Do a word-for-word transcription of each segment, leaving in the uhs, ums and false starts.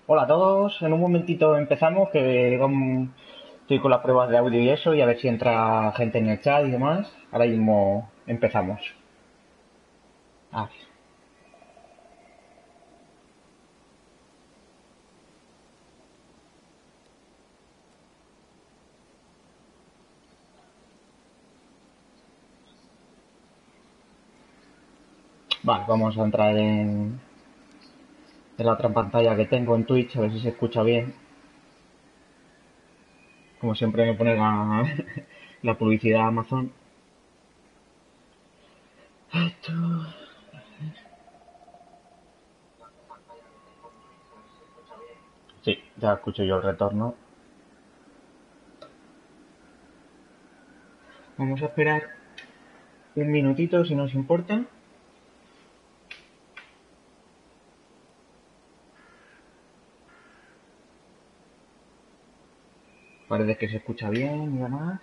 Hola a todos, en un momentito empezamos, que vamos- estoy con las pruebas de audio y eso, y a ver si entra gente en el chat y demás. Ahora mismo empezamos. A ver. Vale, vamos a entrar en, en la otra pantalla que tengo en Twitch, a ver si se escucha bien. Como siempre me pone la, la publicidad Amazon. Sí, ya escucho yo el retorno. Vamos a esperar un minutito si nos importa. Parece que se escucha bien y demás.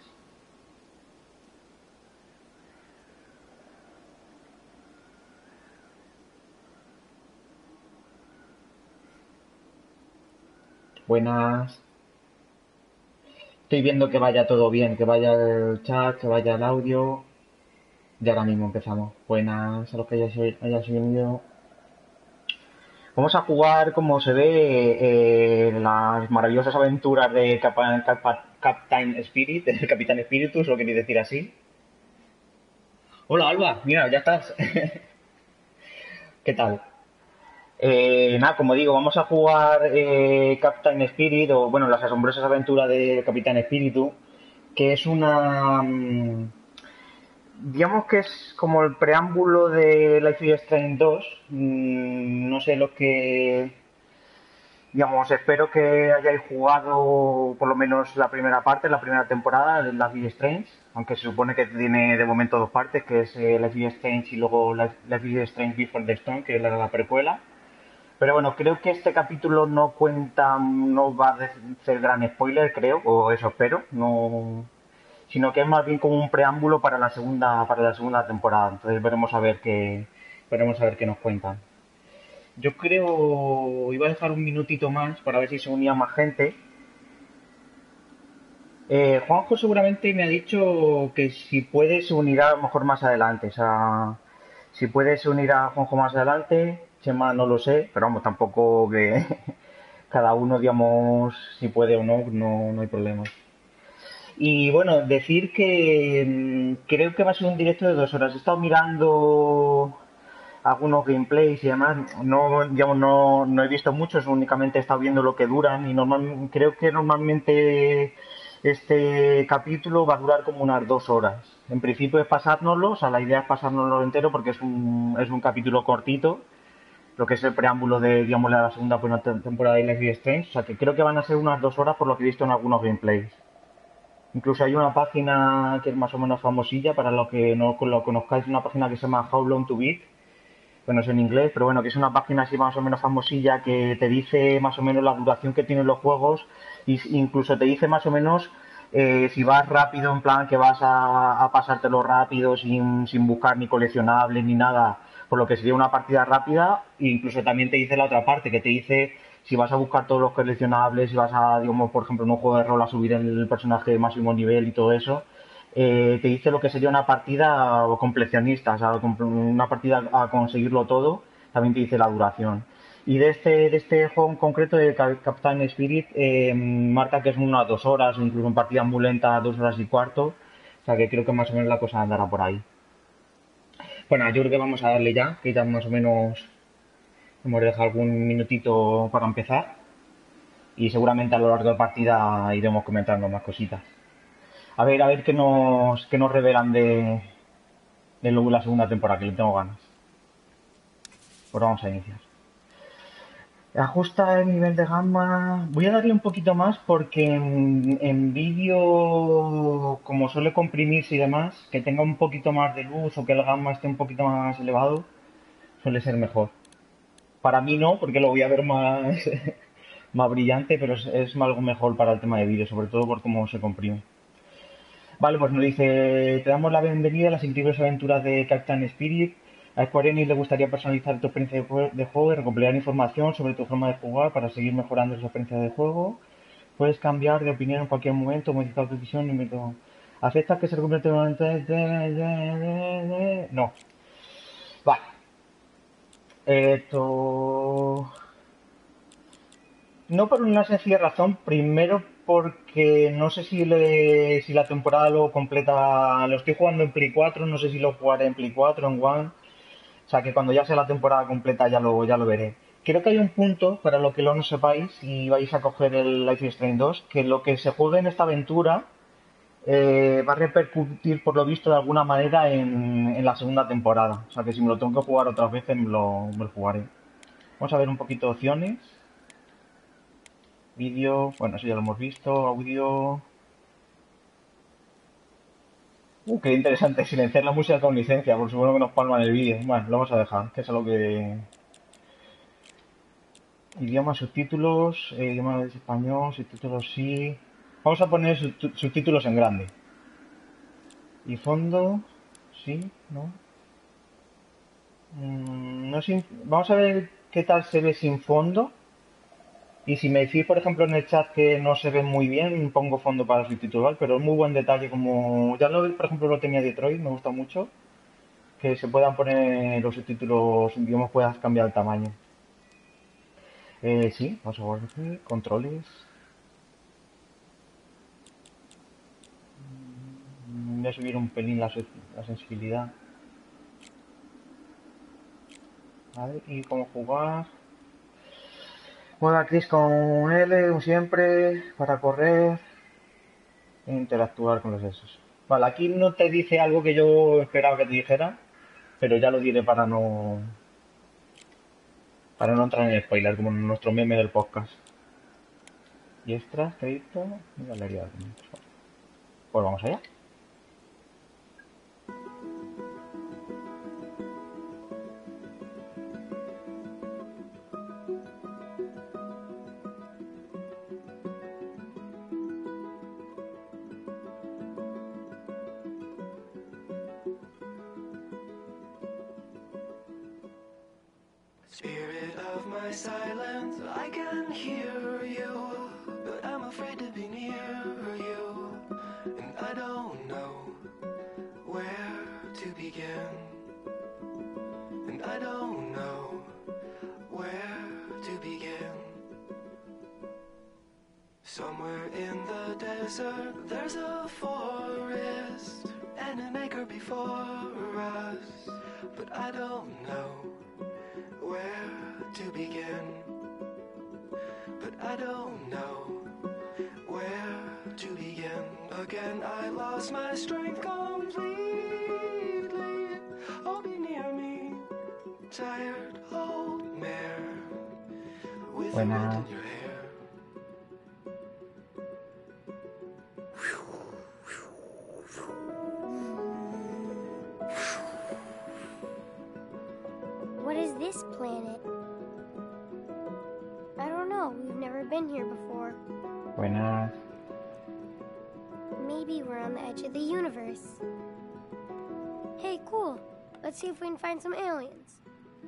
Buenas. Estoy viendo que vaya todo bien, que vaya el chat, que vaya el audio. Y ahora mismo empezamos. Buenas a los que hayáis, hayáis venido. Vamos a jugar, como se ve, eh, las maravillosas aventuras de Capa- Capa- Captain Spirit, el Capitán Spiritus, lo queréis decir así. Hola Alba, mira, ya estás. ¿Qué tal? Eh, nada, como digo, vamos a jugar eh, Captain Spirit, o bueno, las asombrosas aventuras de Capitán Espíritu, que es una... mm, digamos que es como el preámbulo de Life is Strange dos. Mm, no sé lo que... Digamos, espero que hayáis jugado por lo menos la primera parte, la primera temporada de Life is Strange, aunque se supone que tiene de momento dos partes, que es eh, Life is Strange y luego Life, Life is Strange Before the Storm, que es la, la precuela. Pero bueno, creo que este capítulo no cuenta, no va a ser gran spoiler, creo, o eso espero, no, sino que es más bien como un preámbulo para la segunda, para la segunda temporada. Entonces veremos a ver qué, veremos a ver qué nos cuentan. Yo creo, iba a dejar un minutito más para ver si se unía más gente. Eh, Juanjo seguramente me ha dicho que si puede se unirá a lo mejor más adelante. O sea, si puede se unirá a Juanjo más adelante. Chema no lo sé, pero vamos, tampoco que cada uno, digamos, si puede o no, no, no hay problema. Y bueno, decir que mm, creo que va a ser un directo de dos horas. He estado mirando algunos gameplays y demás. No, digamos, no, no he visto muchos, únicamente he estado viendo lo que duran y normal, creo que normalmente este capítulo va a durar como unas dos horas. En principio es pasárnoslo, o sea, la idea es pasárnoslo entero porque es un, es un capítulo cortito, lo que es el preámbulo de, digamos, la segunda temporada de Life is Strange. O sea, que creo que van a ser unas dos horas por lo que he visto en algunos gameplays. Incluso hay una página que es más o menos famosilla, para los que no lo conozcáis, una página que se llama How Long to Beat, bueno, es en inglés, pero bueno, que es una página así más o menos famosilla que te dice más o menos la duración que tienen los juegos e incluso te dice más o menos eh, si vas rápido, en plan que vas a, a pasártelo rápido sin, sin buscar ni coleccionables ni nada, por lo que sería una partida rápida, e incluso también te dice la otra parte, que te dice si vas a buscar todos los coleccionables, si vas a, digamos, por ejemplo, en un juego de rol a subir el personaje de máximo nivel y todo eso, eh, te dice lo que sería una partida completionista, o sea, una partida a conseguirlo todo, también te dice la duración. Y de este, de este juego en concreto, de Captain Spirit, eh, marca que es unas dos horas, o incluso en partida muy lenta, dos horas y cuarto, o sea que creo que más o menos la cosa andará por ahí. Bueno, yo creo que vamos a darle ya, que ya más o menos hemos dejado algún minutito para empezar, y seguramente a lo largo de la partida iremos comentando más cositas. A ver, a ver qué nos, qué nos revelan de, de luego la segunda temporada, que le tengo ganas. Pues vamos a iniciar. Ajusta el nivel de gama. Voy a darle un poquito más porque en, en vídeo, como suele comprimirse y demás, que tenga un poquito más de luz o que el gamma esté un poquito más elevado, suele ser mejor. Para mí no, porque lo voy a ver más, más brillante, pero es, es algo mejor para el tema de vídeo, sobre todo por cómo se comprime. Vale, pues nos dice, te damos la bienvenida a las increíbles aventuras de Captain Spirit. A Square Enix le gustaría personalizar tu experiencia de jue- de juego y recopilar información sobre tu forma de jugar para seguir mejorando su experiencia de juego. Puedes cambiar de opinión en cualquier momento, modificar tu decisión y método. ¿Aceptas que se convierte en un... No. Vale. Esto... No por una sencilla razón. Primero porque no sé si, le, si la temporada lo completa... Lo estoy jugando en Play cuatro, no sé si lo jugaré en Play cuatro, en One. O sea que cuando ya sea la temporada completa ya lo, ya lo veré. Creo que hay un punto, para lo que lo no sepáis, y vais a coger el Life is Strange dos, que lo que se juegue en esta aventura eh, va a repercutir, por lo visto, de alguna manera en, en la segunda temporada. O sea que si me lo tengo que jugar otras veces, me lo, me lo jugaré. Vamos a ver un poquito de opciones. Vídeo, bueno, eso ya lo hemos visto. Audio. Uh, qué interesante, silenciar la música con licencia, por supuesto que nos palman el vídeo. Bueno, lo vamos a dejar, que es algo que... Idioma, subtítulos, eh, idioma de español, subtítulos sí. Vamos a poner subtu- subtítulos en grande. Y fondo, sí, ¿no? Mm, no sin- Vamos a ver qué tal se ve sin fondo. Y si me decís, por ejemplo, en el chat que no se ve muy bien, pongo fondo para subtitular, pero es muy buen detalle como... Ya lo, por ejemplo, lo tenía Detroit, me gusta mucho. Que se puedan poner los subtítulos, digamos, puedas cambiar el tamaño. Eh, sí, vamos a ver aquí, controles. Mm, Voy a subir un pelín la, se- la sensibilidad. Vale, y cómo jugar. Juega Chris con L, como siempre, para correr e interactuar con los esos. Vale, aquí no te dice algo que yo esperaba que te dijera, pero ya lo diré para no para no entrar en el spoiler, como en nuestro meme del podcast. Y extras, crédito y galería de documentos. Vale. Pues vamos allá. Spirit of my silence, I can hear you, but I'm afraid to be near you, and I don't know where to begin, and I don't know where to begin. Somewhere in the desert, there's a forest, and a maker before us, but I don't know where to begin, but I don't know where to begin. Again I lost my strength completely. Oh, be near me, tired old mare with the wind Buenas. in your hair. What is this planet? I don't know. We've never been here before. Buenas. Maybe we're on the edge of the universe. Hey, cool. Let's see if we can find some aliens.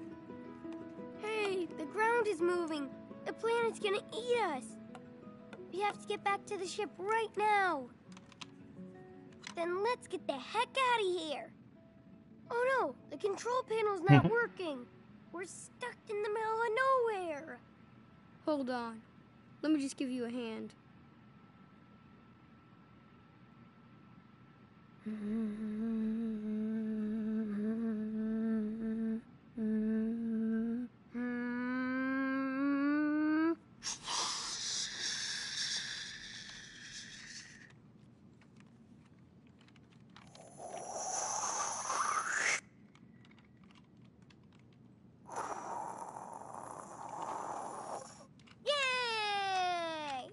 Hey, the ground is moving. The planet's gonna eat us. We have to get back to the ship right now. Then let's get the heck out of here. Oh no, the control panel's not working. We're stuck in the middle of nowhere. Hold on. Let me just give you a hand. Hmm. Yay!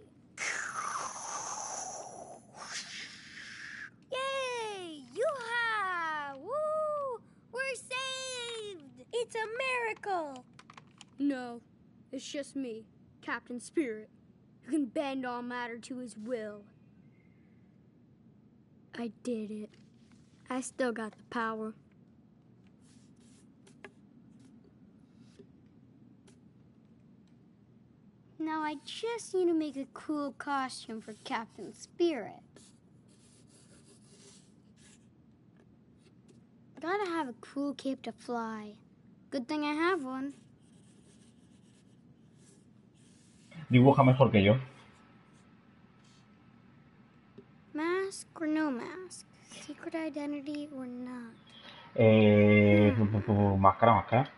Yay! Yoo-ha! Woo! We're saved! It's a miracle! No, it's just me, Captain Spirit, who can bend all matter to his will. I did it. I still got the power. Now I just need to make a cool costume for Captain Spirit. Gotta have a cool cape to fly. Good thing I have one. Dibuja mejor que yo. Mask or no mask? Secret identity or not? Eh, máscara, máscara.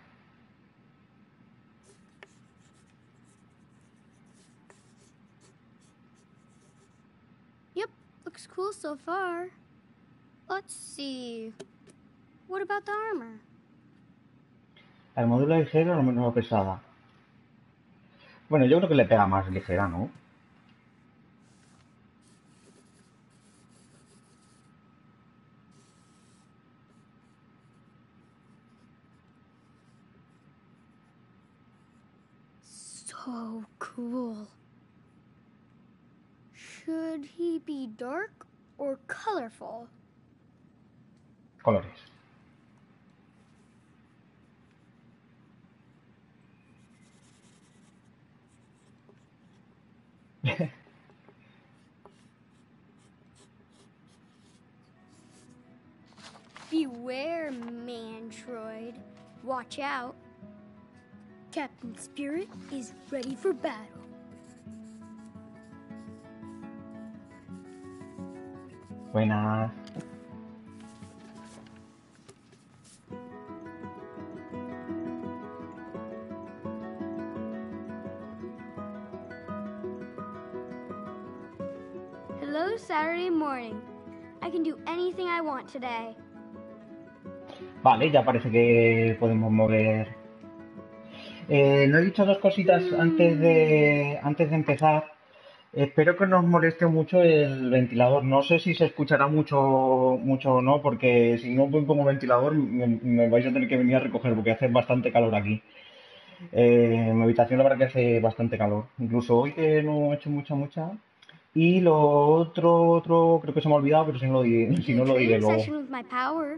Yep, looks cool so far. Let's see. What about the armor? ¿El módulo ligero o el módulo pesada? Bueno, yo creo que le pega más ligera, ¿no? So cool. Should he be dark or colorful? Colores. Beware, Mantroid. Watch out. Captain Spirit is ready for battle. Buenas. Hello, Saturday morning. I can do anything I want today. Vale, ya parece que podemos mover. Eh, no he dicho dos cositas antes de antes de empezar. Espero que no os moleste mucho el ventilador. No sé si se escuchará mucho mucho o no, porque si no pongo ventilador me, me vais a tener que venir a recoger porque hace bastante calor aquí. Eh, en mi habitación la verdad que hace bastante calor. Incluso hoy que no he hecho mucha, mucha. Y lo otro, otro, creo que se me ha olvidado, pero si no lo diré, si no lo diré Training luego. session with my power.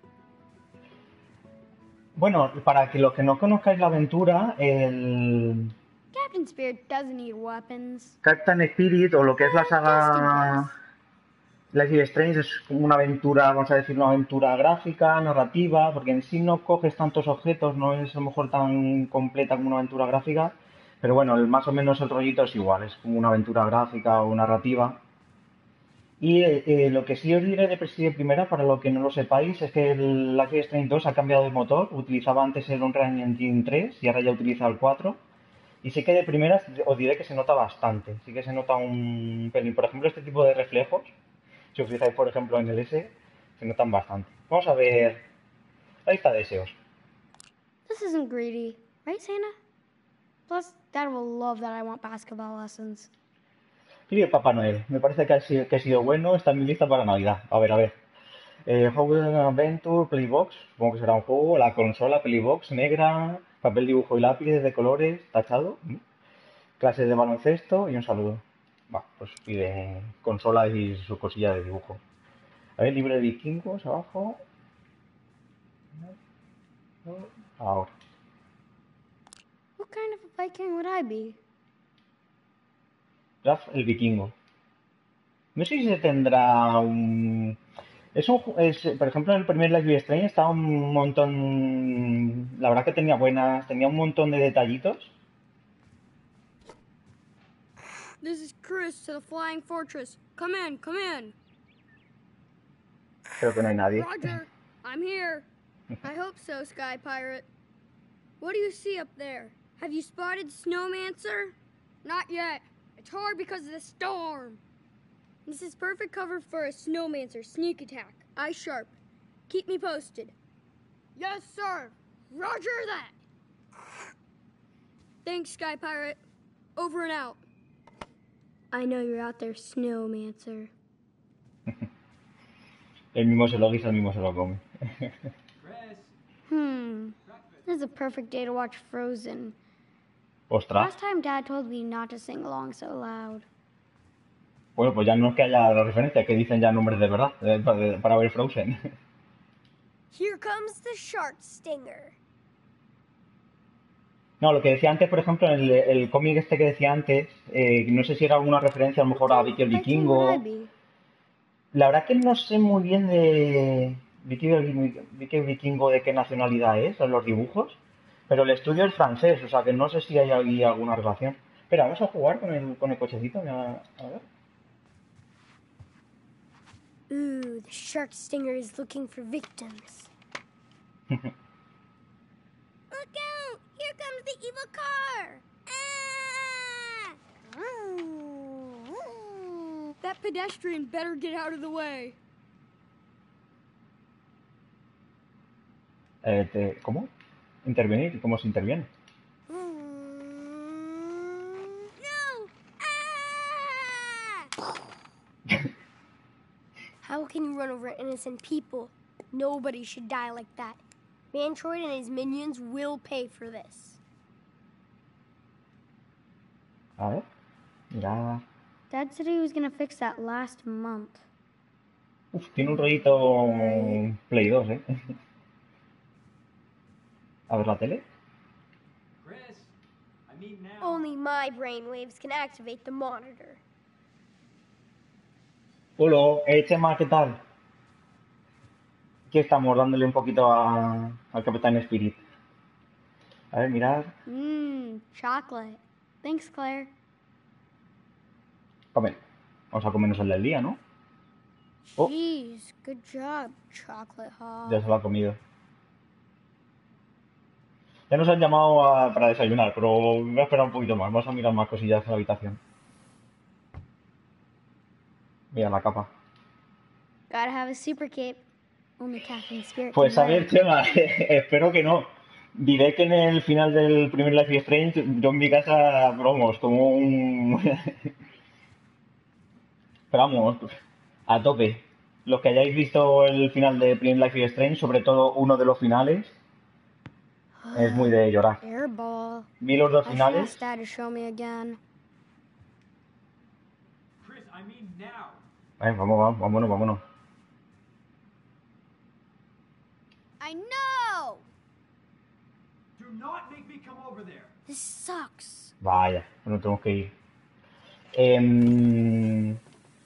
Bueno, para que los que no conozcáis la aventura, el Captain Spirit doesn't need weapons. Captain Spirit o lo que es la saga Life is Strange es como una aventura, vamos a decir, una aventura gráfica, narrativa, porque en sí no coges tantos objetos, no es a lo mejor tan completa como una aventura gráfica, pero bueno, el, más o menos el rollito es igual, es como una aventura gráfica o narrativa. Y eh, eh, lo que sí os diré de de primera, para lo que no lo sepáis, es que el Life is Strange dos ha cambiado de motor, utilizaba antes el Unreal Engine tres y ahora ya utiliza el cuatro. Y sí que de primeras os diré que se nota bastante, sí que se nota un pelín. Por ejemplo, este tipo de reflejos, si os fijáis por ejemplo en el S, se notan bastante. Vamos a ver la lista de deseos. This isn't greedy, right, Santa? Plus, Dad will love that I want basketball lessons. Querido Papá Noel, me parece que ha sido, que ha sido bueno, está en mi lista para Navidad. A ver, a ver. Eh, Hogwarts Adventure, Playbox, supongo que será un juego, la consola Playbox negra, papel, dibujo y lápices de colores, tachado, ¿m? Clases de baloncesto y un saludo. Va, pues pide consola y su cosilla de dibujo. A ver, libro de vikingos abajo. Ahora. What kind of a Viking would I be? Ralph el vikingo. No sé si se tendrá un... Es un, ju- es, por ejemplo, en el primer Life is Strange estaba un montón... La verdad que tenía buenas... Tenía un montón de detallitos. This is Chris to the Flying Fortress. Come in, come in. Creo que no hay nadie. Roger, I'm here. I hope so, Sky Pirate. What do you see up there? Have you spotted Snowmancer? Not yet. It's hard because of the storm. This is perfect cover for a Snowmancer sneak attack. Eye sharp. Keep me posted. Yes, sir. Roger that. Thanks, Sky Pirate. Over and out. I know you're out there, Snowmancer. El mismo se lo guisa, el mismo se lo come. Hmm. This is a perfect day to watch Frozen. Ostras. Last time Dad told me not to sing along so loud. Bueno, pues ya no es que haya la referencia, que dicen ya nombres de verdad, eh, para, para ver Frozen. Here comes the shark stinger. No, lo que decía antes, por ejemplo, el, el cómic este que decía antes, eh, no sé si era alguna referencia a lo mejor a Vicky el Hiking would I Vikingo. be? La verdad que no sé muy bien de Vicky el, Vicky el Vikingo de qué nacionalidad es en los dibujos, pero el estudio es francés, o sea que no sé si hay ahí alguna relación. Espera, vamos a jugar con el, con el cochecito. A, a ver. Ooh, the shark stinger is looking for victims. Look out! Here comes the evil car! Ah! That pedestrian better get out of the way. Eh, te- ¿Cómo? Intervenir, ¿cómo se interviene? No! Ah! How can you run over innocent people? Nobody should die like that. Mantroid and his minions will pay for this. A ver, mira. Dad said he was gonna fix that last month. Uf, tiene un rollito Play dos, ¿eh? A ver la tele. Chris, I mean now. Only my brainwaves can activate the monitor. Hola, eh, Chema, ¿qué tal? Aquí estamos dándole un poquito a- al Capitán Spirit. A ver, mirad. Mmm, chocolate. Thanks, Claire. Comen. Vamos a comernos el del día, ¿no? Oh. Jeez, good job, Chocolate Hog. Ya se lo ha comido. Ya nos han llamado a- para desayunar, pero voy a esperar un poquito más. Vamos a mirar más cosillas en la habitación. Mira la capa. Gotta have a super cape. Only Captain Spirit Pues can a wear ver, it. Chema, espero que no. Diré que en el final del primer Life is Strange, yo en mi casa, vamos, como un... Pero vamos, a tope. Los que hayáis visto el final de primer Life is Strange, sobre todo uno de los finales, es muy de llorar. Airball. Vi los dos I should finales. ask Dad to show me again. Chris, I mean now. Ay, vamos, vamos, vámonos, vámonos. I know! Do not make me come over there. This sucks. Vaya, no tenemos que ir. Em,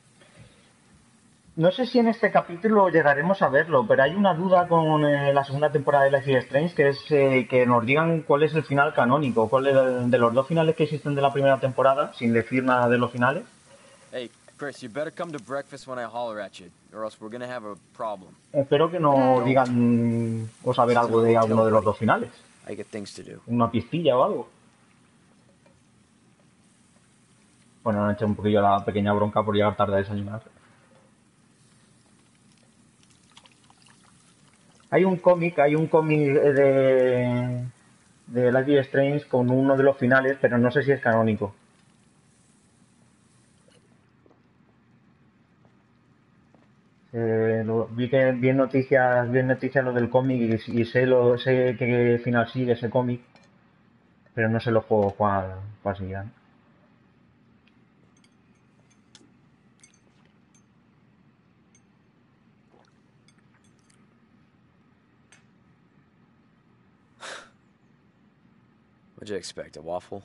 No sé si en este capítulo llegaremos a verlo, pero hay una duda con eh, la segunda temporada de Life is Strange, que es eh, que nos digan cuál es el final canónico, cuál es el- de los dos finales que existen de la primera temporada, sin decir nada de los finales. Hey, Chris, you better come to breakfast when I holler at you, or else we're gonna have a problem. Espero que nos digan o saber algo de alguno de los dos finales, I get things to do. una pistilla o algo. Bueno, han hecho un poquillo la pequeña bronca por llegar tarde a desayunar. Hay un cómic, hay un cómic de, de Life is Strange con uno de los finales, pero no sé si es canónico. Eh, lo- vi que vi en noticias, vi en noticias lo del cómic y, y sé lo sé qué final sigue ese cómic, pero no sé los juegos cuál, cuál seguirán. What'd you expect, a waffle?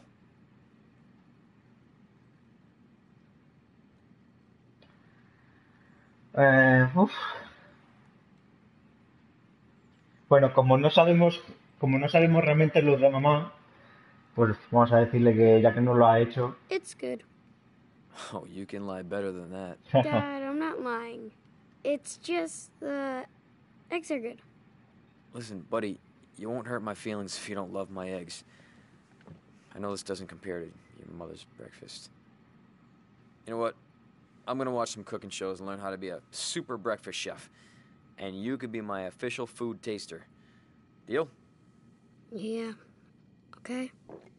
Eh, uf. Bueno, como no sabemos, como no sabemos realmente los de mamá, pues vamos a decirle que ya que no lo ha hecho, It's good. Oh, you can lie better than that. Dad, I'm not lying. It's just the eggs are good. Listen, buddy, you won't hurt my feelings if you don't love my eggs. I know this doesn't compare to your mother's breakfast. You know what? I'm gonna watch some cooking shows and learn how to be a super breakfast chef. And you could be my official food taster. Deal? Yeah. Okay.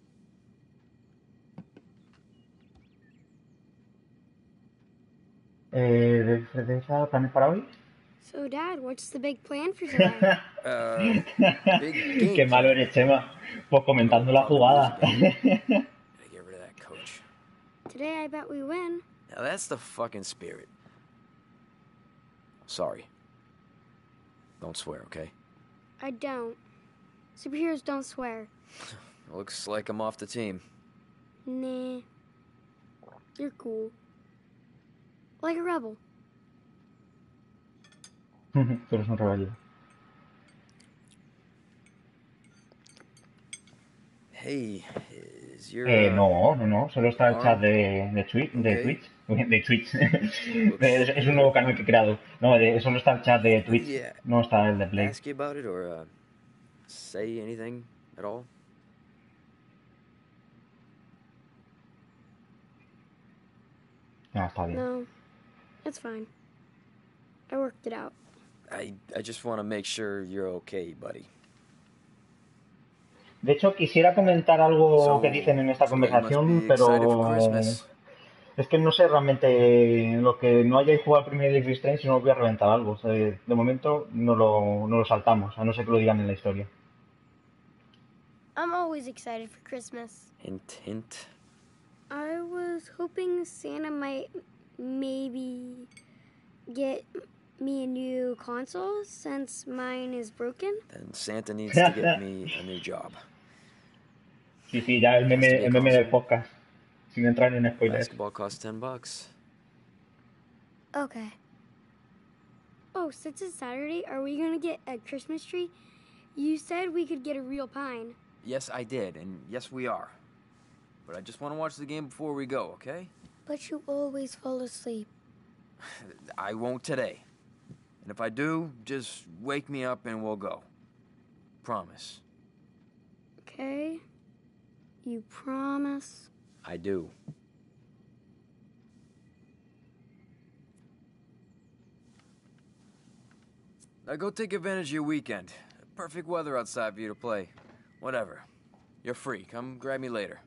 eh, de, de esa planes para hoy. So, Dad, what's the big plan for today? Uh, big game Qué malo plan. eres, Chema. Pues comentando la jugada. Gotta get rid of that coach. Today, I bet we win. Now that's the fucking spirit. Sorry. Don't swear, okay? I don't. Superheroes don't swear. Looks like I'm off the team. Nah. You're cool. Like a rebel. Tú eres un rebelde. Hey, is your Eh, uh, no, no, no. Solo está el arm chat de, de, Twitch, de okay? Twitch. De Twitch. Looks Es, es un good. nuevo canal que he creado. No, de- solo está el chat de Anybody Twitch. uh, No está el de Play. ask you about it or uh, say anything at all? No, está bien. No. It's fine. I worked it out. I I just want to make sure you're okay, buddy. De hecho, quisiera comentar algo So, que dicen en esta so you must conversación, be excited for pero Christmas. es que no sé realmente lo que no hayáis jugado al primer Life is Strange, si no os voy a reventar algo. O sea, de momento no lo, no lo saltamos, a no ser que lo digan en la historia. I'm always excited for Christmas. Hint, hint. I was hoping Santa might maybe get me a new console since mine is broken. Then Santa needs to get me a new job. Sí, sí, ya el Has to meme, be a el meme del console. podcast, sin entrar en spoilers. Basketball costs ten bucks. Okay. Oh, since it's Saturday, are we gonna get a Christmas tree? You said we could get a real pine. Yes, I did, and yes, we are. But I just want to watch the game before we go, okay? But you always fall asleep. I won't today. And if I do, just wake me up and we'll go. Promise. Okay. You promise? I do. Now go take advantage of your weekend. Perfect weather outside for you to play. Whatever. You're free. Come grab me later.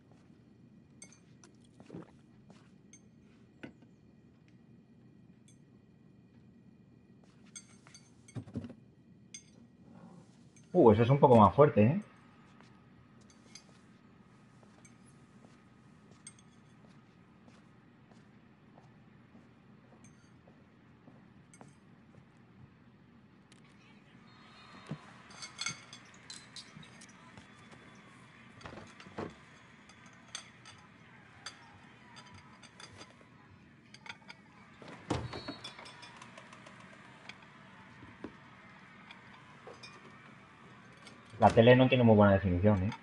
Uh, eso es un poco más fuerte, ¿eh? La tele no tiene muy buena definición, ¿eh?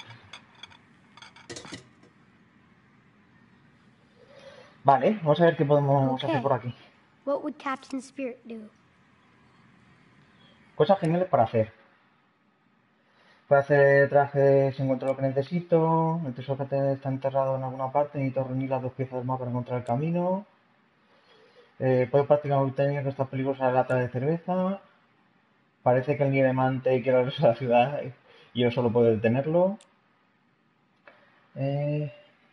Vale, vamos a ver qué podemos hacer Okay. por aquí. What would Captain Spirit do? Cosas geniales para hacer. Para hacer trajes encuentro lo que necesito. El tesoro que está enterrado en alguna parte. Necesito reunir las dos piezas del mapa para encontrar el camino. Eh, puedo practicar una técnica que está peligrosa la lata de cerveza. Parece que el nigromante quiere regresar a la ciudad y yo solo puedo detenerlo. Eh...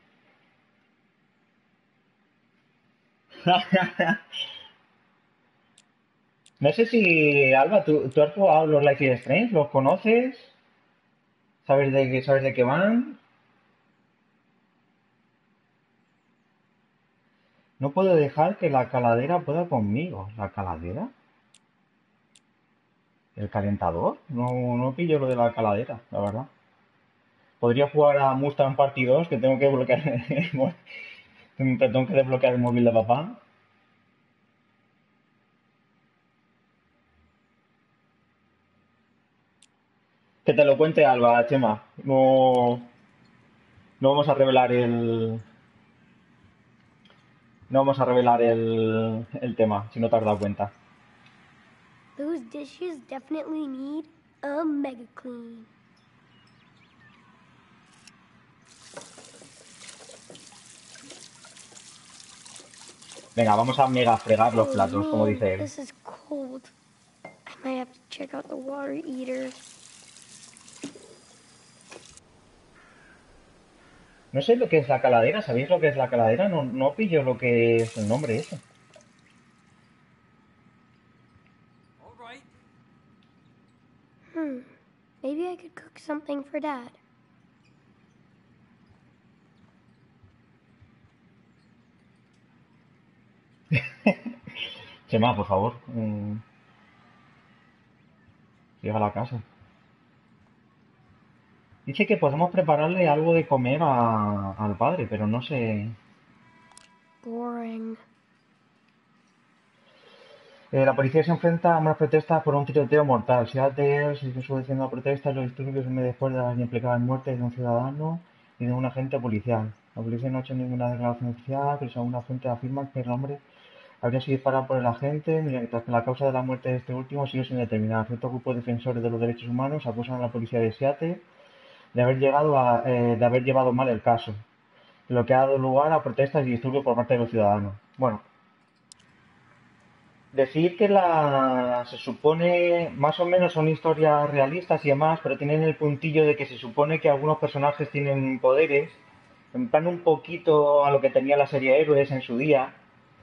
No sé si, Alba, ¿tú, tú has jugado los Life is Strange? ¿Los conoces? ¿Sabes de qué, sabes de qué van? No puedo dejar que la caladera pueda conmigo. ¿La caladera? ¿El calentador? No, no pillo lo de la caladera, la verdad. Podría jugar a Mustang Party dos, que tengo que bloquear el móvil. Tengo que desbloquear el móvil de papá. Que te lo cuente Alba, Chema. No, no vamos a revelar el... No vamos a revelar el, el tema, si no te has dado cuenta. Those dishes definitely need a mega clean. Venga, vamos a mega fregar los Oh, platos, como man, dice él. This is cold. I might have to check out the water heater. No sé lo que es la caladera, ¿sabéis lo que es la caladera? No, no pillo lo que es el nombre ese. All right. Hmm. Maybe I could cook something for Dad. Chema, por favor. mm, Llega a la casa. Dice que podemos prepararle algo de comer a- al padre, pero no sé. Boring. Eh, la policía se enfrenta a unas protestas por un tiroteo mortal. Seattle sigue sucediendo protestas, los disturbios un mes después de las implicadas muertes de un ciudadano y de un agente policial. La policía no ha hecho ninguna declaración oficial, pero según una fuente afirma que el hombre habría sido disparado por el agente, mientras que la causa de la muerte de este último sigue sin determinar. Ciertos grupos defensores de los derechos humanos acusan a la policía de Seattle de haber, llegado a, eh, de haber llevado mal el caso, lo que ha dado lugar a protestas y disturbios por parte de los ciudadanos. Bueno, decir que la se supone, más o menos son historias realistas y demás, pero tienen el puntillo de que se supone que algunos personajes tienen poderes, en plan un poquito a lo que tenía la serie Héroes en su día,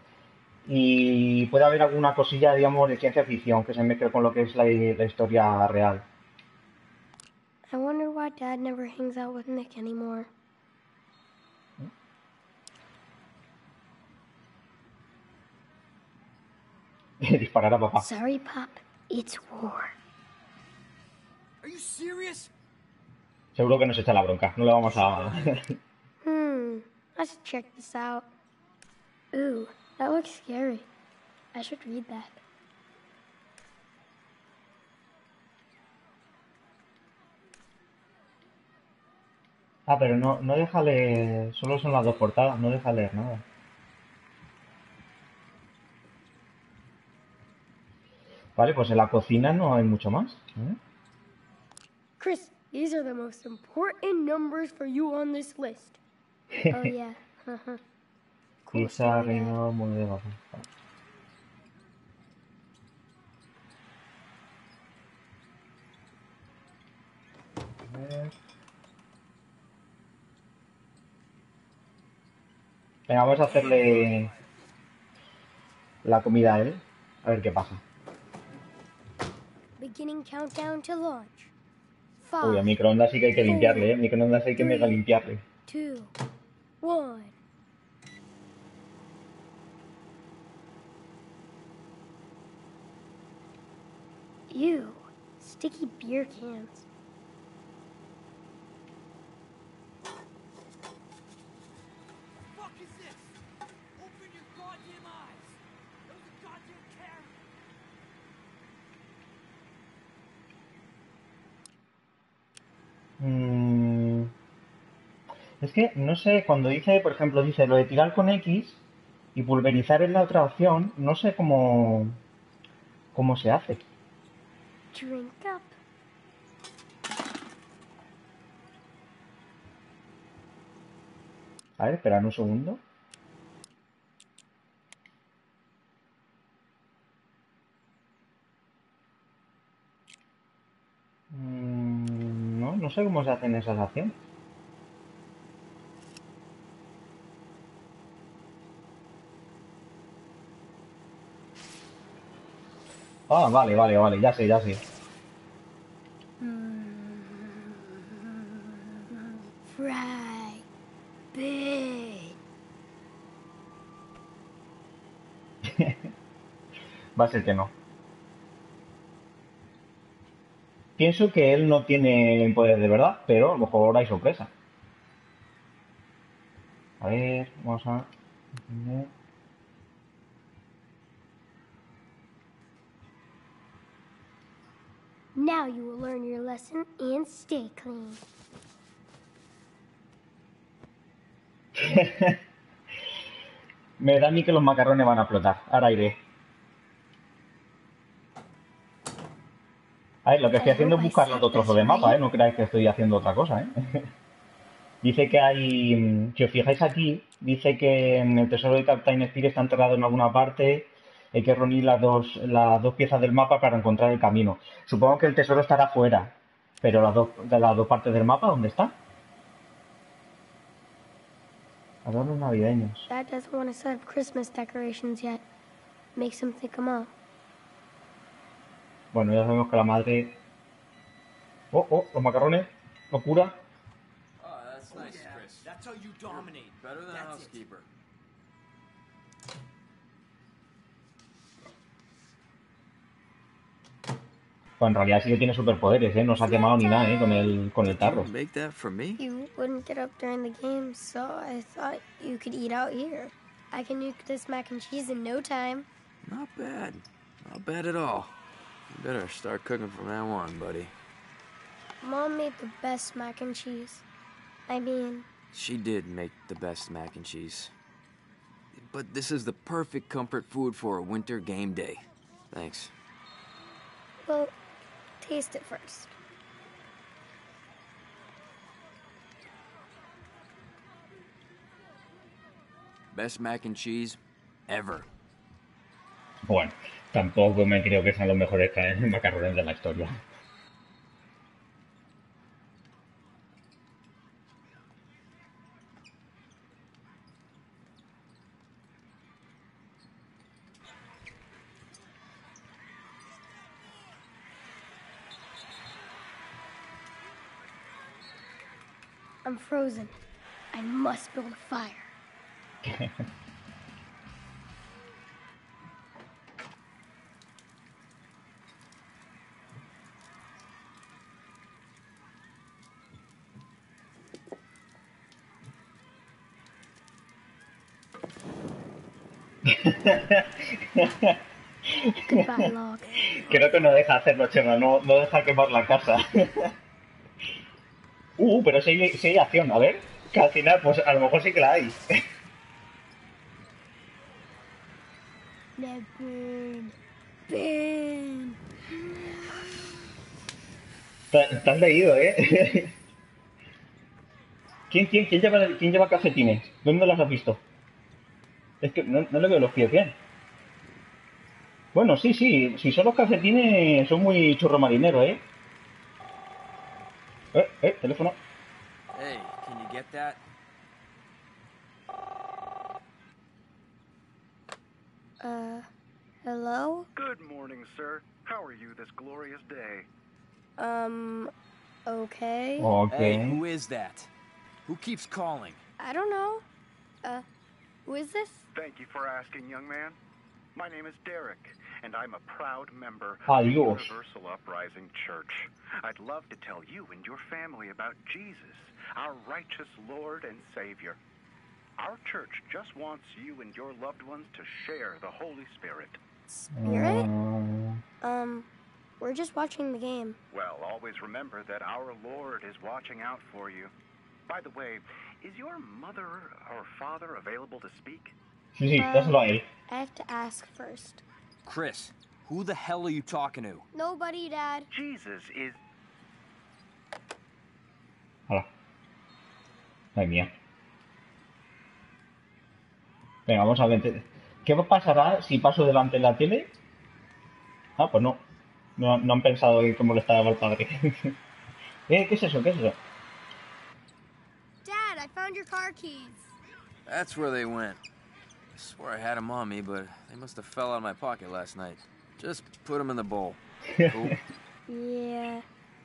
y puede haber alguna cosilla, digamos, de ciencia ficción que se mezcle con lo que es la, la historia real. I wonder why Dad never hangs out with Nick anymore. Disparar a papá. Sorry, Pop. It's war. Are you serious? Seguro que nos echa la bronca, no le vamos a... Hmm. I should check this out. Ooh, that looks scary. I should read that. Ah, pero no, no deja leer, solo son las dos portadas, no deja leer nada. Vale, pues en la cocina no hay mucho más. ¿eh? Chris, these are the most important numbers for you on this list. Oh, yeah. Uh-huh. Cool Pizza, story, Dad. reino, mono de baja. A ver. Venga, vamos a hacerle la comida a él. A ver qué pasa. Beginning countdown to launch. Uy, a Five, microondas sí que hay que limpiarle, ¿eh? Microondas hay que mega limpiarle. two, one. Ew. Sticky beer cans. Fuck is this? Open your goddamn eyes! That was a goddamn carrot! Mm, Es que no sé, cuando dice, por ejemplo, dice lo de tirar con X y pulverizar es la otra opción, no sé cómo, cómo se hace. Drink up. A ver, esperad un segundo. Mm, no, no sé cómo se hacen esas acciones. Ah, vale, vale, vale, ya sé, ya sé. Fry. Big. Va a ser que no. Pienso que él no tiene poder de verdad, pero a lo mejor ahora hay sorpresa. A ver, vamos a... encender. Now you will learn your lesson and stay clean. Me da a mí que los macarrones van a explotar. Ahora iré. A ver, lo que estoy haciendo es buscar los dos trozos de mapa, ¿eh? No creáis que estoy haciendo otra cosa, ¿eh? Dice que hay... mm, Si os fijáis aquí, dice que en el tesoro de Captain Speed está enterrado en alguna parte. Hay que reunir las dos, las dos piezas del mapa para encontrar el camino. Supongo que el tesoro estará fuera. Pero las dos, de las dos partes del mapa, ¿dónde están? Adornos navideños. Dad doesn't want to set up Christmas decorations yet. Makes him think I'm up. Bueno, ya sabemos que la madre... Oh, oh, los macarrones. Locura. Oh, that's nice, Chris. That's how you dominate. Better than a That's it. housekeeper. Pues en realidad sí que tiene superpoderes, ¿eh? No se ha quemado ni nada, ¿eh? Con el, con el tarro. You make that for me? You wouldn't get up during the game, so I thought you could eat out here. I can nuke this mac and cheese in no time. Not bad. Not bad at all. You better start cooking from now on, buddy. Mom made the best mac and cheese. I mean, She did make the best mac and cheese. But this is the perfect comfort food for a winter game day. Thanks. well, taste it first. Best mac and cheese ever. Bueno, tampoco me creo que sean los mejores ca- macarrones de la historia. I'm frozen. I must build a fire. Goodbye, log. Creo que no deja hacerlo, Chema, no, no deja quemar la casa. uh, pero si hay, si hay acción, a ver. Que al final, pues a lo mejor sí que la hay. Never been. Te, te has leído, ¿eh? ¿Quién, quién, quién, lleva, ¿Quién lleva calcetines? ¿Dónde los has visto? Es que no, no le veo los pies bien. Bueno, sí, sí. Si son los calcetines, son muy churro marinero, ¿eh? Eh, eh, teléfono. Hey, can you get that? Uh, hello? Good morning, sir. How are you this glorious day? Um, okay. Ok. Hey, who is that? Who keeps calling? I don't know. Uh, who is this? Thank you for asking, young man. My name is Derek, and I'm a proud member of the Adiós. Universal Uprising Church. I'd love to tell you and your family about Jesus, our righteous Lord and Savior. Our church just wants you and your loved ones to share the Holy Spirit. Spirit? Mm, Um, we're just watching the game. Well, always remember that our Lord is watching out for you. By the way, is your mother or father available to speak? sí, sí, dáselo a él. I have to ask first. Chris, who the hell are you talking to? Nobody, Dad. Jesus is... Hala. Ay, mía. Venga, vamos a ver. ¿Qué pasará si paso delante de la tele? Ah, pues no. No, no han pensado en cómo le estaba al padre. eh, ¿qué es eso? ¿Qué es eso? Dad, I found your car keys. That's where they went. I swear I had them on me, but they must have fell out of my pocket last night. Just put them in the bowl. Cool. Yeah.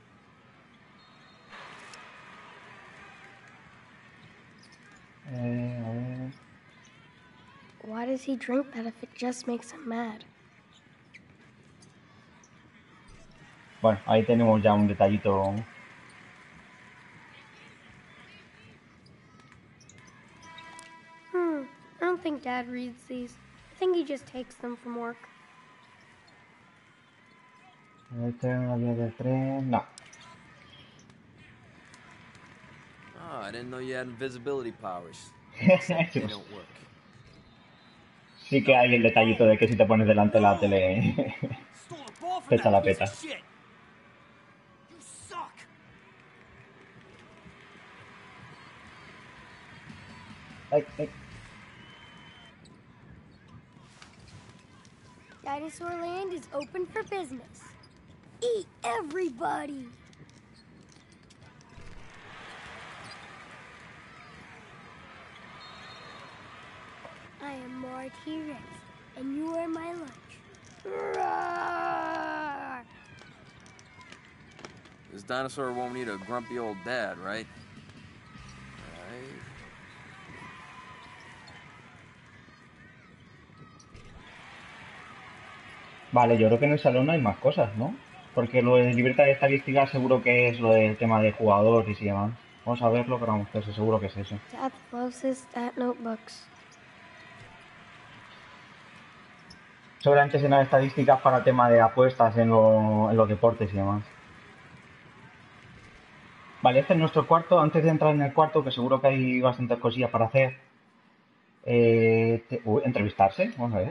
Eh, a ver. Why does he drink that if it just makes him mad? Bueno, ahí tenemos ya un detallito. Hmm. I don't think Dad reads these. I think he just takes them from work. Este es una vía de tren. No. Oh, I didn't know you had invisibility powers. Except they don't work. Sí que hay el detallito de que si te pones delante de la tele Stole the ball from te echa that la piece peta. of shit. You suck. Ay, ay. Dinosaur Land is open for business. Eat everybody! I am more T-Rex, and you are my lunch. Roar! This dinosaur won't need a grumpy old dad, right? Right. Vale, yo creo que en el salón hay más cosas, ¿no? Porque lo de libertad de estadística seguro que es lo del tema de jugadores y demás. Vamos a verlo, pero vamos, que eso seguro que es eso. Dad loves his stat notebooks. Seguramente serán estadísticas para tema de apuestas en, lo- en los deportes y demás. Vale, este es nuestro cuarto. Antes de entrar en el cuarto, que seguro que hay bastantes cosillas para hacer. Eh, te- uy, entrevistarse, vamos a ver.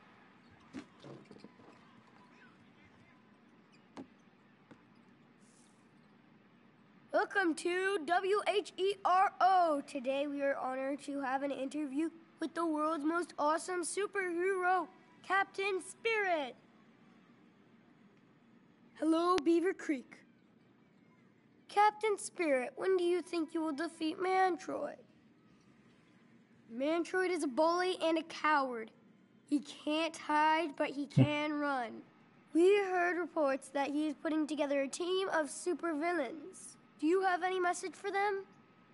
Welcome to W H E R O. Today we are honored to have an interview with the world's most awesome superhero, Captain Spirit. Hello, Beaver Creek. Captain Spirit, when do you think you will defeat Mantroid? Mantroid is a bully and a coward. He can't hide, but he can run. We heard reports that he is putting together a team of supervillains. Do you have any message for them?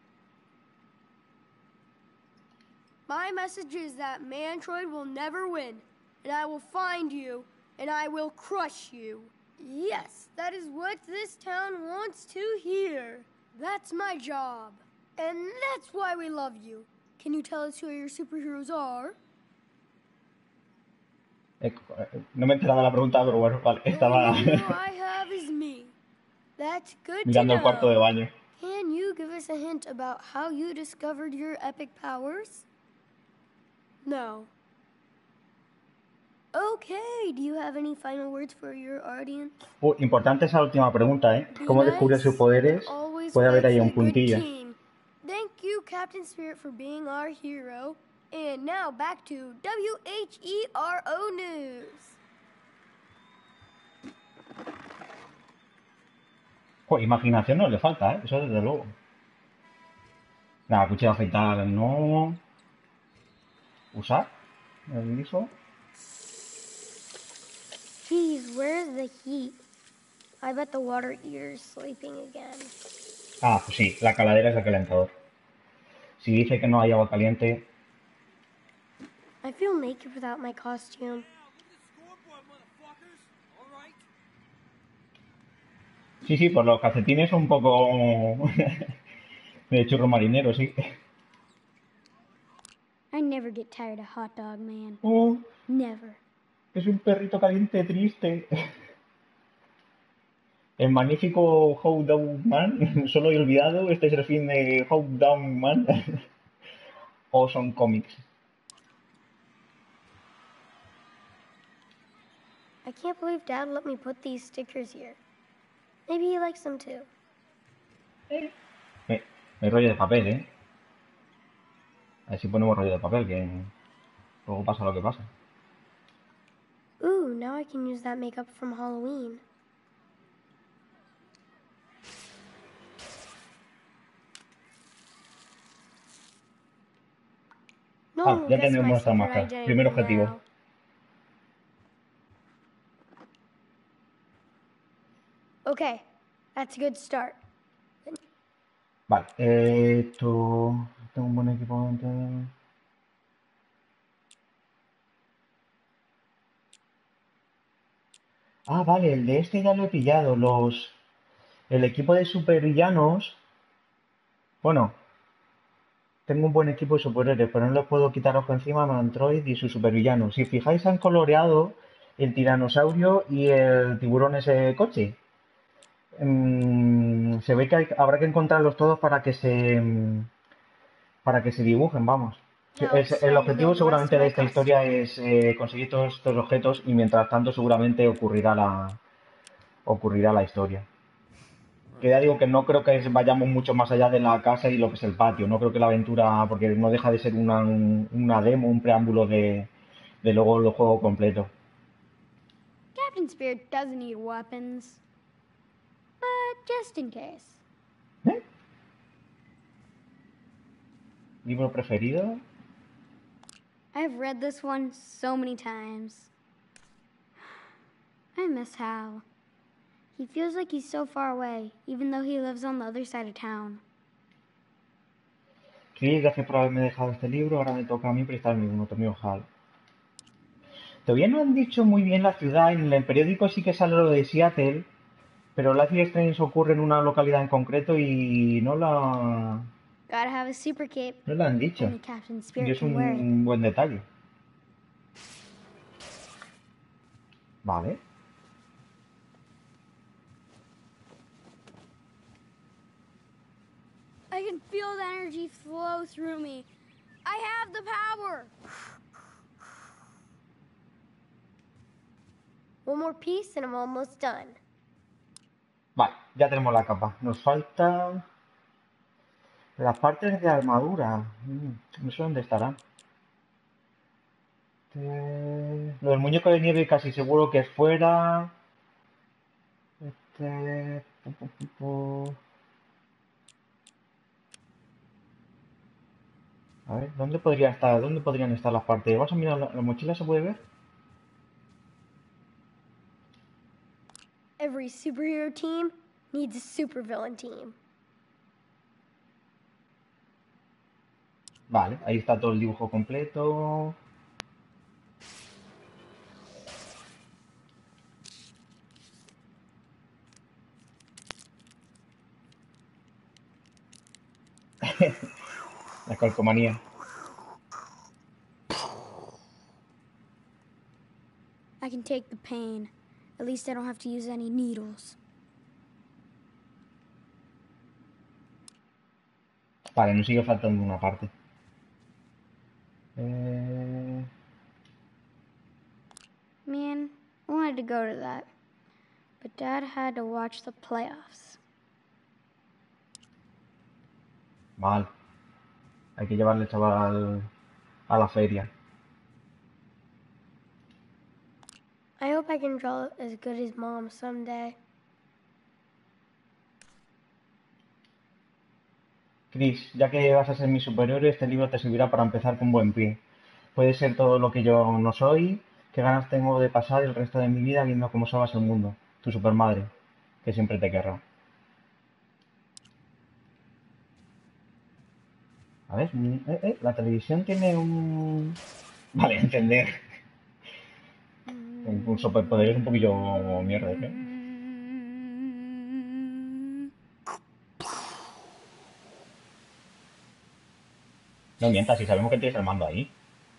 My message is that Mantroid will never win, and I will find you, and I will crush you. Yes, that is what this town wants to hear. That's my job, and that's why we love you. Can you tell us who your superheroes are? Eh, no me he enterado de la pregunta, pero bueno, vale. The Estaba only hero I have is me. That's good to mirando el cuarto de know. baño. Can you give us a hint about how you discovered your epic powers? No. Okay, do you have any final words for your audience? Uh, importante esa última pregunta, ¿eh? Be ¿Cómo descubre nice sus poderes? and always Puede haber fight ahí for un the good puntillo. team. Thank you, Captain Spirit, for being our hero. And now back to W H E R O News. Joder, imaginación no le falta, ¿eh? Eso desde luego. Nada, cuchillo de afeitar no. Usar. El liso. Geez, where's the heat? I bet the water eater's sleeping again. Ah, pues sí, la caladera es el calentador. Si dice que no hay agua caliente, I feel naked without my costume. sí, sí, pues los calcetines son un poco de churro marinero, sí. I never get tired of Hot Dog Man. Oh, Never. es un perrito caliente triste. El magnífico Hot Dog Man, solo he olvidado, este es el fin de Hot Dog Man. Awesome Comics. I can't believe Dad let me put these stickers here. Maybe he likes them too. Eh, hay rollo de papel, ¿eh? A ver si ponemos rollo de papel, que luego pasa lo que pasa. Ooh, now I can use that makeup from Halloween. No, Ah, ya guess tenemos my nuestra secret máscara. identity Primer objetivo. now. Okay, that's a good start. Vale, eh, esto... Tengo un buen equipamiento. Ah, vale, el de este ya lo he pillado. Los... El equipo de supervillanos... Bueno, tengo un buen equipo de superhéroes, pero no les puedo quitar ojo encima a Android y sus supervillanos. Si fijáis, han coloreado el tiranosaurio y el tiburón ese coche. Mm, se ve que hay- habrá que encontrarlos todos para que se mm, para que se dibujen, vamos. Sí, Now es- it's el time to objetivo build the rest seguramente of de my esta costume. historia es eh, conseguir todos estos objetos y mientras tanto seguramente ocurrirá la ocurrirá la historia. Que ya digo que no creo que es- vayamos mucho más allá de la casa y lo que es el patio. No creo que la aventura, porque no deja de ser una, un- una demo, un preámbulo de, de luego el juego completo. Captain Spirit doesn't need weapons. But just in case. ¿Eh? ¿Libro preferido? I've read this one so many times. I miss Hal. He feels like he's so far away, even though he lives on the other side of town. Sí, gracias por haberme dejado este libro. Ahora me toca a mí prestarme uno, tu amigo Hal. Todavía no han dicho muy bien la ciudad. En el periódico sí que sale lo de Seattle, Pero Life is Strange ocurre en una localidad en concreto y no la, Gotta have a super cape. no la han dicho. Only Captain Y Spirit es can wear it. un buen detalle. Vale. I can feel the energy flow through me. I have the power. One more piece and I'm almost done. Vale, ya tenemos la capa. Nos falta las partes de armadura. Mm, no sé dónde estarán. Este... Lo del muñeco de nieve casi seguro que es fuera. Este... pu, pu, pu, pu. A ver, ¿dónde podría estar? ¿Dónde podrían estar las partes? Vamos a mirar la, la mochila, ¿se puede ver? Every superhero team needs a supervillain team. Vale, ahí está todo el dibujo completo. La calcomanía. I can take the pain. At least I don't have to use any needles. Vale, nos sigue faltando una parte. Eh... Man, I wanted to go to that. But Dad had to watch the playoffs. Mal. Hay que llevarle al chaval a la feria. I hope I can draw as good as Mom someday. Chris, ya que vas a ser mi superhéroe, este libro te servirá para empezar con buen pie. Puede ser todo lo que yo no soy, qué ganas tengo de pasar el resto de mi vida viendo cómo salvas el mundo. Tu supermadre, que siempre te querrá. A ver, mm, eh, eh, la televisión tiene un... Vale, entender. Un superpoder es un poquillo mierda, ¿eh? No mientas, si sabemos que tienes el mando ahí.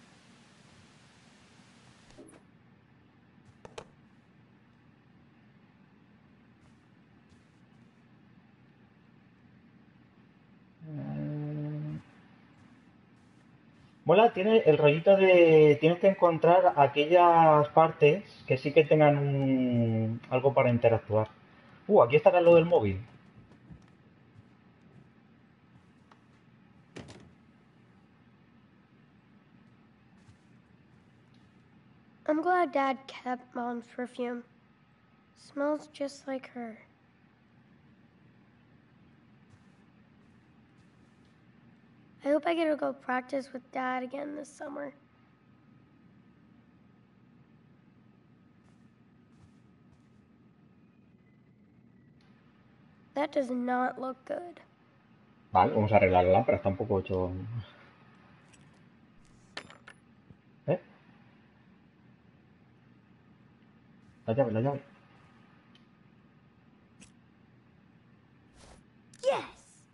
Mola, tiene el rollito de... Tienes que encontrar aquellas partes que sí que tengan un... algo para interactuar. Uh, aquí estará lo del móvil. I'm glad Dad kept Mom's perfume. Smells just like her. I hope I get to go practice with Dad again this summer. That does not look good. Vale, vamos a arreglar la lámpara, está un poco hecho... ¿Eh? La llave, la llave. Yes!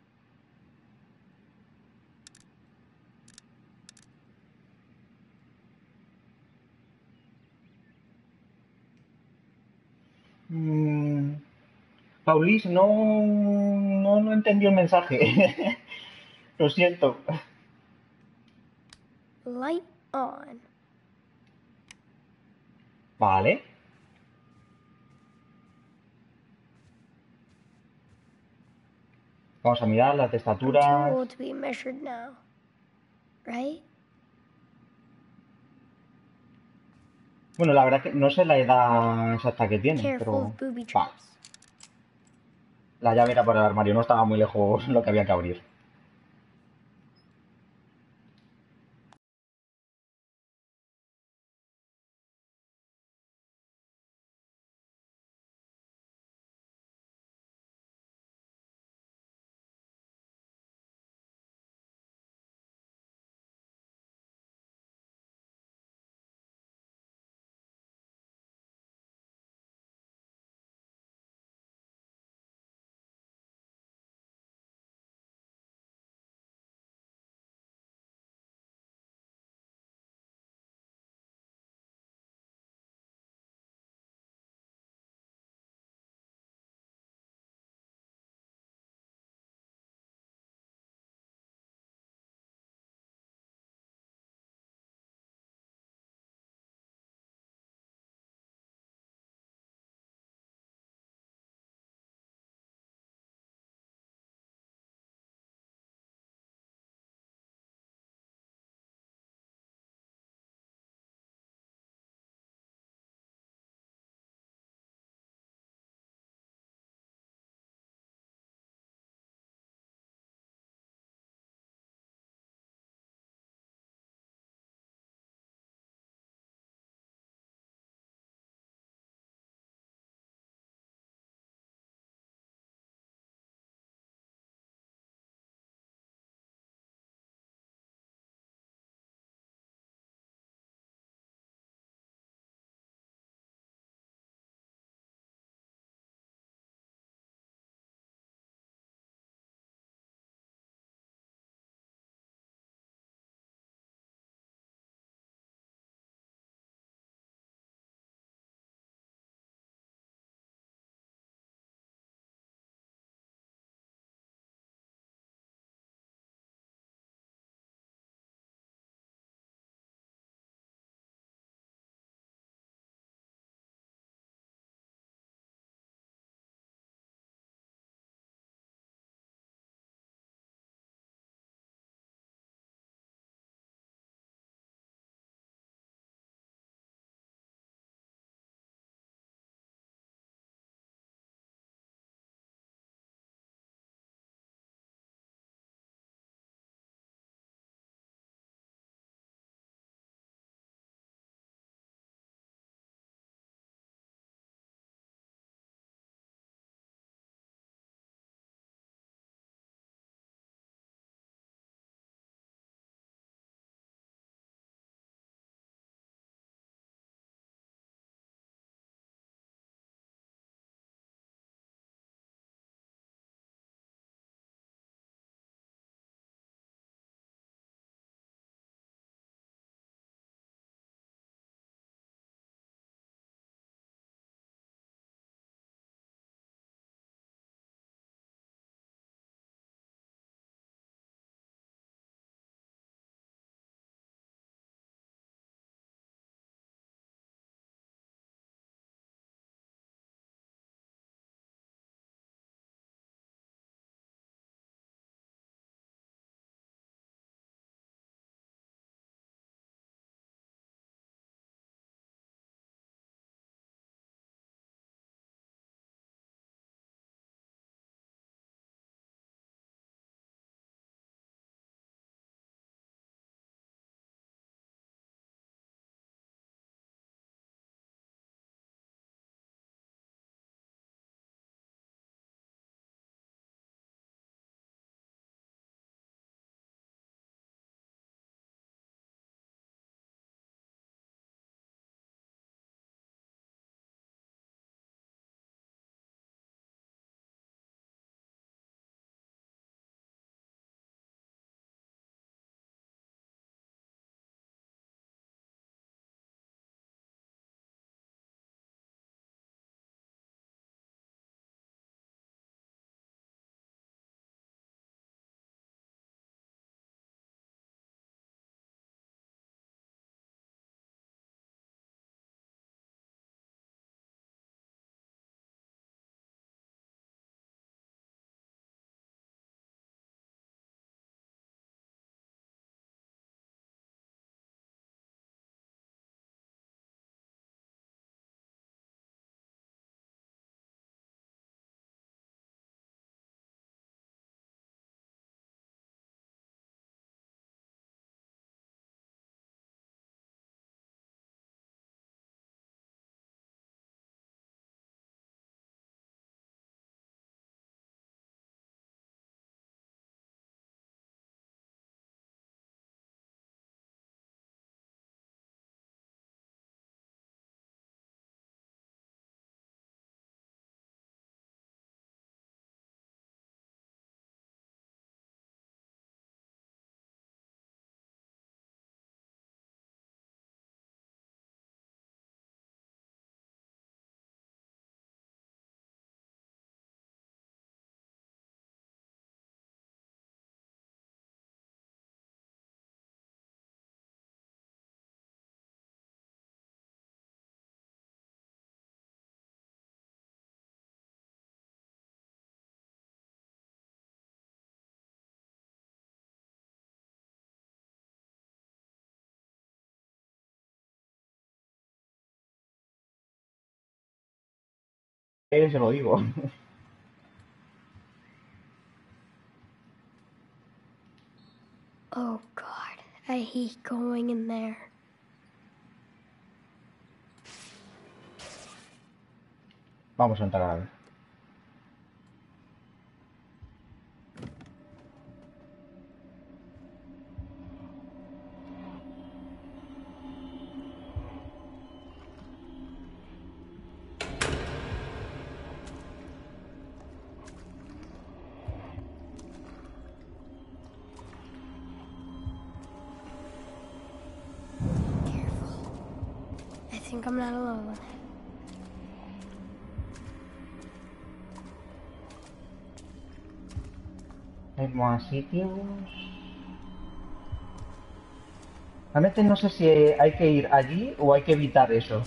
Mm, Paulis, no, no, no entendí el mensaje. Lo siento. Light on. Vale. Vamos a mirar la I'm testatura. too old to be measured now. Right? Bueno, la verdad que no sé la edad exacta que tiene, Careful pero... of booby Vale. traps. La llave era para el armario, no estaba muy lejos lo que había que abrir. Eh, se lo digo. Oh, God. I hate going in there. Vamos a entrar a ver. I think I'm not alone. Hay más sitios. Realmente no sé si hay que ir allí o hay que evitar eso.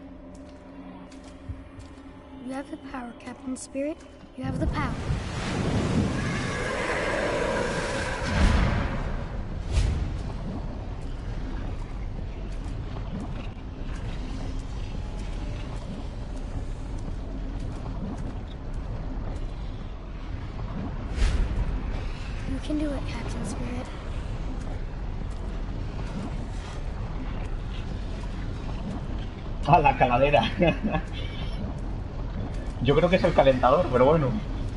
You have the power, Captain Spirit. You have the power. You can do it, Captain Spirit. Ah, la caladera. Yo creo que es el calentador, pero bueno.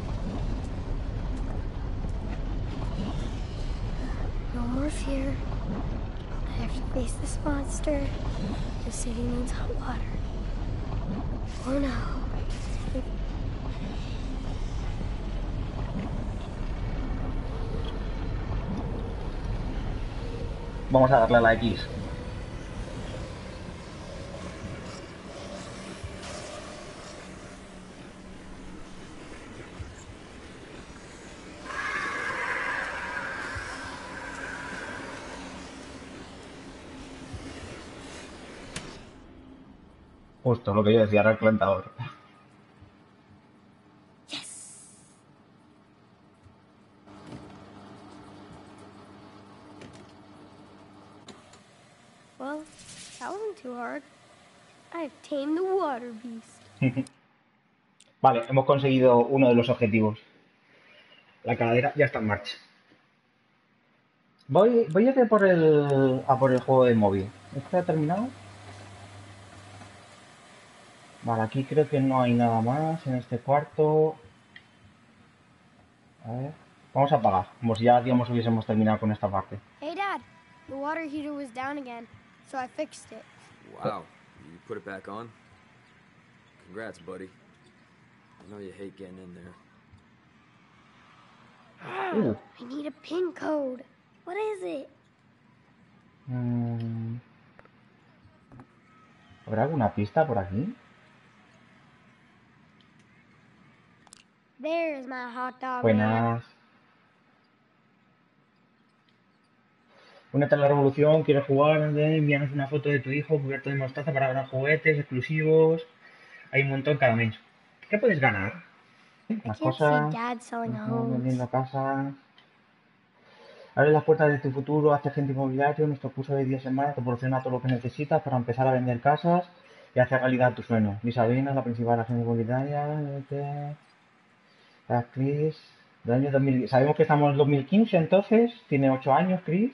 No more fear. I have to face this monster. The city needs hot water. Oh no. Vamos a darle a la X. Justo lo que yo decía, era el calentador. Well, that wasn't too hard. I've tamed the water beast. Vale, hemos conseguido uno de los objetivos. La caladera ya está en marcha. Voy, voy a ir por el, a por el juego de móvil. ¿Este ha terminado? Vale, aquí creo que no hay nada más en este cuarto. A ver. Vamos a apagar, como si ya, digamos, hubiésemos terminado con esta parte. Hey, Dad. The water heater was down again, so I fixed it. Wow, you put it back on? Congrats, buddy. I know you hate getting in there. Uh. I need a pin code. What is it? Mm. ¿Habrá alguna pista por aquí? There's my hot dog. Buenas. Únete a la revolución, quieres jugar, envíanos una foto de tu hijo cubierto de mostaza para ganar juguetes exclusivos. Hay un montón cada mes. ¿Qué puedes ganar? Las cosas, Dad selling vendiendo homes. casas. Abre las puertas de tu futuro, hace agente inmobiliario. Nuestro curso de diez semanas te proporciona todo lo que necesitas para empezar a vender casas y hacer realidad tus sueños. Mi Sabina, la principal agente inmobiliaria. La Chris, del año dos mil. Sabemos que estamos en dos mil quince, entonces. Tiene ocho años, Chris.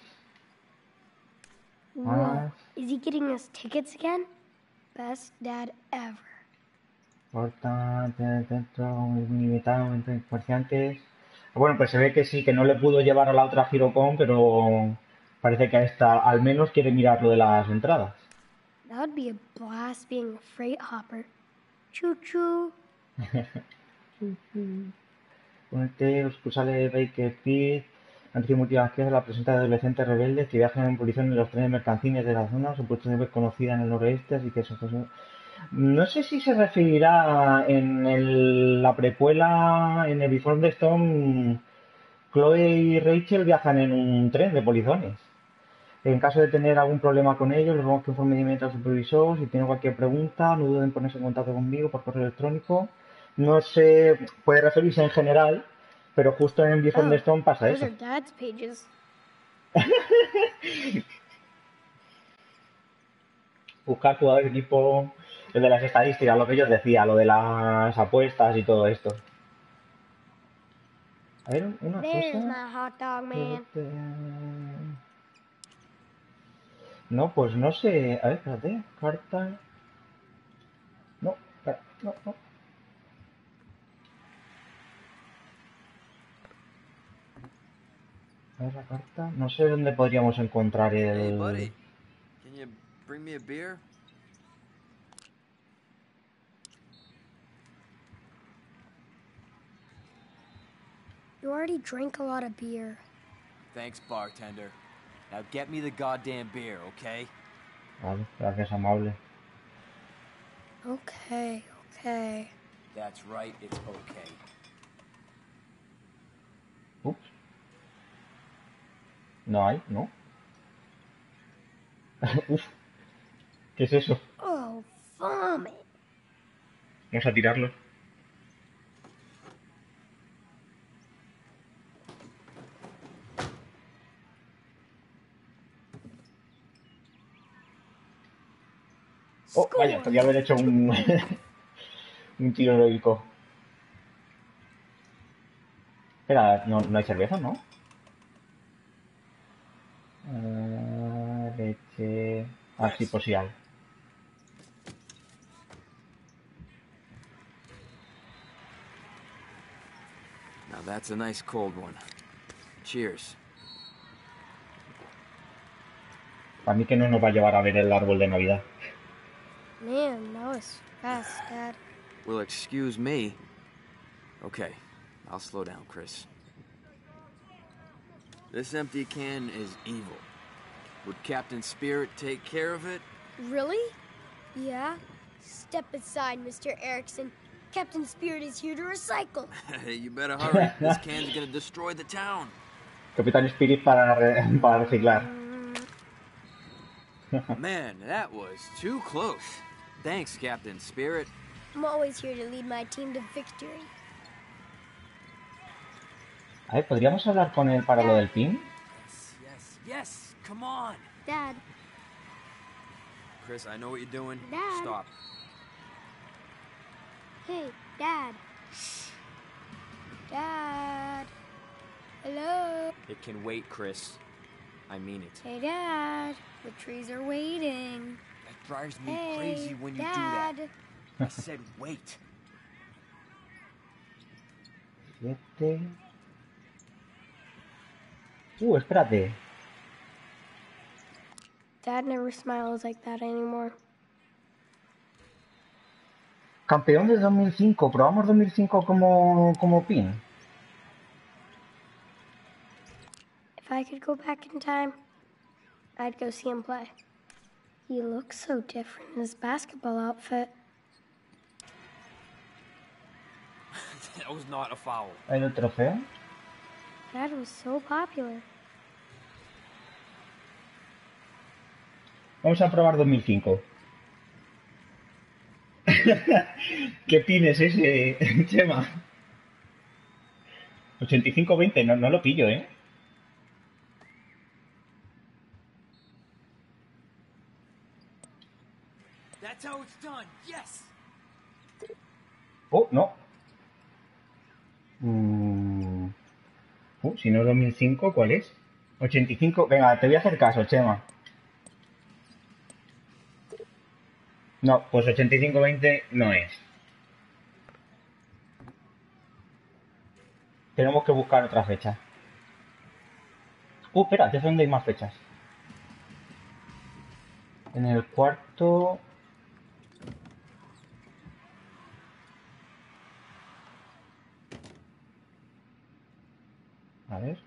Whoa. Is he getting us tickets again? Best dad ever. Importante, dentro, limitado, entre comerciantes. Bueno, pues se ve que sí, que no le pudo llevar a la otra Girocon, pero parece que a esta al menos quiere mirar lo de las entradas. That would be a blast being a freight hopper. Choo choo. Ponete los sucursales de Baker Street, Antonio Multivación, la presenta de adolescentes rebeldes que viajan en policía en los trenes mercancines de la zona, supuestamente conocida en el noroeste, así que eso es. No sé si se referirá en el, la precuela, en el Before the Storm, Chloe y Rachel viajan en un tren de polizones. En caso de tener algún problema con ellos, les vamos que informe inmediatamente al supervisor. Si tienen cualquier pregunta, no duden en ponerse en contacto conmigo por correo electrónico. No sé, puede referirse en general, pero justo en Before the Storm pasa Those eso. are Dad's pages. Buscar jugadores de equipo. Lo de las estadísticas, lo que yo os decía, lo de las apuestas y todo esto. A ver, una There's cosa. my hot dog man. No, pues no sé. A ver, espérate. Carta. No, espera, no, no. A ver la carta. No sé dónde podríamos encontrar Hey, el. buddy. Can you bring me a beer? You already drank a lot of beer. Thanks, bartender. Now get me the goddamn beer, okay? Vale, gracias, amable. Okay, okay. That's right, it's okay. Ups. No hay, ¿no? Uf. ¿Qué es eso? Oh, vomit. Vamos a tirarlo. Oh, vaya, podría haber hecho un, un tiro heroico. Espera, no, no hay cerveza, ¿no? Uh, leche... Ah, sí, pues sí hay. Now that's a nice cold one. Cheers. Para mí que no nos va a llevar a ver el árbol de Navidad. Man, that was fast, Dad. Well, excuse me. Okay, I'll slow down, Chris. This empty can is evil. Would Captain Spirit take care of it? Really? Yeah? Step aside, Mister Erickson. Captain Spirit is here to recycle. You better hurry. This can's gonna destroy the town. Capitán Spirit para, re- para reciclar. Man, that was too close. Thanks, Captain Spirit. I'm always here to lead my team to victory. A ver, ¿podríamos hablar con él para lo del pin? Yes, yes, yes. Come on. Dad, Chris, I know what you're doing. Dad. Stop. hey, Dad. Dad. Hello? It can wait, Chris. I mean it. Hey, Dad. The trees are waiting. That drives me Hey, crazy when you Dad. do that. I said wait. Siete... Uh, espérate. Dad never smiles like that anymore. Campeón de dos mil cinco. ¿Probamos dos mil cinco como, como pin? If I could go back in time, I'd go see him play. He looks so different in his basketball outfit. That was not a foul. ¿Hay el trofeo? Dad was so popular. Vamos a probar dos mil cinco. ¿Qué pin es ese, Chema? ochenta y cinco veinte, no, no lo pillo, ¿eh? That's how it's done. Yes. Oh, no. Mm. Uh, si no es dos mil cinco, ¿cuál es? ochenta y cinco. Venga, te voy a hacer caso, Chema. No, pues ochenta y cinco veinte no es. Tenemos que buscar otra fecha. Uh, espera, ¿de dónde hay más fechas? En el cuarto... A ver.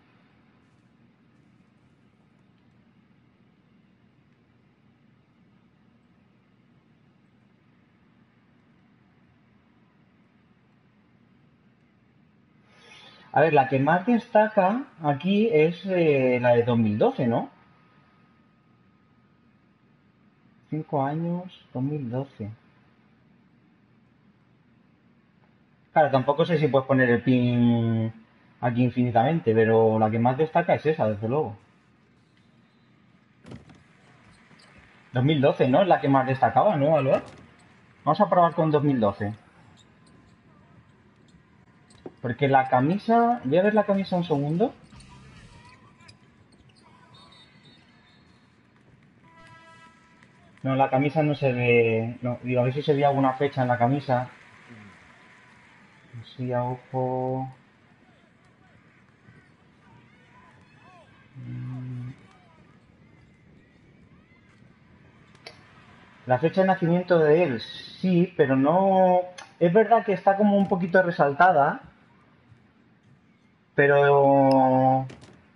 A ver, la que más destaca aquí es eh, la de dos mil doce, ¿no? Cinco años, dos mil doce. Claro, tampoco sé si puedes poner el pin aquí infinitamente, pero la que más destaca es esa, desde luego. dos mil doce, ¿no? Es la que más destacaba, ¿no, Alba? Vamos a probar con dos mil doce. Porque la camisa... Voy a ver la camisa un segundo. No, la camisa no se ve... No, digo, a ver si se ve alguna fecha en la camisa. Así a ojo... La fecha de nacimiento de él, sí, pero no... Es verdad que está como un poquito resaltada, pero...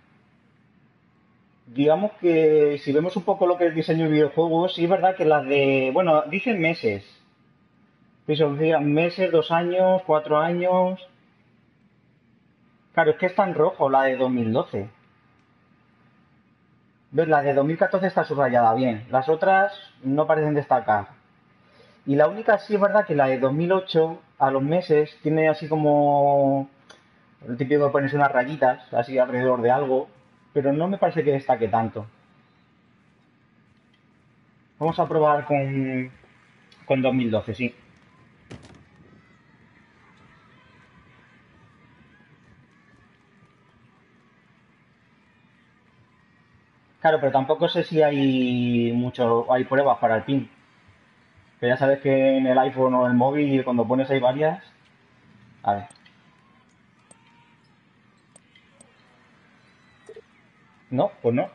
Digamos que si vemos un poco lo que es diseño de videojuegos, sí es verdad que las de... Bueno, dicen meses. Dicen meses, dos años, cuatro años... Claro, es que está en rojo la de dos mil doce. ¿Ves? La de dos mil catorce está subrayada bien. Las otras no parecen destacar. Y la única sí es verdad que la de dos mil ocho, a los meses, tiene así como... El típico de ponerse unas rayitas, así alrededor de algo. Pero no me parece que destaque tanto. Vamos a probar con... Con dos mil doce, sí. Claro, pero tampoco sé si hay mucho... Hay pruebas para el pin. Pero ya sabes que en el iPhone o el móvil, cuando pones hay varias... A ver. No, pues no.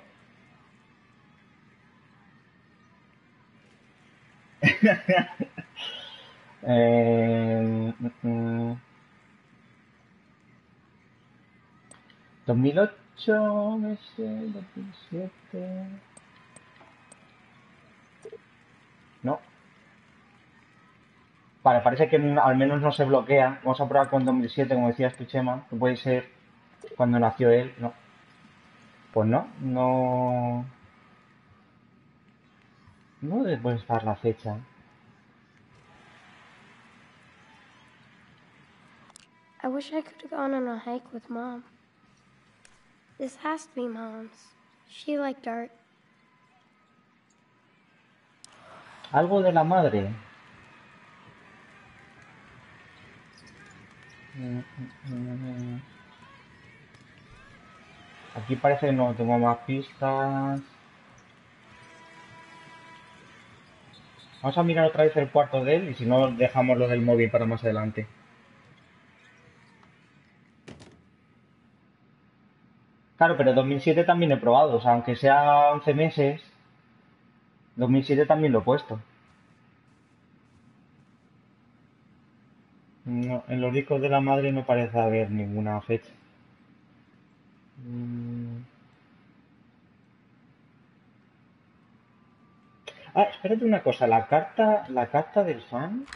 eh, mm, dos mil ocho, no sé, dos mil siete... No. Vale, parece que al menos no se bloquea. Vamos a probar con dos mil siete, como decías tu Chema, que puede ser cuando nació él. No. Pues no, no... No debe estar la fecha. I wish I could have gone on a hike with Mom. This has to be Mom's. She liked art. Algo de la madre. Aquí parece que no tengo más pistas. Vamos a mirar otra vez el cuarto de él y si no dejamos lo del móvil para más adelante. Claro, pero dos mil siete también he probado, o sea, aunque sea once meses, dos mil siete también lo he puesto. No, en los discos de la madre no parece haber ninguna fecha. Mm. Ah, espérate una cosa, la carta, la carta del fan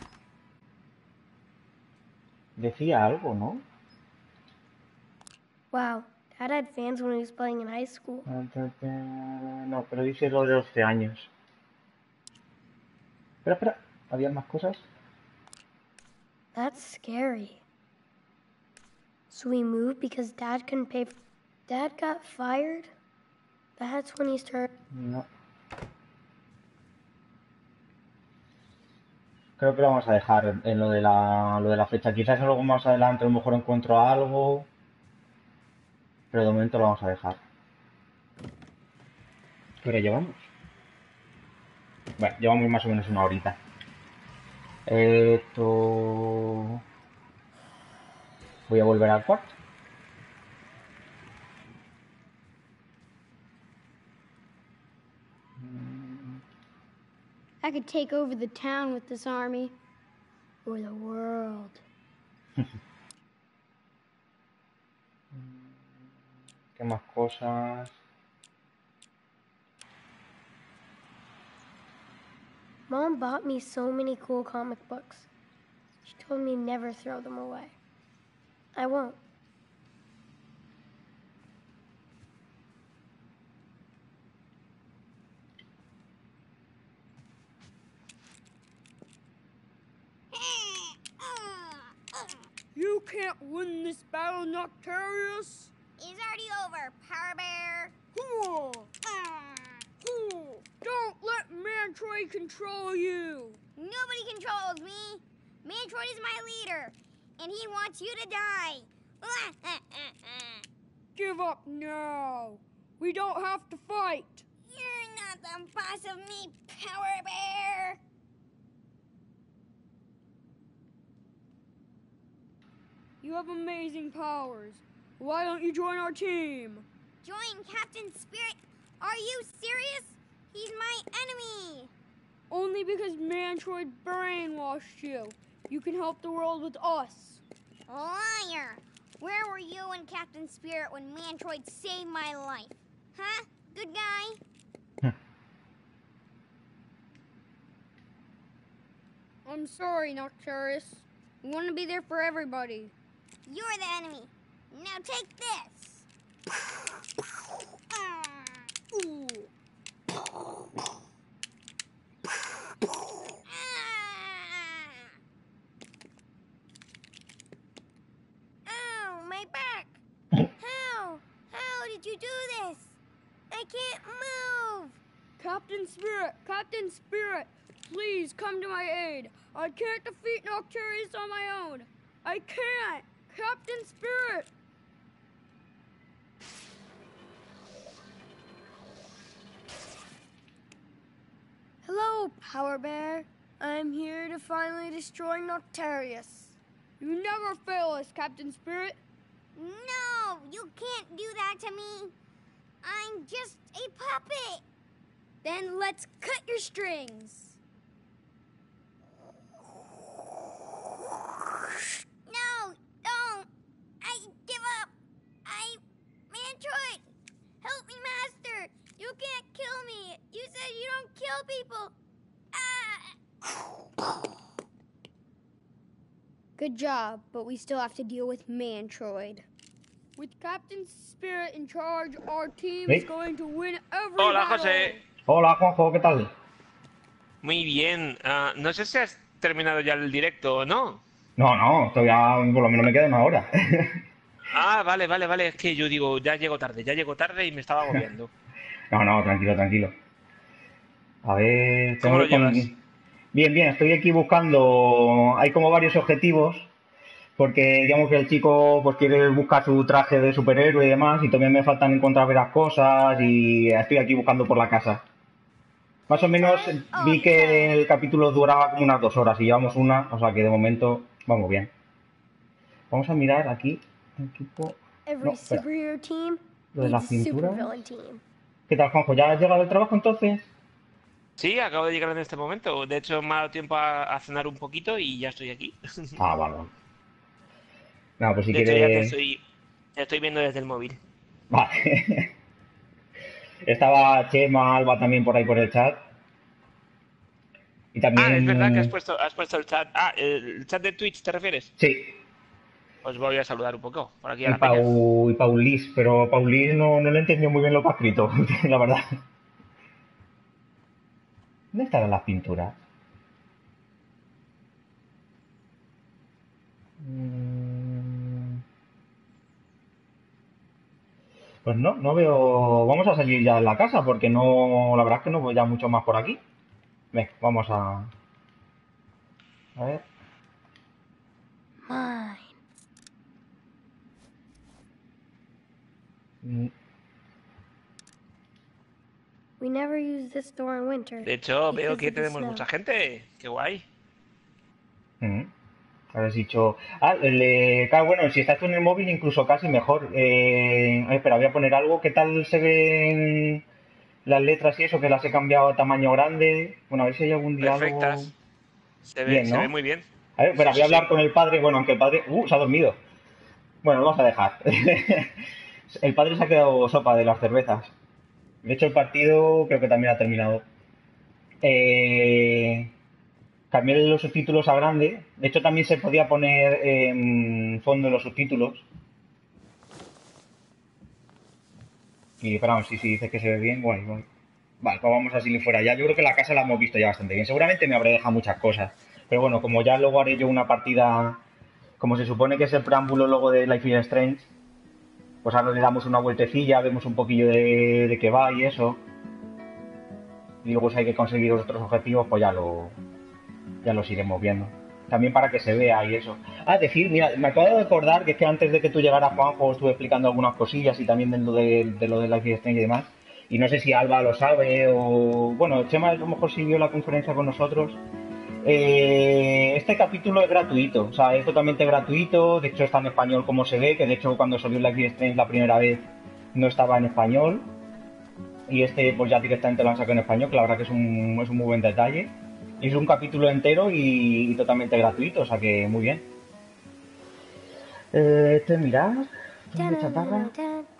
decía algo, ¿no? Wow, Dad had fans when he was playing in high school. No, pero dice lo de doce años. Espera, espera, ¿había más cosas? That's scary. So we moved because Dad couldn't pay. For... Dad got fired? That's when he started. No. Creo que lo vamos a dejar en lo de la, lo de la fecha. Quizás luego más adelante a lo mejor encuentro algo. Pero de momento lo vamos a dejar. ¿Qué hora llevamos? Bueno, llevamos más o menos una horita. Esto... Voy a volver al cuarto. I could take over the town with this army. Or the world. ¿Qué más cosas? Mom bought me so many cool comic books. She told me never throw them away. I won't. You can't win this battle, Noctarius. It's already over, Power Bear. Cool. Cool. Don't let Mantray control you. Nobody controls controls me. Mantroid is my leader, and he wants you to die. Give up now. We don't have to fight. You're not the boss of me, Power Bear. You have amazing powers. Why don't you join our team? Join Captain Spirit? Are you serious? He's my enemy. Only because Mantroid brainwashed you. You can help the world with us. Liar! Where were you and Captain Spirit when Mantroid saved my life? Huh? Good guy? I'm sorry, Nocturus. We want to be there for everybody. You're the enemy. Now take this. Ah. Ooh. Ow, my back. How? How did you do this? I can't move. Captain Spirit, Captain Spirit, please come to my aid. I can't defeat Nocturus on my own. I can't. Captain Spirit. Hello, Power Bear. I'm here to finally destroy Noctarius. You never fail us, Captain Spirit. No, you can't do that to me. I'm just a puppet. Then let's cut your strings. No, don't. I give up. I... Mantroid, help me, Master. You can't kill me. You said you don't kill people. Ah. Good job, but we still have to deal with Mantroid. With Captain Spirit in charge, our team ¿Sí? is going to win every Hola, battle. José. Hola, Juanjo, ¿qué tal? Muy bien. Ah, no sé si has terminado ya el directo o no. No, no, todavía por lo menos me queda una hora. Ah, vale, vale, vale. Es que yo digo, ya llego tarde, ya llego tarde y me estaba agobiando. No, no, tranquilo, tranquilo. A ver... ¿Cómo tengo lo que con- llevas? Bien, bien, estoy aquí buscando... Hay como varios objetivos, porque digamos que el chico pues quiere buscar su traje de superhéroe y demás, y también me faltan encontrar varias cosas, y estoy aquí buscando por la casa. Más o menos vi que el capítulo duraba como unas dos horas, y llevamos una, o sea que de momento vamos bien. Vamos a mirar aquí... Equipo... Every No, espera. superhero team Lo de needs las a pinturas. supervillain team. ¿Qué tal, Juanjo? ¿Ya has llegado al trabajo entonces? Sí, acabo de llegar en este momento. De hecho, me ha dado tiempo a, a cenar un poquito y ya estoy aquí. Ah, vale, vale. No, pues si De hecho, ya te quieres... estoy, te estoy viendo desde el móvil. Vale. Estaba Chema, Alba también por ahí por el chat. Y también... Ah, es verdad que has puesto, has puesto el chat. Ah, el chat de Twitch, ¿te refieres? Sí, Os voy a saludar un poco por aquí a y, la peña. Pau, y Paulis, pero Paulis no, no le entendió muy bien lo que ha escrito, la verdad. ¿Dónde estarán las pinturas? Mm. Pues no, no veo... Vamos a salir ya de la casa porque no... La verdad es que no voy ya mucho más por aquí. Venga, vamos a... A ver... Mine. Mm, We never use this door in winter. De hecho, veo because que of the tenemos snow. mucha gente. Qué guay. mm. Habéis dicho... Ah, el de- claro, bueno, si estás tú en el móvil incluso casi mejor. Eh... ay, espera, voy a poner algo. ¿Qué tal se ven las letras y eso? Que las he cambiado a tamaño grande. Bueno, a ver si hay algún diálogo... Perfectas. Se ve, Bien, se ¿no? ve muy bien. A ver, espera, Sí, voy a sí, hablar sí. con el padre. Bueno, aunque el padre... ¡Uh! Se ha dormido. Bueno, lo vamos a dejar. El padre se ha quedado sopa de las cervezas. De hecho, el partido creo que también ha terminado. Eh... Cambié los subtítulos a grande. De hecho, también se podía poner en fondo en los subtítulos. Y, pero vamos, si, si dices que se ve bien, guay, guay. Vale, pues vamos a salir fuera ya. Yo creo que la casa la hemos visto ya bastante bien. Seguramente me habré dejado muchas cosas. Pero bueno, como ya luego haré yo una partida, como se supone que es el preámbulo luego de Life is Strange, pues ahora le damos una vueltecilla, vemos un poquillo de, de qué va y eso. Y luego si hay que conseguir otros objetivos, pues ya lo, ya los iremos viendo. También para que se vea y eso. Ah, decir, mira, me acabo de recordar que es que antes de que tú llegaras, Juanjo, estuve explicando algunas cosillas y también de lo de, de lo de Life is Strange y demás. Y no sé si Alba lo sabe o... Bueno, Chema a lo mejor sí vio la conferencia con nosotros. Eh, este capítulo es gratuito, o sea, es totalmente gratuito. De hecho está en español como se ve, que de hecho cuando salió Life is Strange la primera vez no estaba en español. Y este pues ya directamente lo han sacado en español, que la verdad que es un, es un muy buen detalle. Y es un capítulo entero y, y totalmente gratuito, o sea que muy bien. Eh, este, mirad, de chatarra.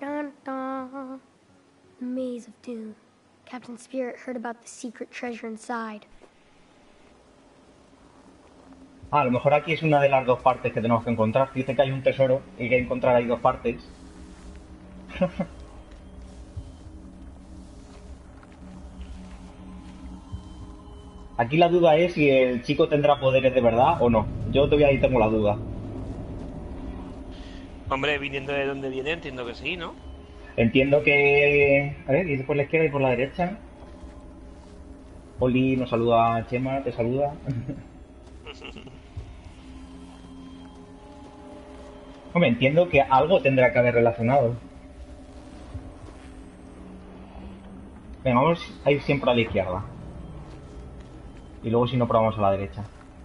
Maze of Doom. Captain Spirit heard about the secret treasure inside. Ah, a lo mejor aquí es una de las dos partes que tenemos que encontrar. Dice que hay un tesoro y hay que encontrar ahí dos partes. Aquí la duda es si el chico tendrá poderes de verdad o no. Yo todavía ahí tengo la duda. Hombre, viniendo de donde viene, entiendo que sí, ¿no? Entiendo que... A ver, dice por la izquierda y por la derecha. Oli nos saluda, Chema, te saluda. Hombre, entiendo que algo tendrá que haber relacionado. Venga, vamos a ir siempre a la izquierda. Y luego si no probamos a la derecha.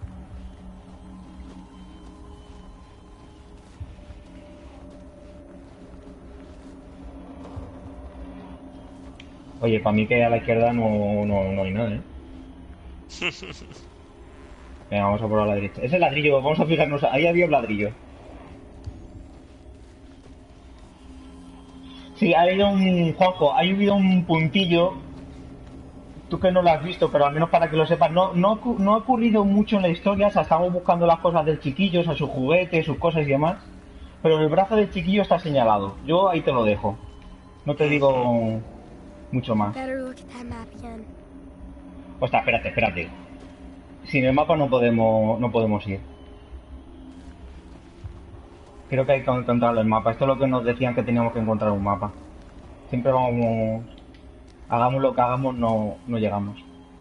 Oye, para mí que a la izquierda no, no, no hay nada, ¿eh? Venga, vamos a probar a la derecha. Ese ladrillo, vamos a fijarnos. Ahí había un ladrillo. Sí, ha habido un... Juanjo, ha habido un puntillo. Tú que no lo has visto, pero al menos para que lo sepas, no, no, no ha ocurrido mucho en la historia. O sea, estamos buscando las cosas del chiquillo, o sea, sus juguetes, sus cosas y demás. Pero el brazo del chiquillo está señalado. Yo ahí te lo dejo. No te digo mucho más. Ostras, espérate, espérate. Sin el mapa no podemos, no podemos ir. Creo que hay que encontrar el mapa. Esto es lo que nos decían que teníamos que encontrar un mapa. Siempre vamos... Hagamos lo que hagamos, no, no llegamos.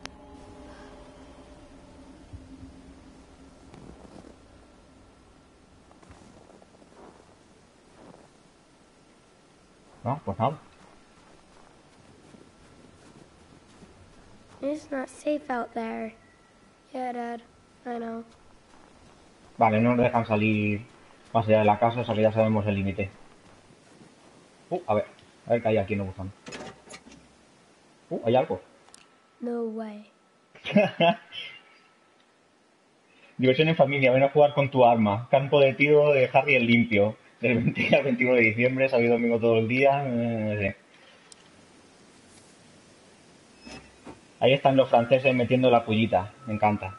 No, pues nada. It's not safe out there. Yeah, Dad. I know. Vale, no nos dejan salir más allá de la casa, o sea que ya sabemos el límite. Uh, a ver. A ver qué hay aquí, no buscando. Uh, hay algo. No way. Diversión en familia, ven a jugar con tu arma. Campo de tiro de Harry el limpio. Del veinte al veintiuno de diciembre, sábado y domingo todo el día. Eh, no sé. Ahí están los franceses metiendo la pullita. Me encanta.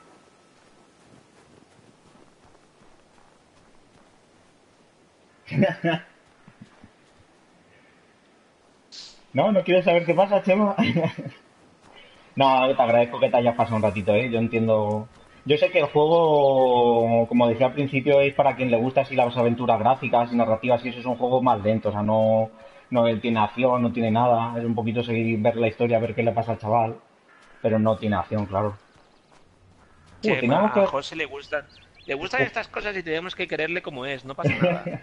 ¿No? ¿No quieres saber qué pasa, Chema? No, te agradezco que te hayas pasado un ratito, ¿eh? Yo entiendo... Yo sé que el juego, como decía al principio, es para quien le gusta así las aventuras gráficas y narrativas y eso es un juego más lento, o sea, no, no tiene acción, no tiene nada, es un poquito seguir, ver la historia, ver qué le pasa al chaval, pero no tiene acción, claro. Che, Uh, teníamos a que... José le gustan, le gustan estas cosas y tenemos que quererle como es, no pasa nada.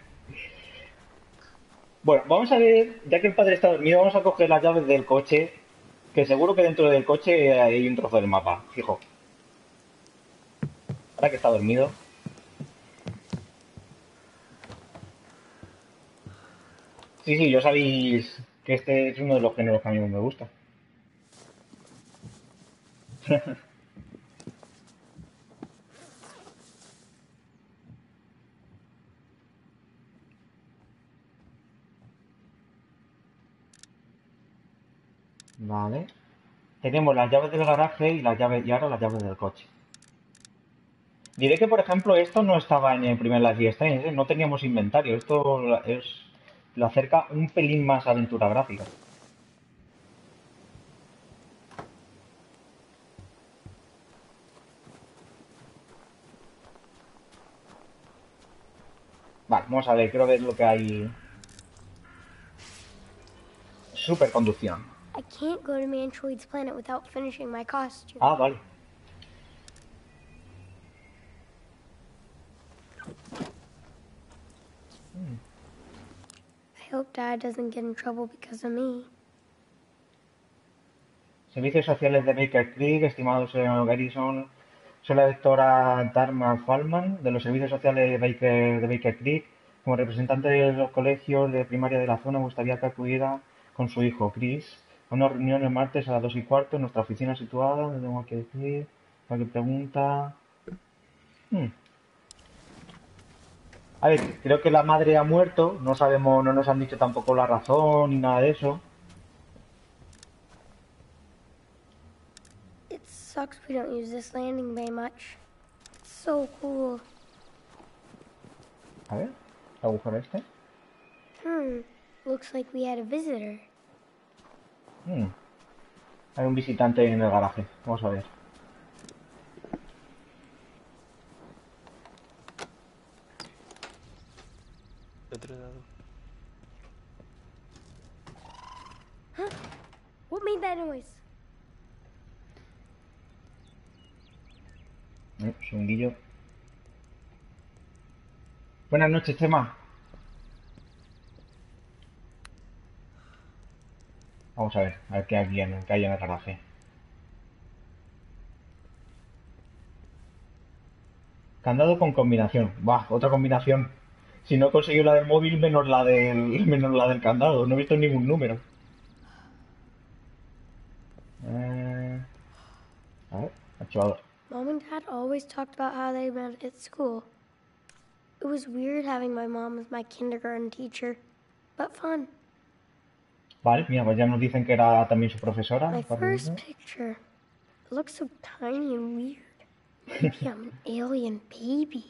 Bueno, vamos a ver, ya que el padre está dormido, vamos a coger las llaves del coche, que seguro que dentro del coche hay un trozo del mapa, fijo. Ahora que está dormido. Sí, sí, yo sabéis que este es uno de los géneros que a mí me gusta. Vale. Tenemos las llaves del garaje y las llaves y ahora las llaves del coche. Diré que, por ejemplo, esto no estaba en el primer Life is Strange, ¿eh? No teníamos inventario. Esto es lo acerca un pelín más a aventura gráfica. Vale, vamos a ver, quiero ver lo que hay. Superconducción. I can't go to Mantroid's planet without finishing my costume. Ah, vale. Dad doesn't get in trouble because of me. Servicios sociales de Baker Creek, estimado señor Garrison. Soy la doctora Dharma Fallman, de los servicios sociales de Baker, de Baker Creek. Como representante de los colegios de primaria de la zona, me gustaría que acudiera con su hijo, Chris, a una reunión el martes a las dos y cuarto en nuestra oficina situada. No tengo que decir. ¿Para qué pregunta? Hmm. A ver, creo que la madre ha muerto. No sabemos, no nos han dicho tampoco la razón ni nada de eso. It sucks we don't use this landing bay much. It's so cool. A ver, el agujero este. Hmm, looks like we had a visitor. Hmm. Hay un visitante en el garaje. Vamos a ver. Otro dado. Huh? What made that noise? Eh, un segundillo. Buenas noches, Chema. Vamos a ver, a ver qué hay en, qué hay en el garaje. Candado con combinación. Bah, otra combinación. Si no he conseguido la del móvil, menos la del, menos la del candado. No he visto ningún número. Eh... A ver, archivador. Mom and Dad always talked about how they met at school. It was weird having my mom as my kindergarten teacher, but fun. Vale, mira, pues ya nos dicen que era también su profesora. My first picture. It looks so tiny and weird. Maybe I'm an alien baby.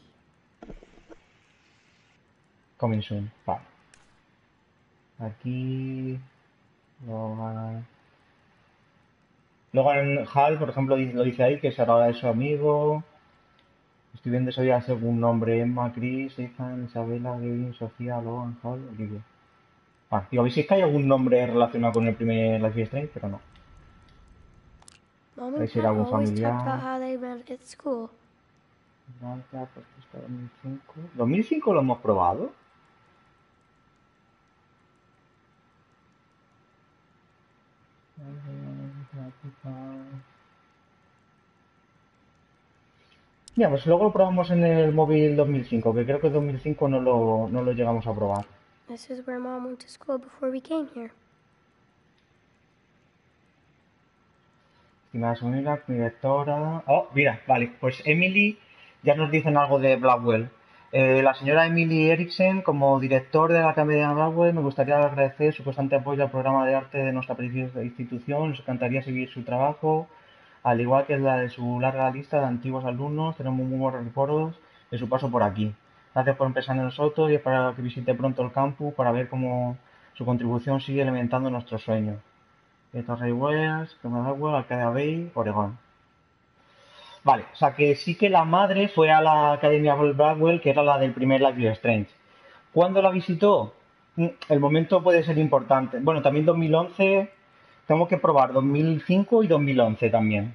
Coming soon. Vale. Aquí... Logan... Logan Hall, por ejemplo, lo dice ahí, que será de su amigo. Estoy viendo eso ya según nombre. Emma, Chris, Ethan, Isabela, Gavin, Sofía, Logan Hall, Olivia. Ah, digo, a ver si es que hay algún nombre relacionado con el primer Life is Strange, pero no. Mom A ver and si Dad era algún always talked about familiar. how they met at school. Marta, pues está dos mil cinco. ¿dos mil cinco lo hemos probado? Ya, pues luego lo probamos en el móvil dos mil cinco, que creo que dos mil cinco no lo, no lo llegamos a probar. This is where Mom went to school before we came here. Estimada señora, directora... Oh, mira, vale, pues Emily, ya nos dicen algo de Blackwell. Eh, la señora Emily Eriksen, como director de la Academia de Blackwell, me gustaría agradecer su constante apoyo al programa de arte de nuestra preciosa institución. Nos encantaría seguir su trabajo, al igual que la de su larga lista de antiguos alumnos. Tenemos muy buenos recuerdos de su paso por aquí. Gracias por empezar en nosotros y espero que visite pronto el campus para ver cómo su contribución sigue alimentando nuestros sueños. Torrey Wells, Blackwell, Arcadia Bay, Oregón. Vale, o sea que sí que la madre fue a la Academia Blackwell, que era la del primer Life is Strange. ¿Cuándo la visitó? El momento puede ser importante. Bueno, también dos mil once, tengo que probar dos mil cinco y dos mil once también.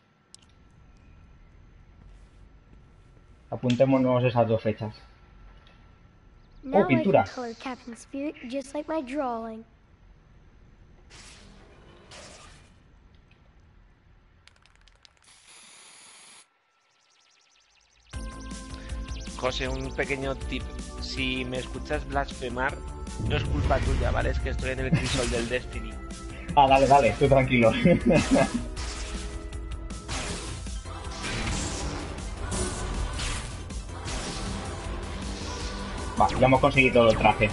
Apuntémonos esas dos fechas. Now Oh, pintura. I can color Captain Spirit just like my drawing. José, un pequeño tip. Si me escuchas blasfemar, no es culpa tuya, ¿vale? Es que estoy en el crisol del Destiny. Ah, dale, dale, estoy tranquilo. Va, ya hemos conseguido todo el traje.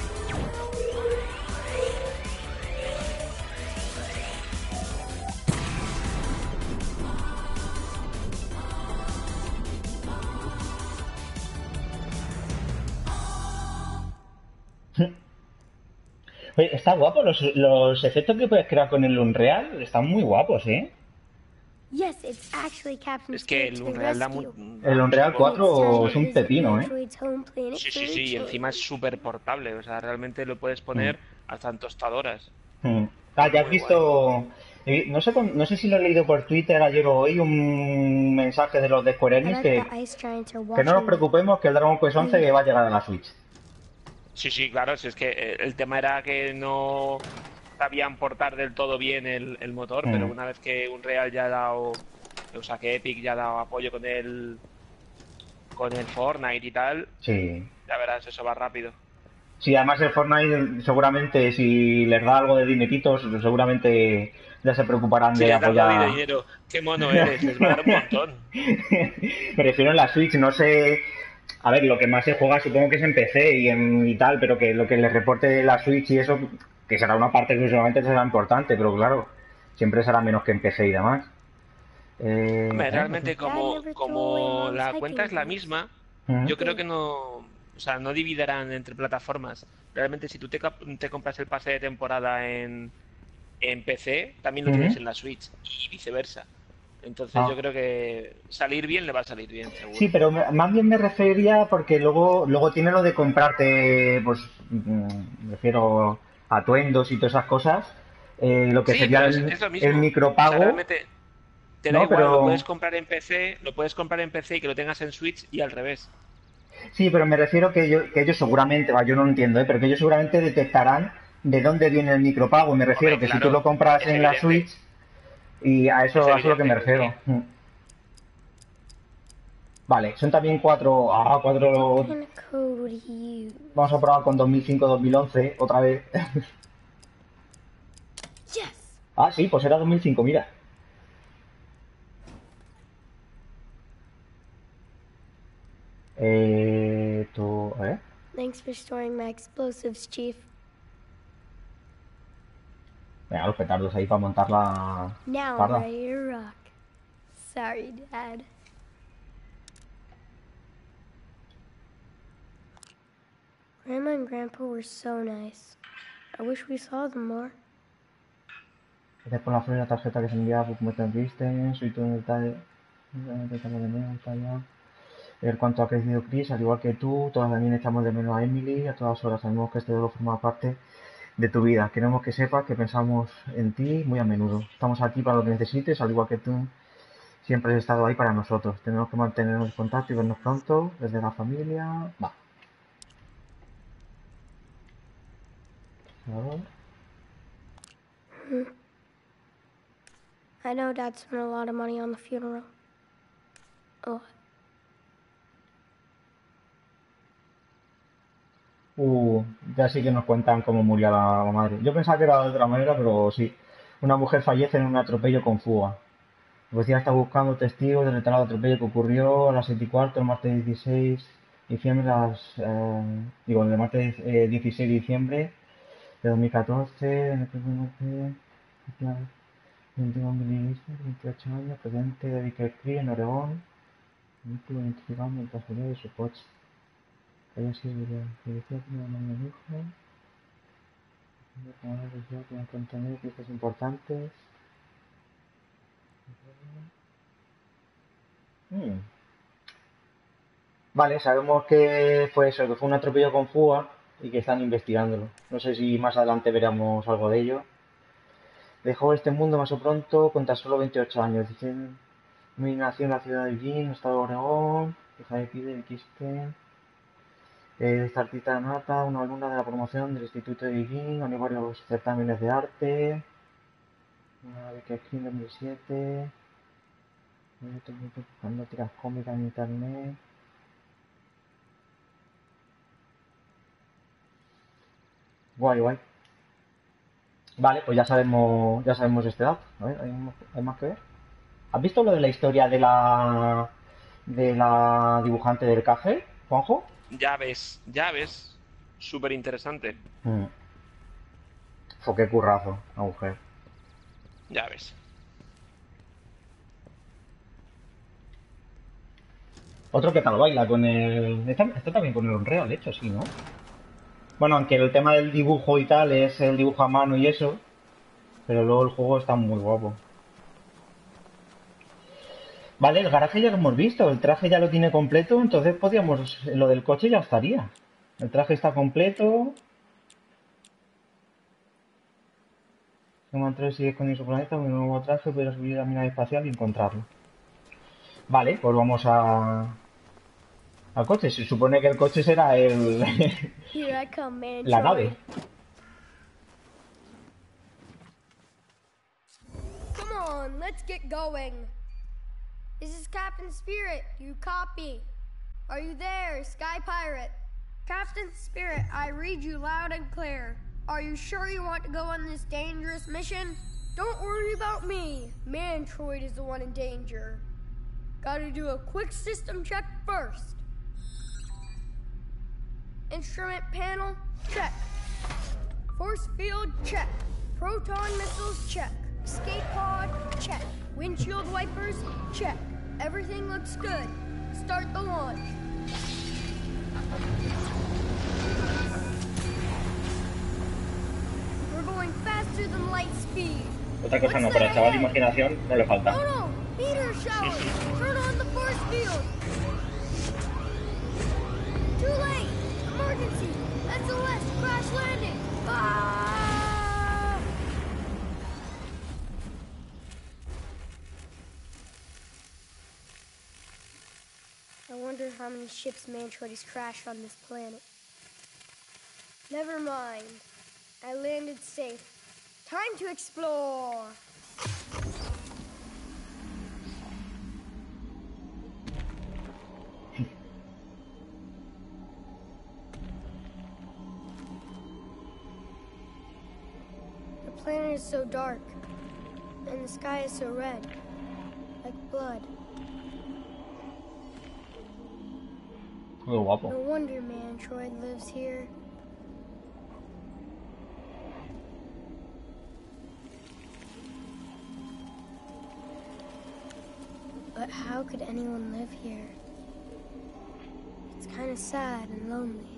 Oye, está guapo, los, los efectos que puedes crear con el Unreal están muy guapos, ¿eh? Yes, it's actually Captain Es que Spirit el to the Unreal da rescue. muy... El Unreal cuatro es un Is the pepino, ¿eh? android's home planet Sí, for sí, a sí, y change. encima es súper portable, o sea, realmente lo puedes poner hasta en tostadoras. Mm. Ah, ya has Muy visto... eh, No sé, con- no sé si lo he leído por Twitter ayer o hoy, un mensaje de los de Square I Enix bet que, the ice giants are que no nos watching. preocupemos que el Dragon Quest once va a llegar a la Switch. Sí, sí, claro, si es que eh, el tema era que no sabían portar del todo bien el, el motor, pero Mm. una vez que Unreal ya ha dado, o sea, que Epic ya ha dado apoyo con el, con el Fortnite y tal, Sí. ya verás, eso va rápido. Sí, además el Fortnite seguramente si les da algo de dineritos, seguramente ya se preocuparán Si de les da algo de apoyar. dinero, qué mono eres, les va a dar un montón. Me refiero en la Switch, no sé. A ver, lo que más se juega supongo que es en P C y, en, y tal, pero que lo que les reporte la Switch y eso, que será una parte que seguramente será importante, pero claro, siempre será menos que en P C y demás. Eh, Hombre, a ver, no sé. realmente Dad como, never threw away como Mom's la cuenta hiking es la boots. misma, Ujú. yo creo que no, o sea, no dividirán entre plataformas. Realmente si tú te, cap- te compras el pase de temporada en, en P C, también lo tienes Ujú. en la Switch y viceversa. Entonces yo Ah. creo que salir bien le va a salir bien, Sí, seguro. pero me- más bien me refería porque luego, luego tiene lo de comprarte, pues, mm, me refiero a atuendos y todas esas cosas, eh, lo que Sí, sería pero es, el, es lo el mismo. O sea, micropago, realmente te da ¿no? igual, lo puedes Pero comprar en P C, lo puedes comprar en P C y que lo tengas en Switch y al revés. sí, pero me refiero que, yo- que ellos seguramente, va, yo no lo entiendo, ¿eh? Pero que ellos seguramente detectarán de dónde viene el micropago. Me refiero Hombre, que si tú lo claro, compras es en la evidente, Switch, y a es eso, a eso es lo que me evidente que refiero. sí. Mm. Vale, son también cuatro, ah, What cuatro, kind of code would he use? vamos a probar con dos mil cinco dos mil once otra vez. Yes! Ah, sí, pues era dos mil cinco, mira. Eh, tú, a ver. Thanks for storing my explosives, Chief. Venga, los petardos ahí para montar la Now I'm parda. ready to rock. Sorry, Dad. Grandma and Grandpa were so nice. I wish we saw them more. Gracias por la flor y la tarjeta que se enviaba, pues como te viste, soy todo un detalle. Ver cuánto ha crecido Chris, al igual que tú, todas también echamos de menos a Emily, a todas horas sabemos que este dolor forma parte de tu vida. Queremos que sepas que pensamos en ti muy a menudo. Estamos aquí para lo que necesites, al igual que tú siempre has estado ahí para nosotros. Tenemos que mantenernos en contacto y vernos pronto, desde la familia. Va. A ver. I know Dad spent a lot of money on the funeral. A lot. Uh, ya sí que nos cuentan cómo murió la, la madre. Yo pensaba que era de otra manera, pero sí. Una mujer fallece en un atropello con fuga. La policía está buscando testigos del retalado atropello que ocurrió a las siete y cuarto el martes dieciséis de diciembre, las, eh, digo, el martes eh, dieciséis de diciembre de dos mil catorce, en el primer norte, veintiuno mililitros, veintiocho años, procedente de Baker Creek, en Oregón, vehículo identificado mientras salía de su coche. Había sido la policía tiene una niña hija, la policía tiene que contener pistas importantes. Hmm. Vale, sabemos que fue eso, que fue un atropello con fuga y que están investigándolo. No sé si más adelante veremos algo de ello. Dejó este mundo más o pronto con tan solo veintiocho años. Dice, mi nació en la ciudad de Eugene, estado de Oregón, hija de Peter y Kristen. Eh, esta artista nata, una alumna de la promoción del Instituto de Eugene, ganó varios certámenes de arte. Una beca aquí en dos mil siete. Buscando tiras cómicas en internet. Guay, guay. Vale, pues ya sabemos, ya sabemos este dato. A ver, ¿hay, más- hay más que ver? ¿Has visto lo de la historia de la de la dibujante del café, Juanjo? Ya ves, ya ves, súper interesante, Mm. Fue qué currazo, la mujer. ya ves. Otro que tal baila con el. Está, está también con el Unreal, de hecho, sí, ¿no? Bueno, aunque el tema del dibujo y tal es el dibujo a mano y eso, pero luego el juego está muy guapo. Vale, el garaje ya lo hemos visto, el traje ya lo tiene completo, entonces podríamos. Lo del coche ya estaría. El traje está completo. Human sigue escondido su planeta, un nuevo traje, pudiera subir a la mina espacial y encontrarlo. Vale, pues vamos a. al coche. Se supone que el coche será el... Here I come, man. la nave. Come on, let's get going. This is Captain Spirit. You copy? Are you there, Sky Pirate? Captain Spirit, I read you loud and clear. Are you sure you want to go on this dangerous mission? Don't worry about me. Mantroid is the one in danger. Gotta do a quick system check first. Instrument panel, check. Force field, check. Proton missiles, check. Escape pod, check. Windshield wipers, check. Everything looks good. Start the launch. We're going faster than light speed. Otra cosa no, pero al chaval de imaginación no le falta. Oh no! Meteor shower! Turn on the force field! Too late! Emergency! S O S! Crash landing! Ah! I wonder how many ships Mantroid has crashed on this planet. Never mind. I landed safe. Time to explore! The planet is so dark, and the sky is so red, like blood. Muy guapo. No wonder Mantroid lives here. But how could anyone live here? It's kind of sad and lonely.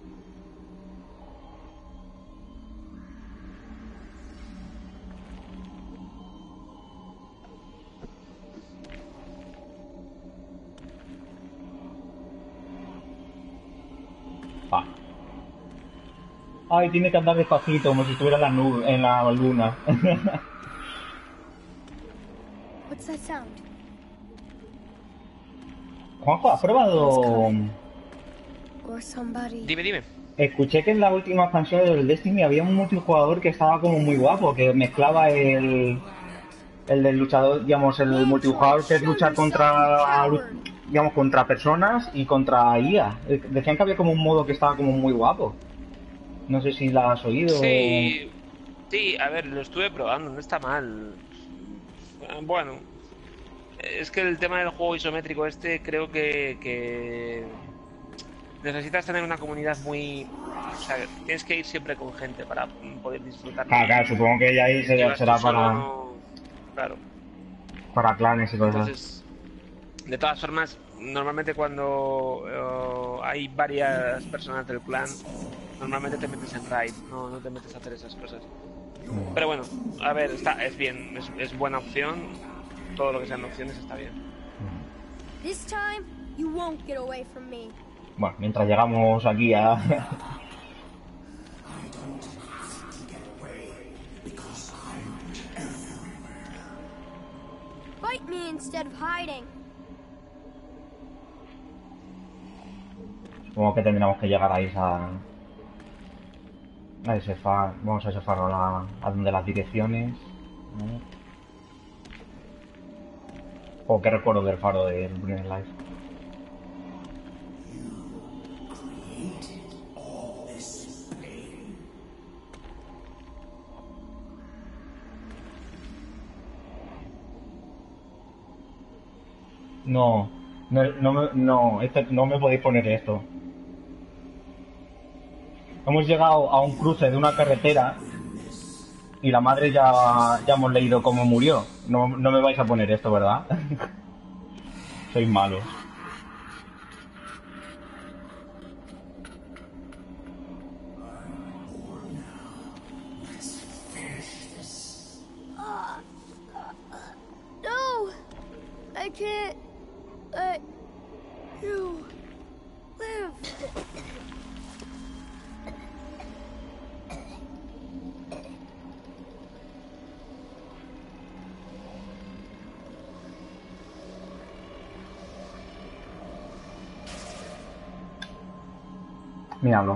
Ah. Ay, tiene que andar despacito, como si estuviera en la, nube, en la luna. What's that sound? Juanjo, ¿has probado...? Or somebody. Dime, dime. Escuché que en la última expansión del Destiny había un multijugador que estaba como muy guapo, que mezclaba el... el del luchador, digamos, el multijugador que es luchar contra... digamos, contra personas y contra I A. Decían que había como un modo que estaba como muy guapo. No sé si la has oído. Sí, sí, a ver, lo estuve probando, no está mal. Bueno, es que el tema del juego isométrico este creo que, que necesitas tener una comunidad muy... O sea, tienes que ir siempre con gente para poder disfrutar. Claro, claro, supongo que ya ahí será, será para... No... Claro. Para clanes y cosas. Entonces, de todas formas, normalmente cuando uh, hay varias personas del clan, normalmente te metes en raid, no, no te metes a hacer esas cosas. Mm. Pero bueno, a ver, está, es bien, es, es buena opción. Todo lo que sean opciones está bien. This time, you won't get away from me. Bueno, mientras llegamos aquí a... Fight me instead of hiding. Supongo que tendríamos que llegar a esa... a ese faro. Vamos a ese faro, a, a donde las direcciones. ¿No? O qué recuerdo del faro de Brunet Life. No, no, no, me, no, este, no me podéis poner esto. Hemos llegado a un cruce de una carretera y la madre ya, ya hemos leído cómo murió. No, no me vais a poner esto, ¿verdad? Sois malos. No! I can't let you live. Míralo.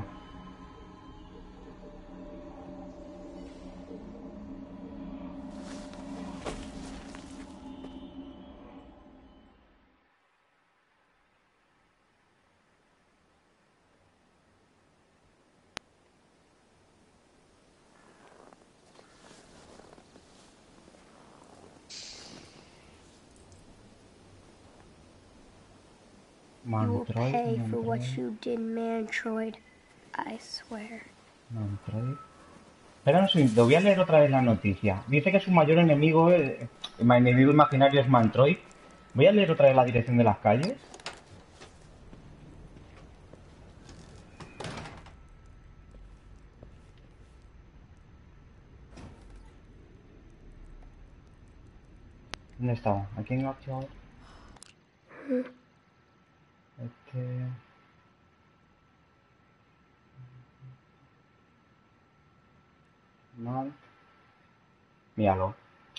You will Mantroid, pay for what Mantroid, you did, Mantroid. I swear. Mantroid. Espera un segundo, voy a leer otra vez la noticia. Dice que su mayor enemigo, eh, el enemigo imaginario es Mantroid. Voy a leer otra vez la dirección de las calles. ¿Dónde estaba? Aquí en Orchard. Este... Mant. Míralo.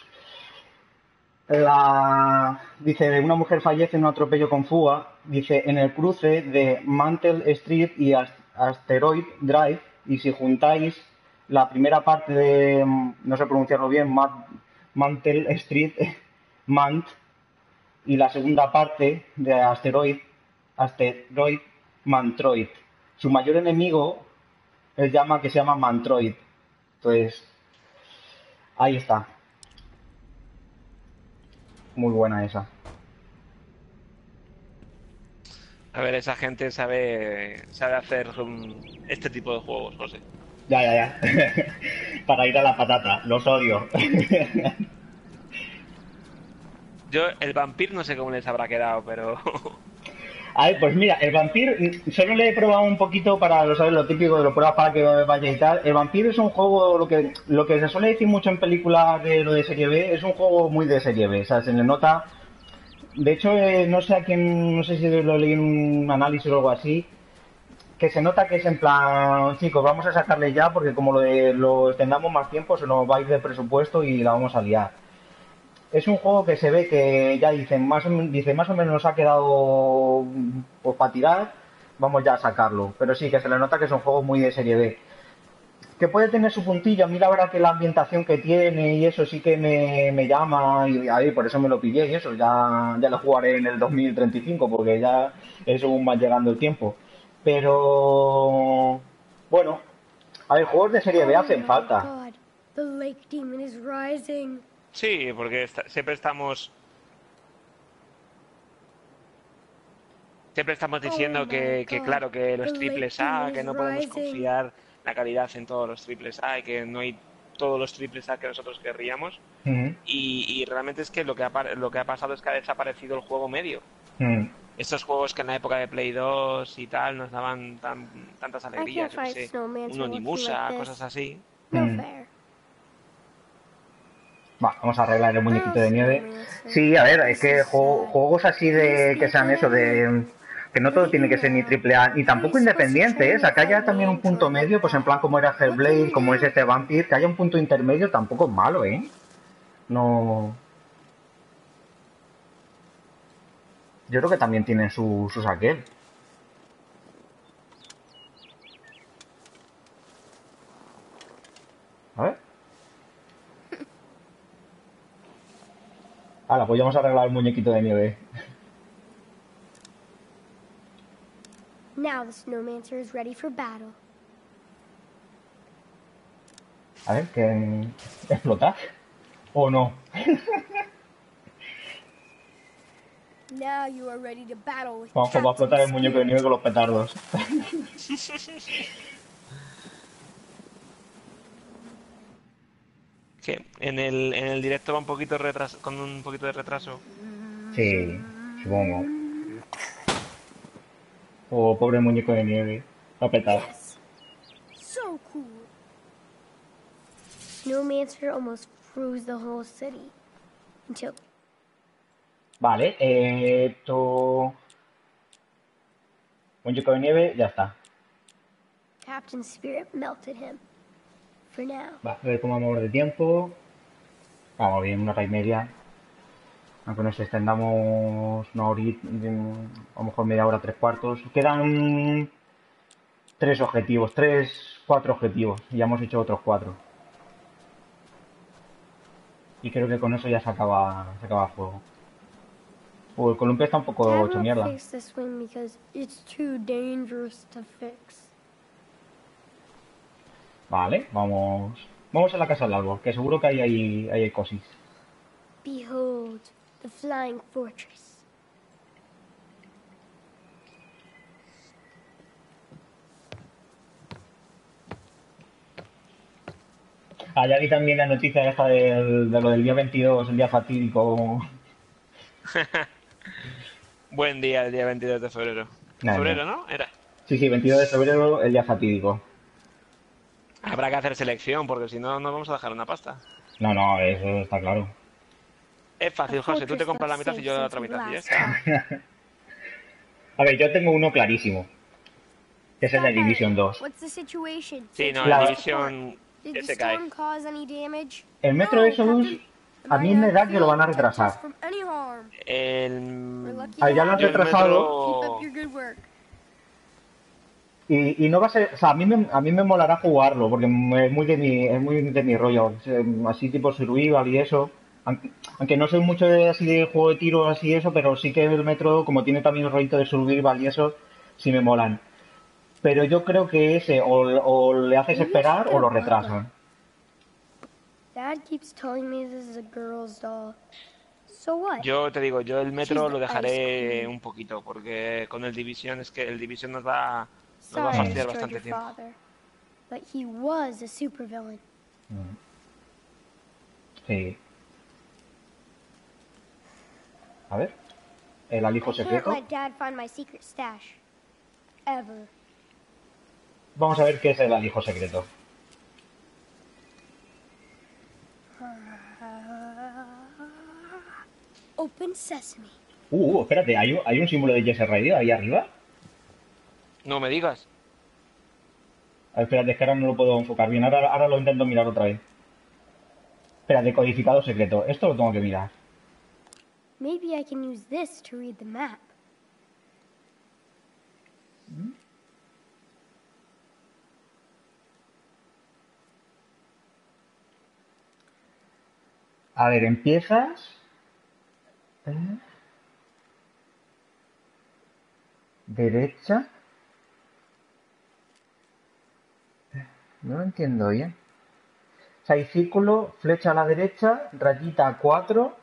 La... Dice, una mujer fallece en un atropello con fuga. Dice, en el cruce de Mantle Street y As- Asteroid Drive. Y si juntáis la primera parte de, no sé pronunciarlo bien, Ma- Mantle Street, Mant, y la segunda parte de Asteroid, Asteroid, Mantroid. Su mayor enemigo, él llama que se llama Mantroid. Entonces, ahí está. Muy buena esa. A ver, esa gente sabe, sabe hacer um, este tipo de juegos, José. Ya, ya, ya. Para ir a la patata. Los odio. Yo, el vampiro no sé cómo les habrá quedado, pero... A ver, pues mira, el vampiro, solo le he probado un poquito para, lo sabes, lo típico de lo pruebas para que vaya y tal. El vampiro es un juego, lo que lo que se suele decir mucho en películas de lo de serie B, es un juego muy de serie B, o sea, se le nota. De hecho, eh, no sé a quién, no sé si lo leí en un análisis o algo así, que se nota que es en plan, chicos, vamos a sacarle ya porque como lo, de, lo extendamos más tiempo se nos va a ir de presupuesto y la vamos a liar. Es un juego que se ve que ya dicen más o, men- dice, más o menos nos ha quedado pues para tirar, vamos ya a sacarlo. Pero sí, que se le nota que es un juego muy de serie B. Que puede tener su puntillo, a mí la verdad que la ambientación que tiene y eso sí que me, me llama y ahí por eso me lo pillé y eso, ya, ya lo jugaré en el dos mil treinta y cinco porque ya es según va llegando el tiempo. Pero bueno, a ver, juegos de serie B Oh hacen my falta. god, the lake demon is rising. Sí, porque esta- siempre estamos... Siempre estamos diciendo Oh que, my que god, claro, que los the lake triples A, demon que is no podemos rising. confiar la calidad en todos los triples A y que no hay todos los triples A que nosotros querríamos. Ujú, Y, y realmente es que lo que, ha, par- lo que ha pasado es que ha desaparecido el juego medio. ujú. Estos juegos que en la época de Play dos y tal nos daban tan, tantas I alegrías, can't yo qué fight sé, Snowmancer un looking Onimusa, like cosas this. así. No Mm. fair. Va, vamos a arreglar el muñequito Oh, de nieve. Snowmancer. Sí, a ver, es This que is juego- sad. juegos así I used to de be que a sean kid eso, every de week. que no Look todo at tiene you que ser ni now. triple A, ni How are tampoco you supposed to independiente, train ¿eh? O me sea, to que haya fight también un punto Mantroid like medio, pues en that? plan como era Look at Hellblade, me como es now. este Vampire, que haya un punto intermedio tampoco es malo, ¿eh? No... Yo creo que también tiene su, sus aquel. A ver. Ahora, pues ya vamos a arreglar el muñequito de nieve. Now the Snowmancer is ready for battle. A ver, que... ¿Explotar? ¿O no? Now you are ready to battle with Vamos, pues va a explotar el muñeco de Captain nieve con los petardos. Que en el, en el directo va un poquito retraso, con un poquito de retraso. Sí, supongo. Oh, pobre muñeco de nieve. Lo ha petado. Yes. So cool. Snowmancer almost froze the whole city until Vale, eh, esto... Muñeco de nieve, ya está. Captain Spirit melted him. For now. Va, a ver cómo vamos de tiempo. Vamos bien, una hora y media. Aunque nos extendamos una horita, a lo mejor media hora, tres cuartos. Quedan tres objetivos, tres, cuatro objetivos. Y ya hemos hecho otros cuatro. Y creo que con eso ya se acaba, se acaba el juego. Uh, el columpio está un poco Dad hecho won't mierda. fix this one because it's too dangerous to fix. Vale, vamos. Vamos a la casa del árbol, que seguro que ahí hay, ahí hay cosis. Behold, the flying fortress. Ah, ya vi también la noticia esta del- de lo del día veintidós, el día fatídico. Buen día, el día veintidós de febrero. Nada, Febrero, nada. ¿no? Era. Sí, sí, veintidós de febrero, el día fatídico. Habrá que hacer selección, porque si no, nos vamos a dejar una pasta. No, no, eso está claro. Es The fácil, José. Tú te fortress compras la looks mitad y safe yo la since otra we mitad y ya last está. talked. A ver, yo tengo uno clarísimo, que es el de Sky Division Pirate, dos. what's the situation? Sí, no, La- en división Did que the se cae. storm cause any damage? El Metro No, Exodus, Captain. The a mí me mighty da que lo van a field protects us retrasar. from any harm. We're El... lucky Ah, to ya lo han have Yo you. el retrasado Keep up metro... your good work. y, y no va a ser, o sea, a mí me, a mí me molará jugarlo, porque es muy de mi, es muy de mi rollo, es, así tipo survival y eso. Aunque, aunque no soy mucho de, así de juego de tiro así eso, pero sí que el Metro, como tiene también un rollito de survival y eso, sí me molan. Pero yo creo que ese o, o le haces Maybe I should esperar get o a lo Butler. retrasan. Dad keeps telling me this is a girl's doll. So what? Yo te digo, yo el metro She's lo the ice dejaré queen. un poquito, porque con el Division es que el Division nos va, nos va a Sorry I Mm, fastidiar destroyed bastante your tiempo. father, but he was a supervillain. mm, sí. A ver, el alijo I can't secreto. let Dad find my secret stash. Ever. Vamos a ver qué es el alijo secreto. Open sesame. Uh, uh, espérate, ¿hay un, hay un símbolo de Jesse Radio ahí arriba? No me digas. A ver, espérate, es que ahora no lo puedo enfocar bien. Ahora, ahora lo intento mirar otra vez. Espera, decodificado secreto. Esto lo tengo que mirar. Maybe I can use this to read the map. A ver, empiezas. eh, Derecha. No lo entiendo bien. O sea, hay círculo, flecha a la derecha, rayita cuatro.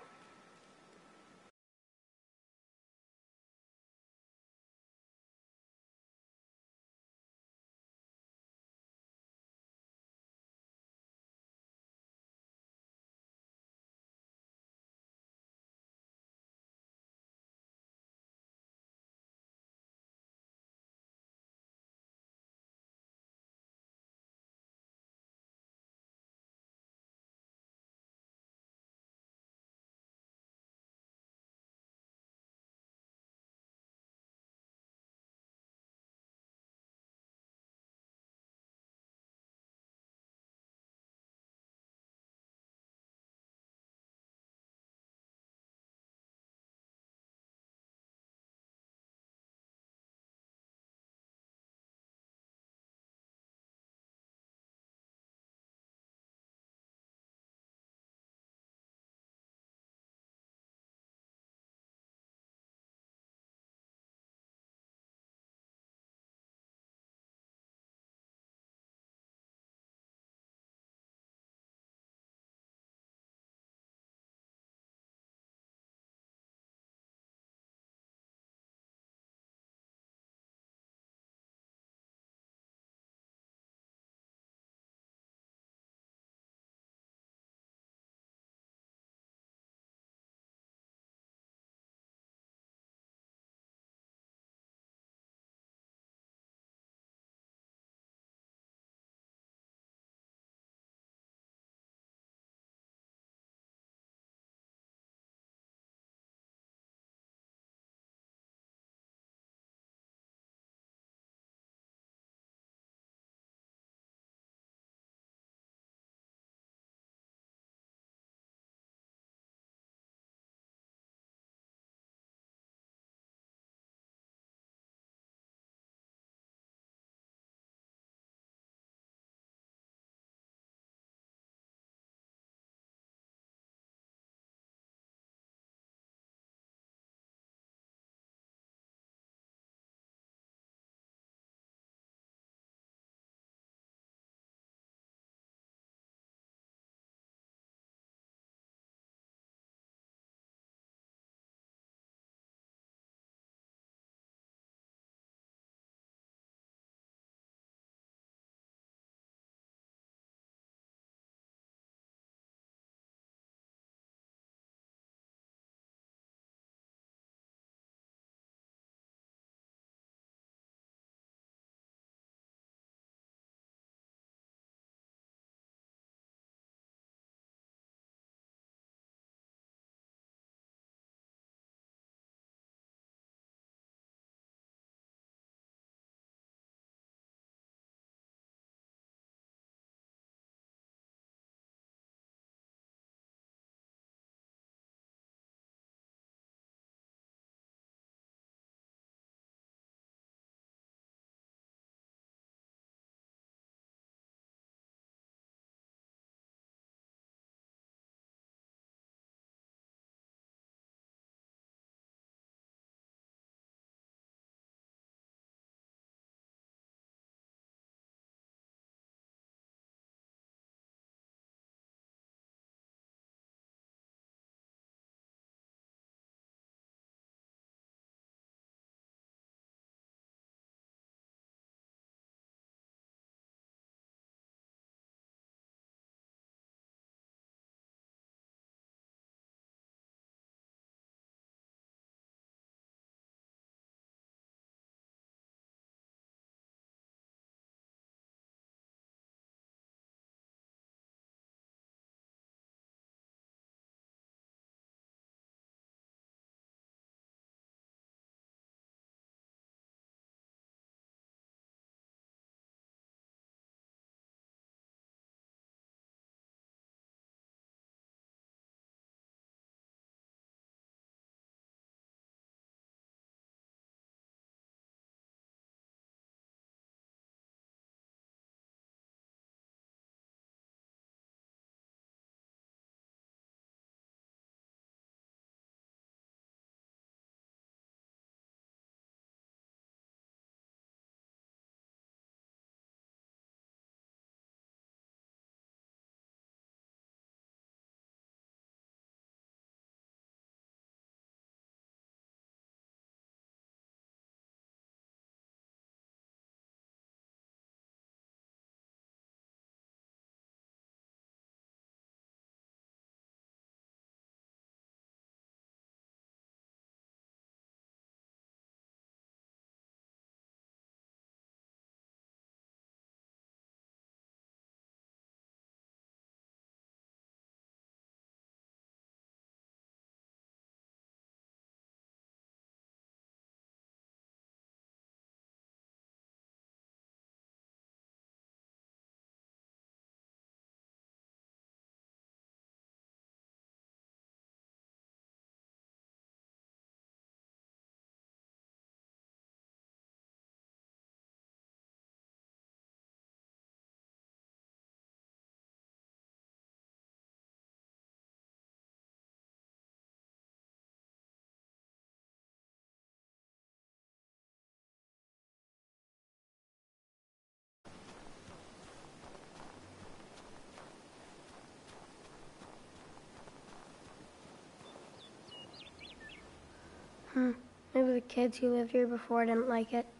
of the kids who lived here before didn't like it.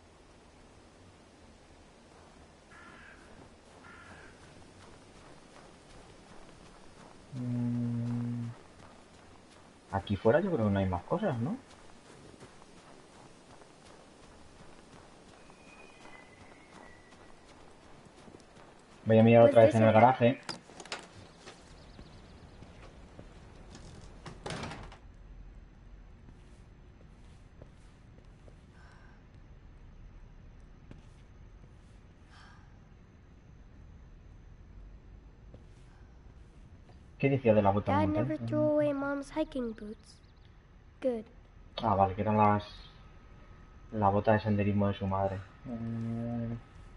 Mm, aquí fuera yo creo que no hay más cosas, ¿no? Voy a mirar Pues otra vez this en el is- garaje. ¿Qué decía de la bota de Dad montaña? never threw away Mom's hiking boots. Good. Ah, vale, que eran las... la bota de senderismo de su madre. Eh,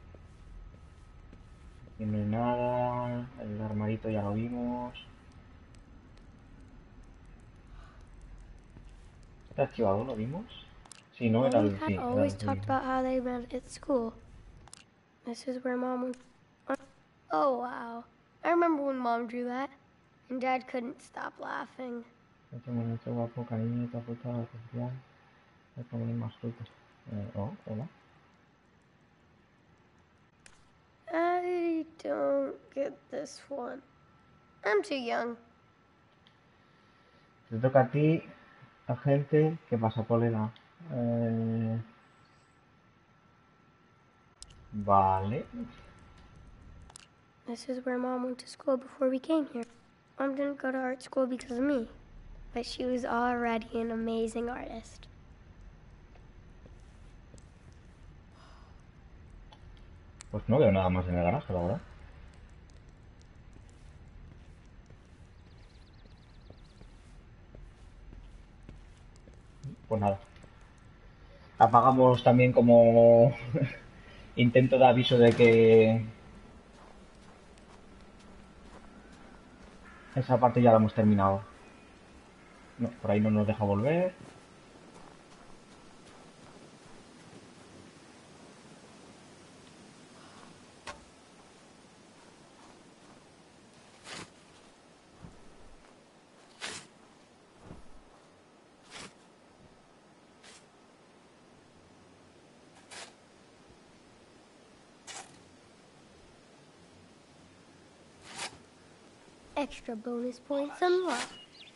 Aquí no hay nada. El armadito ya lo vimos. ¿Está archivado? ¿Lo vimos? Sí, no, era Mommy el... had sí, era always el talked tuyo. about how they met at school. This is where Mom went. Oh, wow. I remember when Mom drew that, and Dad couldn't stop laughing. Este monito guapo, cariñito, puta, especial. Es como un más frutos. Eh, oh, hola. I don't get this one. I'm too young. Te toca a ti, agente. ¿Qué pasa, Polena? Eh... Vale. This is where Mom went to school before we came here. Mom didn't go to art school because of me, but she was already an amazing artist. Pues no veo nada más en el garaje, la verdad. Pues nada. Apagamos también como intento de aviso de que esa parte ya la hemos terminado. No, por ahí no nos deja volver. Extra bonus points unlocked.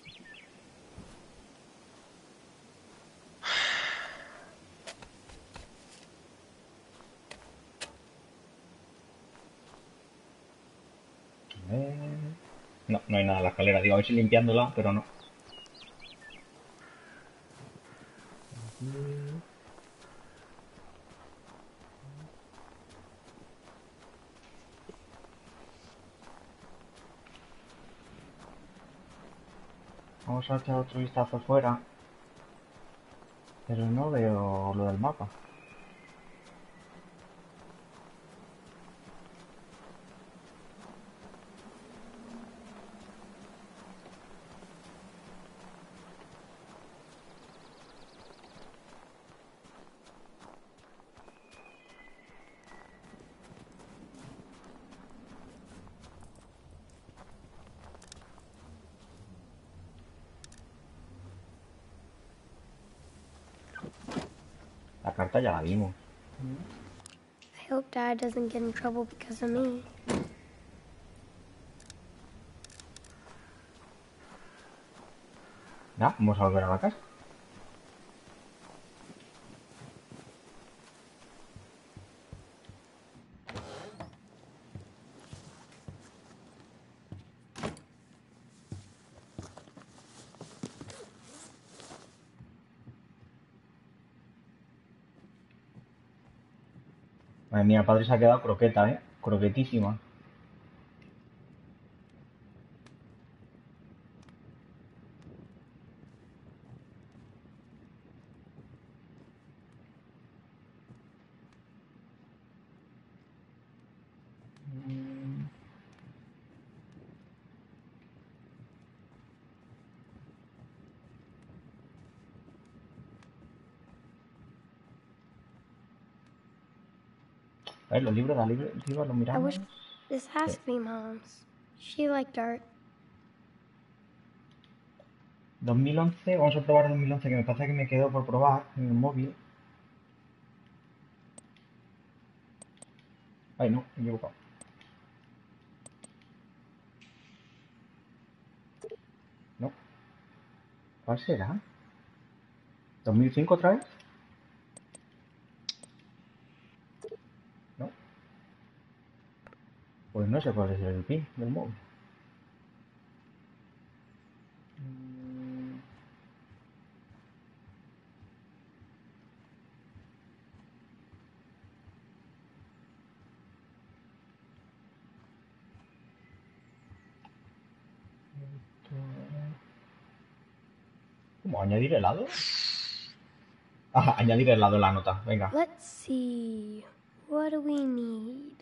Eh, No, no hay nada en la escalera. Digo, a ver si limpiándola, pero no. Vamos a echar otro vistazo fuera. Pero no veo lo del mapa. La carta ya la vimos. I hope Dad doesn't get in trouble because of me. Ya, vamos a volver a la casa. Madre mía, el padre se ha quedado croqueta, ¿eh? Croquetísima. Mm. A ver, los libros, la libros, los I miramos. wish this has to be Mom's. She liked art. dos mil once, vamos a probar dos mil once, que me pasa que me quedo por probar en el móvil. Ay, no, me he equivocado. No. ¿Cuál será? ¿dos mil cinco otra vez? No. Pues no sé cuál es el pin del móvil. Mm. ¿Cómo? ¿Añadir helado? Ah, añadir helado en la nota, venga. Let's see. What do we need?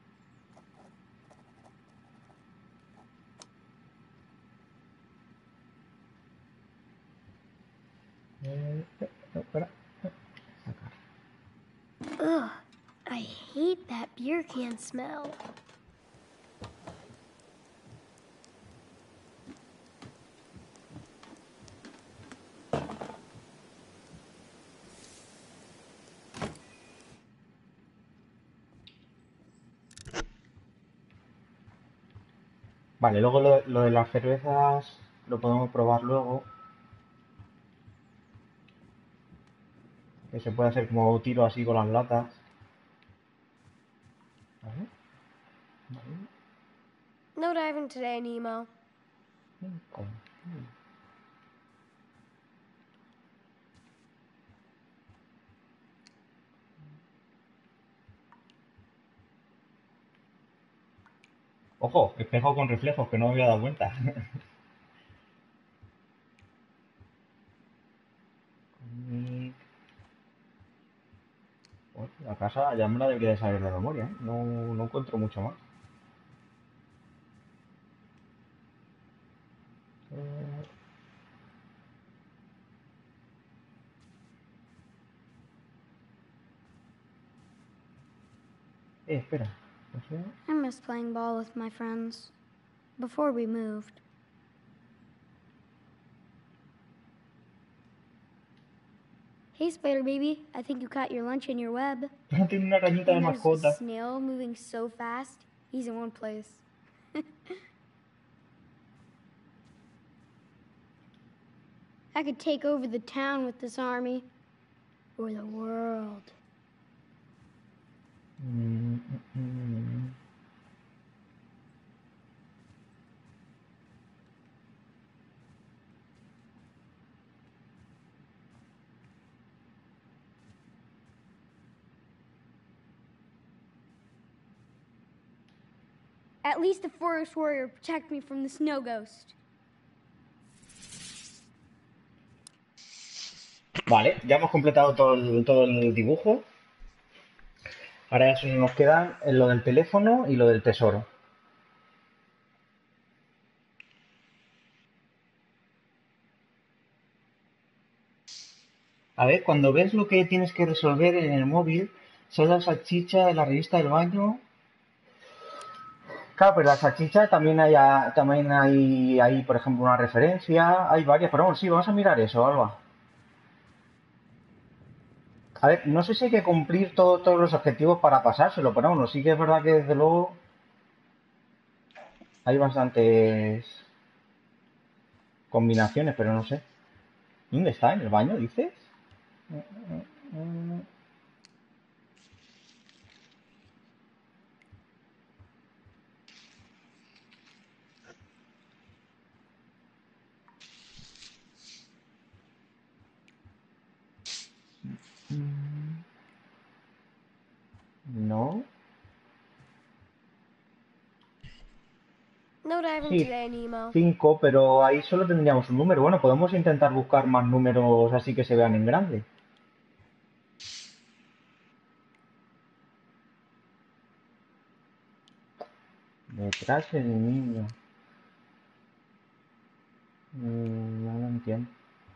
Eh, eh, no, espera. Eh, sacar. Ugh, I hate that beer can smell. Vale, luego lo, lo de las cervezas lo podemos probar luego. Que se puede hacer como tiro así con las latas. A ver. Vale. No diving today, Nemo. Cinco. Mm. Ojo, espejo con reflejos, que no me había dado cuenta. Cómic. Bueno, la casa ya me la debería de saber de memoria, ¿eh? No, no encuentro mucho más. Eh, eh, espera. O sea, I miss playing ball with my friends. Before we moved. Hey, Spider Baby. I think you caught your lunch in your web. tiene una arañita de And there's mascota. a snail moving so fast. He's in one place. I could take over the town with this army. Or the world. Mm, mm, mm. At least the forest warrior protect me from the snow ghost. Vale, ya hemos completado todo el, todo el dibujo. Ahora ya solo nos quedan lo del teléfono y lo del tesoro. A ver, cuando ves lo que tienes que resolver en el móvil, son la salchicha de la revista del baño. Claro, pero la salchicha también hay, a- también hay, hay, por ejemplo, una referencia. Hay varias, pero bueno, sí, vamos a mirar eso, Alba. A ver, no sé si hay que cumplir todo- todos los objetivos para pasárselo, pero bueno, sí que es verdad que desde luego hay bastantes combinaciones, pero no sé. ¿Dónde está? ¿En el baño, dices? No. No diving Sí, today, Nemo. cinco, pero ahí solo tendríamos un número. Bueno, podemos intentar buscar más números así que se vean en grande. Detrás el niño. Mm, no lo entiendo.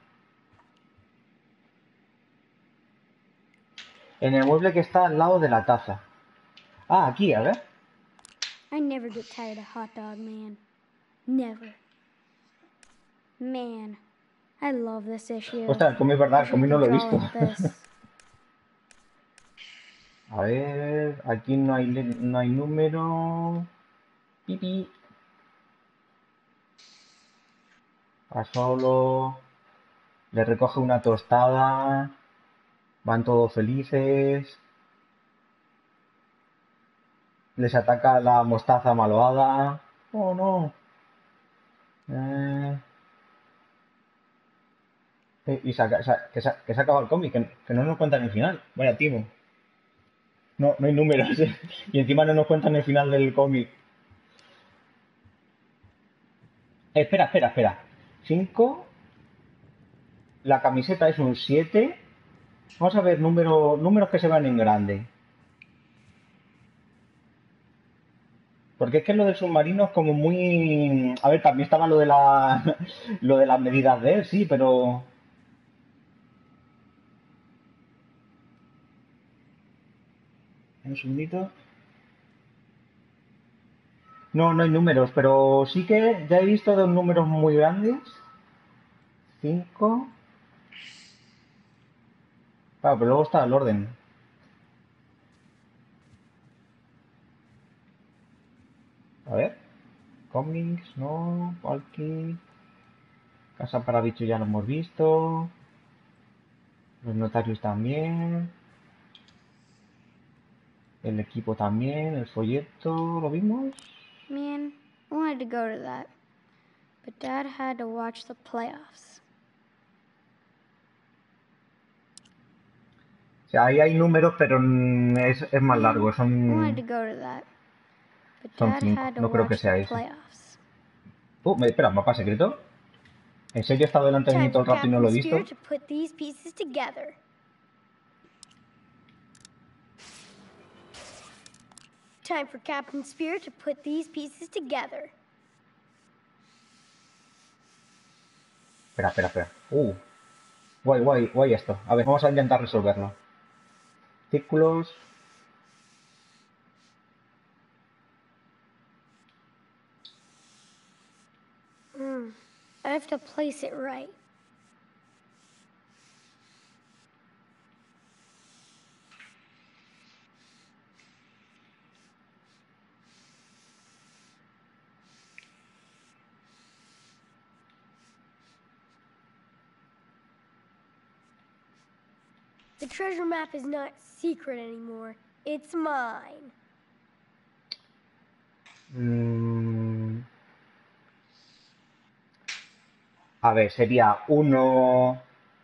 En el mueble que está al lado de la taza. Ah, aquí, a ver. I never get tired of Hot Dog Man. Never. Man, I love this issue. Ostras, el cómic, verdad, I el cómic no should lo he draw visto. like this. A ver, aquí no hay, le- no hay número. Pipi. A solo. Le recoge una tostada. Van todos felices. Les ataca la mostaza malvada. Oh no. Eh, eh, y se, aca- se que, se, que se acaba el cómic, que, que no nos cuentan el final. Vaya timo. No, no hay números. Y encima no nos cuentan el final del cómic. Eh, espera, espera, espera. Cinco. La camiseta es un siete. Vamos a ver número, números que se van en grande. Porque es que lo del submarino es como muy... A ver, también estaba lo de la... lo de las medidas de él, sí, pero... Un segundito. No, no hay números, pero sí que ya he visto dos números muy grandes. Cinco. Claro, pero luego está el orden. A ver. Comics, no. Walkie. Casa para bichos ya lo hemos visto. Los notarios también. El equipo también. El folleto, ¿lo vimos? Man, I wanted to go to that, but Dad had to watch the playoffs. O sea, ahí hay números, pero mm, es, es más largo. I wanted to Son, go to that, but son Dad cinco. had to No creo que watch sea the ese. playoffs. Uh, me, espera, mapa secreto. ¿En serio he estado delante de mí Time todo for el rato y no lo he Captain visto? Spear to put these pieces together. Time for Captain Spear to put these pieces together. Espera, espera, espera. Uh, guay, guay, guay esto. A ver, vamos a intentar resolverlo. Círculos. Hmm. I have to place it right. The treasure map is not secret anymore. It's mine. Mm, a ver, sería uno...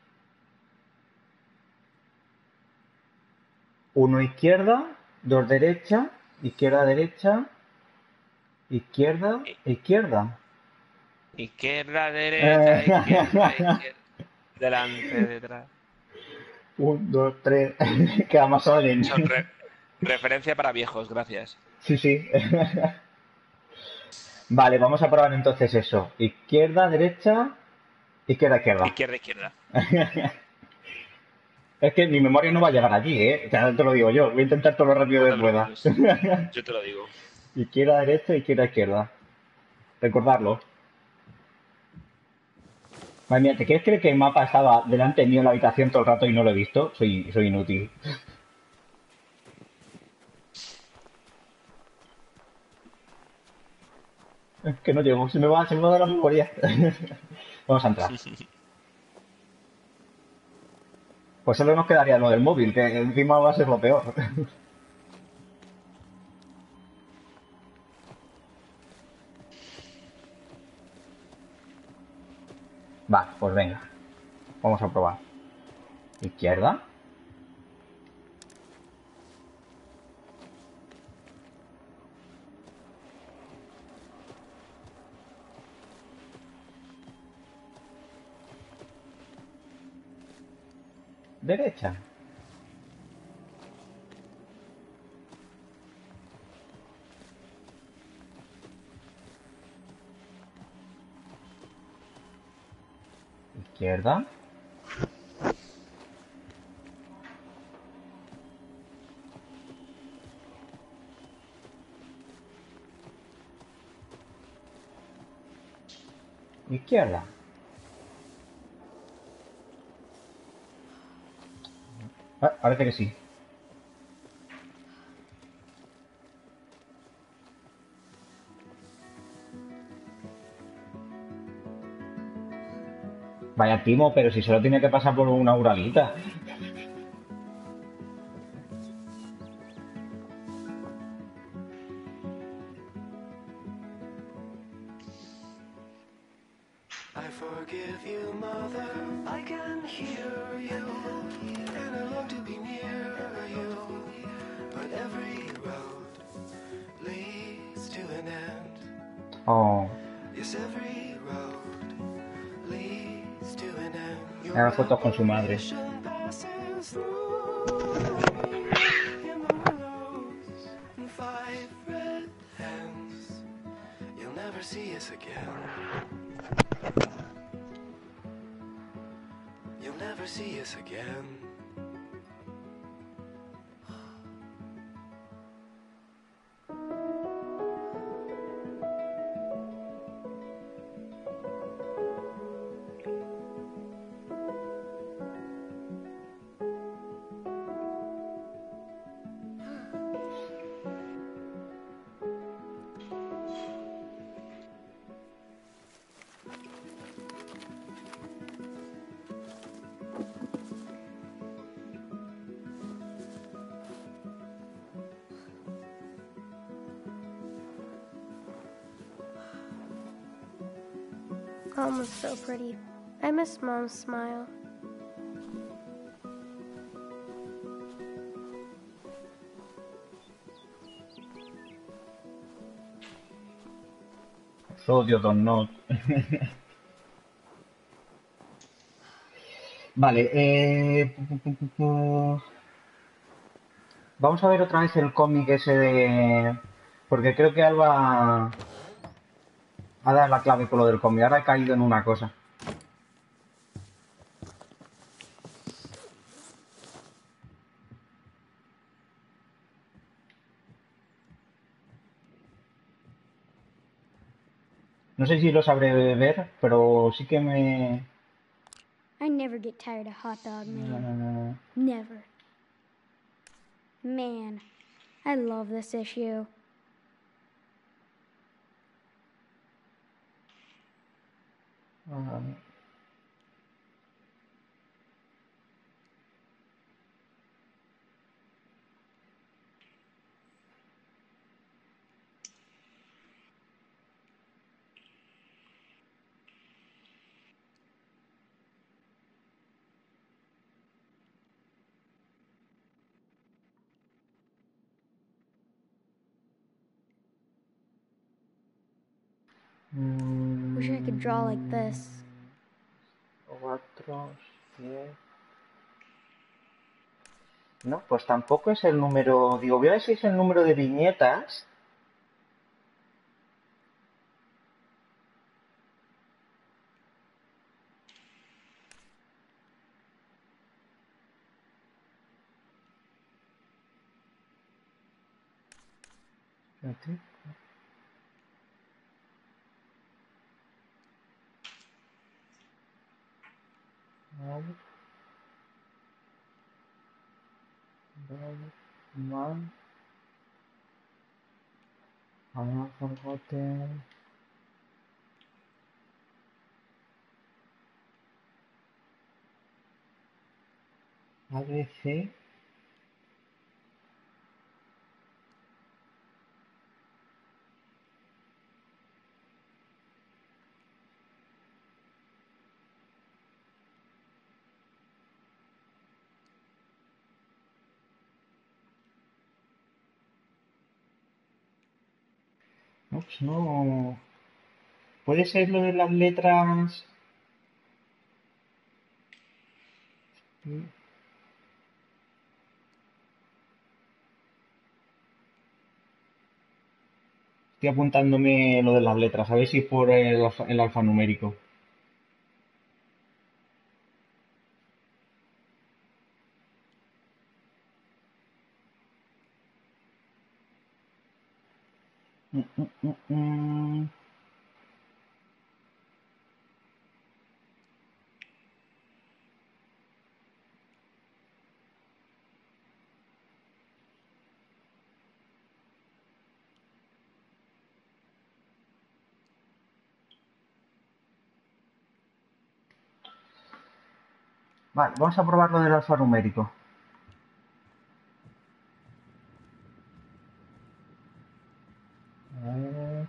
Uno izquierda, dos derecha, izquierda, derecha, izquierda, izquierda. Izquierda, derecha, izquierda, Eh, izquierda. Delante, detrás. un, dos, tres. Queda más orden. Son re- referencia para viejos, gracias. Sí, sí. Vale, vamos a probar entonces eso. Izquierda, derecha, izquierda, izquierda. Izquierda, izquierda. Es que mi memoria no va a llegar allí, ¿eh? Ya te lo digo yo. Voy a intentar todo lo rápido No que te pueda. preocupes. Yo te lo digo. Izquierda, derecha, izquierda, izquierda. Recordarlo. Madre mía, ¿te quieres creer que el mapa estaba delante mío en la habitación todo el rato y no lo he visto? Soy, soy inútil. Es que no llego, se me va, se me va de la memoria. Vamos a entrar. Pues solo nos quedaría lo del móvil, que encima va a ser lo peor. Va, pues venga. Vamos a probar. Izquierda. Derecha. Izquierda. Izquierda. Ah, parece que sí. Vaya timo, pero si solo tiene que pasar por una uralita. I forgive you, Mother. I can hear you, and I long to be near you. But every road leads to an end. Oh. Yes, every road leads to an end. Haga fotos con su madre. Passes through in the willows and five red hens. You'll never see us again. You'll never see us again. Mom was so pretty. I miss Mom's smile. Os odio, Don Not. Vale, eh... vamos a ver otra vez el cómic ese de... Porque creo que Alba ha dado la clave con lo del cómic. Ahora he caído en una cosa. No sé si lo sabré ver, pero sí que me... I never get tired of hot dog, man. Uh, Never. Man, I love this issue. uh, Wish I could draw like this. Cuatro, diez... No, pues tampoco es el número... Digo, voy a ver si es el número de viñetas. Espérate. Vale. Vale. Mal. Ana Forgotten. A B C. No, pues no. ¿Puede ser lo de las letras? Estoy apuntándome lo de las letras, a ver si es por el, alfa- el alfanumérico. Mm, mm, mm, mm. Vale, vamos a probar lo del alfanumérico. A ver.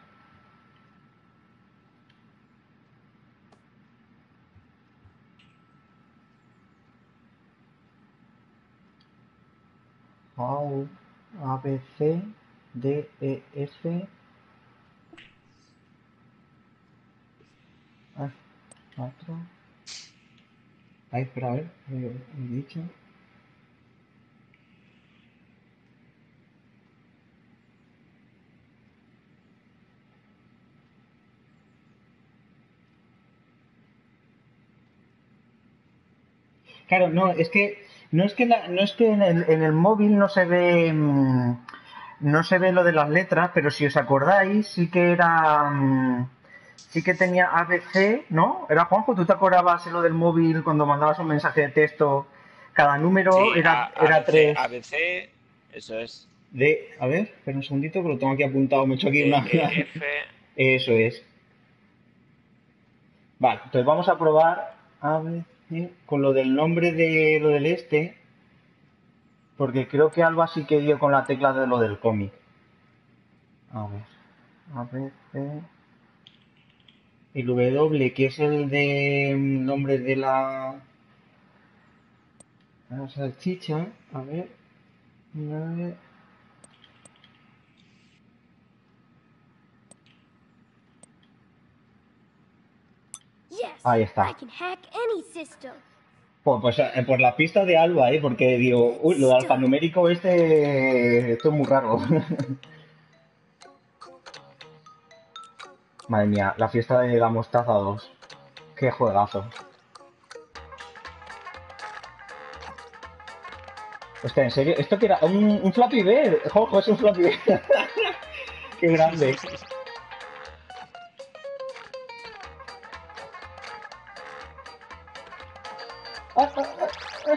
A, A, B, C, D, E, F. Ah, cuatro. Ahí, espera, a ver, he, he dicho. Claro, no, es que no es que la- no es que en el, en el móvil no se ve mm, no se ve lo de las letras, pero si os acordáis, sí que era mm, sí que tenía A B C, ¿no? Era Juanjo, ¿tú te acordabas en lo del móvil cuando mandabas un mensaje de texto? Cada número Sí, era, A, era ABC, tres ABC, eso es. de. A ver, espera un segundito que lo tengo aquí apuntado, me he hecho aquí D, una. E, F. Eso es. Vale, entonces vamos a probar A B C con lo del nombre de lo del este. Porque creo que Alba sí que dio con la tecla de lo del cómic. A ver. A ver. C. El W, que es el de mm, nombre de la, la salchicha. A ver. A ver. Yes, Ahí I está. can hack any system. Pues, pues, eh, por la pista de Alba, ¿eh? Porque digo, Good uy, lo de stuff. alfanumérico este. Esto es muy raro. Madre mía, la fiesta de la mostaza dos. Qué juegazo. Hostia, en serio, ¿esto qué era? Un, un Flappy Bird. Jojo, es un Flappy Bird. Qué grande. Ah, ah, ah, ah.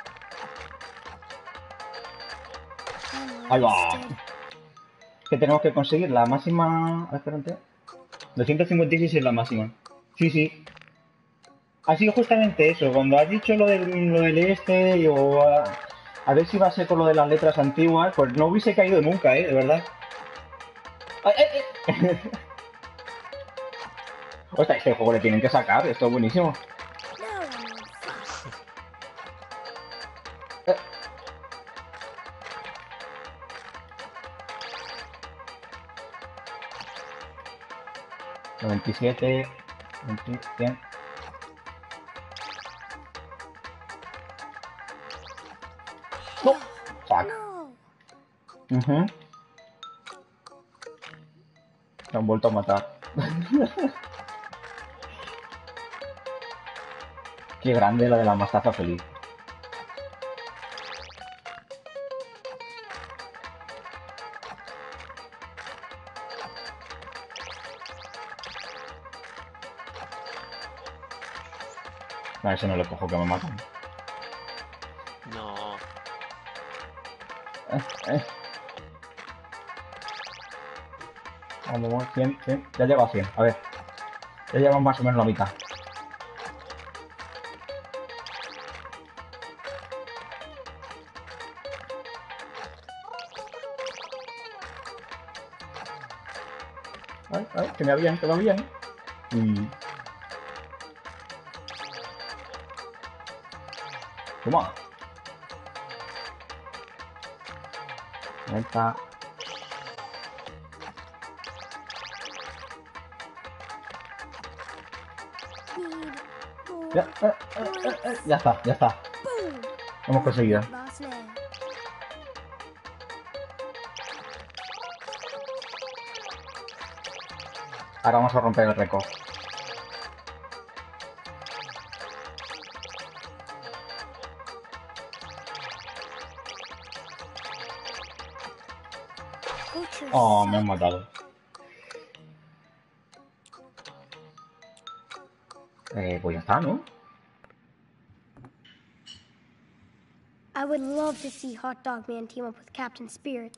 Ahí va. Almost. Que tenemos que conseguir la máxima. A ver, espérate. doscientos cincuenta y seis es la máxima. Sí, sí. Ha sido justamente eso. Cuando has dicho lo del, lo del este, o a, a ver si va a ser con lo de las letras antiguas, pues no hubiese caído nunca, ¿eh? De verdad. ¡Ay, ay, ay! Hostia, este juego le tienen que sacar. Esto es buenísimo. Now I'm on fire. Eh, noventa y siete. veinte, cien. No. Fuck. No. Ujú. Me han vuelto a matar. Qué grande la de la mostaza feliz. A ver si no le cojo que me matan. No. Eh, eh. Vamos, vamos, cien, cien. Ya lleva cien. A ver. Ya llevamos más o menos la mitad. Ay, ay, que me habían, que me habían. Y... Toma. Ahí está. Need more. Ya, eh, eh, eh, eh, ya está, ya está. Boom. Lo hemos conseguido. Boss man. Ahora vamos a romper el récord. Culture Oh, me han sucks. matado. Eh, pues ya está, ¿no? I would love to see Hot Dog Man team up with Captain Spirit.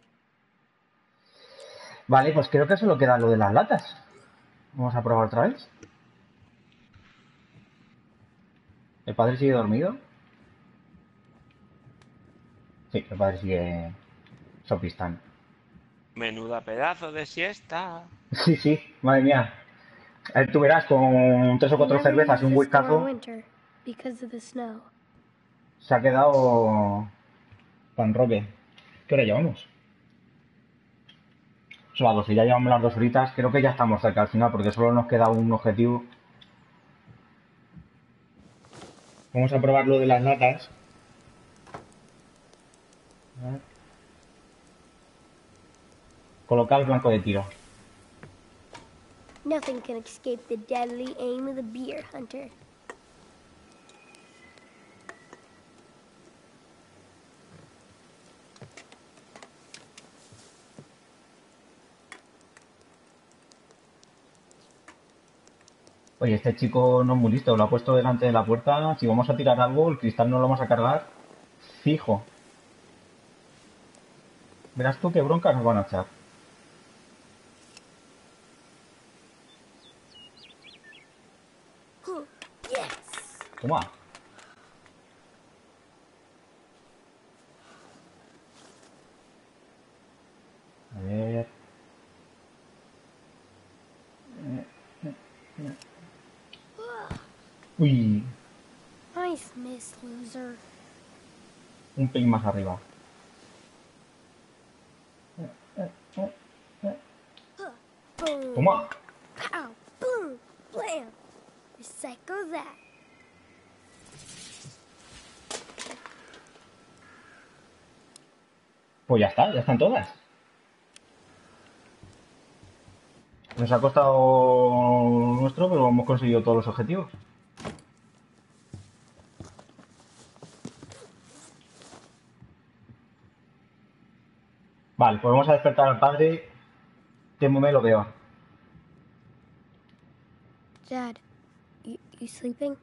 Vale, pues creo que solo queda lo de las latas. Vamos a probar otra vez. ¿El padre sigue dormido? Sí, el padre sigue sopistán. Menuda pedazo de siesta. Sí, sí, madre mía. Eh, Tú verás, con tres o I cuatro never cervezas y used un the store in whiskazo, winter because of the snow. se ha quedado pan roque. ¿Qué hora llevamos? Son las doce, ya llevamos las dos horitas. Creo que ya estamos cerca al final porque solo nos queda un objetivo. Vamos a probar lo de las latas. A ver. Colocar el blanco de tiro. Nothing can escape the deadly aim of the beer hunter. Oye, este chico no es muy listo, lo ha puesto delante de la puerta. Si vamos a tirar algo, el cristal no lo vamos a cargar. Fijo. Verás tú qué bronca nos van a echar. Yes! Toma. A ver. Uy, Nice miss, loser. un pelín más arriba. Boom. Toma. Pow. Boom. Blam. Recycle that. Pues ya está, ya están todas. Nos ha costado nuestro, pero hemos conseguido todos los objetivos. Vale, pues vamos a despertar al padre. Témome lo peor. Dad, you, you sleeping?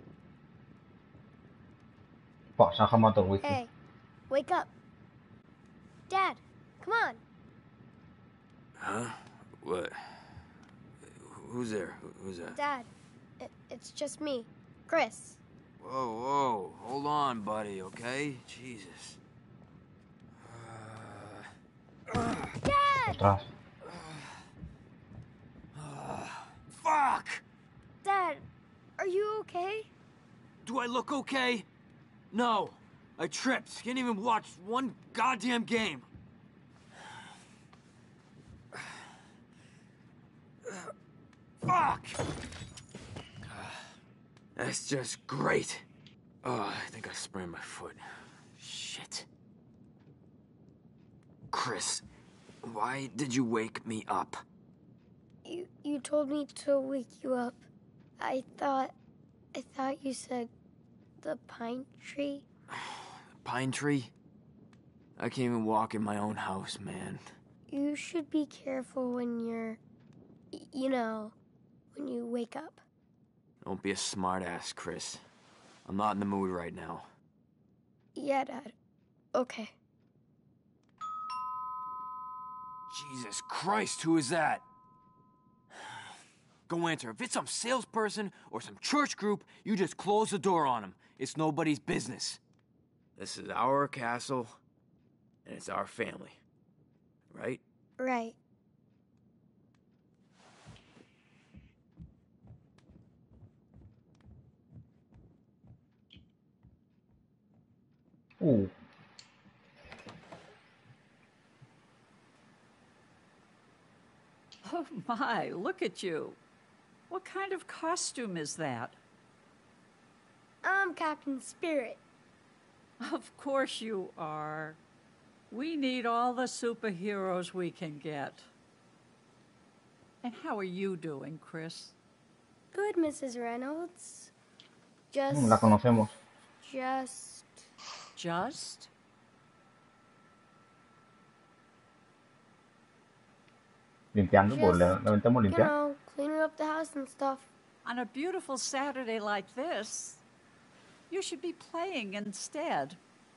Pues se ha jamado todo el whisky. Hey, wake up. Dad, come on. Huh? What? Who's there? Who's that? Dad, it, it's just me, Chris. Whoa, whoa. Hold on, buddy, okay? Jesus. Dad! Ostras. Fuck! Dad, are you okay? Do I look okay? No. I tripped. Can't even watch one goddamn game. Fuck! That's just great. Oh, I think I sprained my foot. Shit. Chris, why did you wake me up? You you told me to wake you up. I thought I thought you said the pine tree. Pine tree? I can't even walk in my own house, man. You should be careful when you're y- you know, when you wake up. Don't be a smartass, Chris. I'm not in the mood right now. Yeah, Dad. Okay. Jesus Christ, who is that? Go answer. If it's some salesperson or some church group, you just close the door on them. It's nobody's business. This is our castle, and it's our family. Right? Right. Uh. Oh my, look at you. What kind of costume is that? I'm Captain Spirit. Of course you are. We need all the superheroes we can get. And how are you doing, Chris? Good, Missus Reynolds. Just. Mm, la conocemos. Just. Just? Limpiando, pues le, Just, le intentamos you limpiar. know, cleaning up the house and stuff. On a beautiful Saturday like this, you should be playing instead.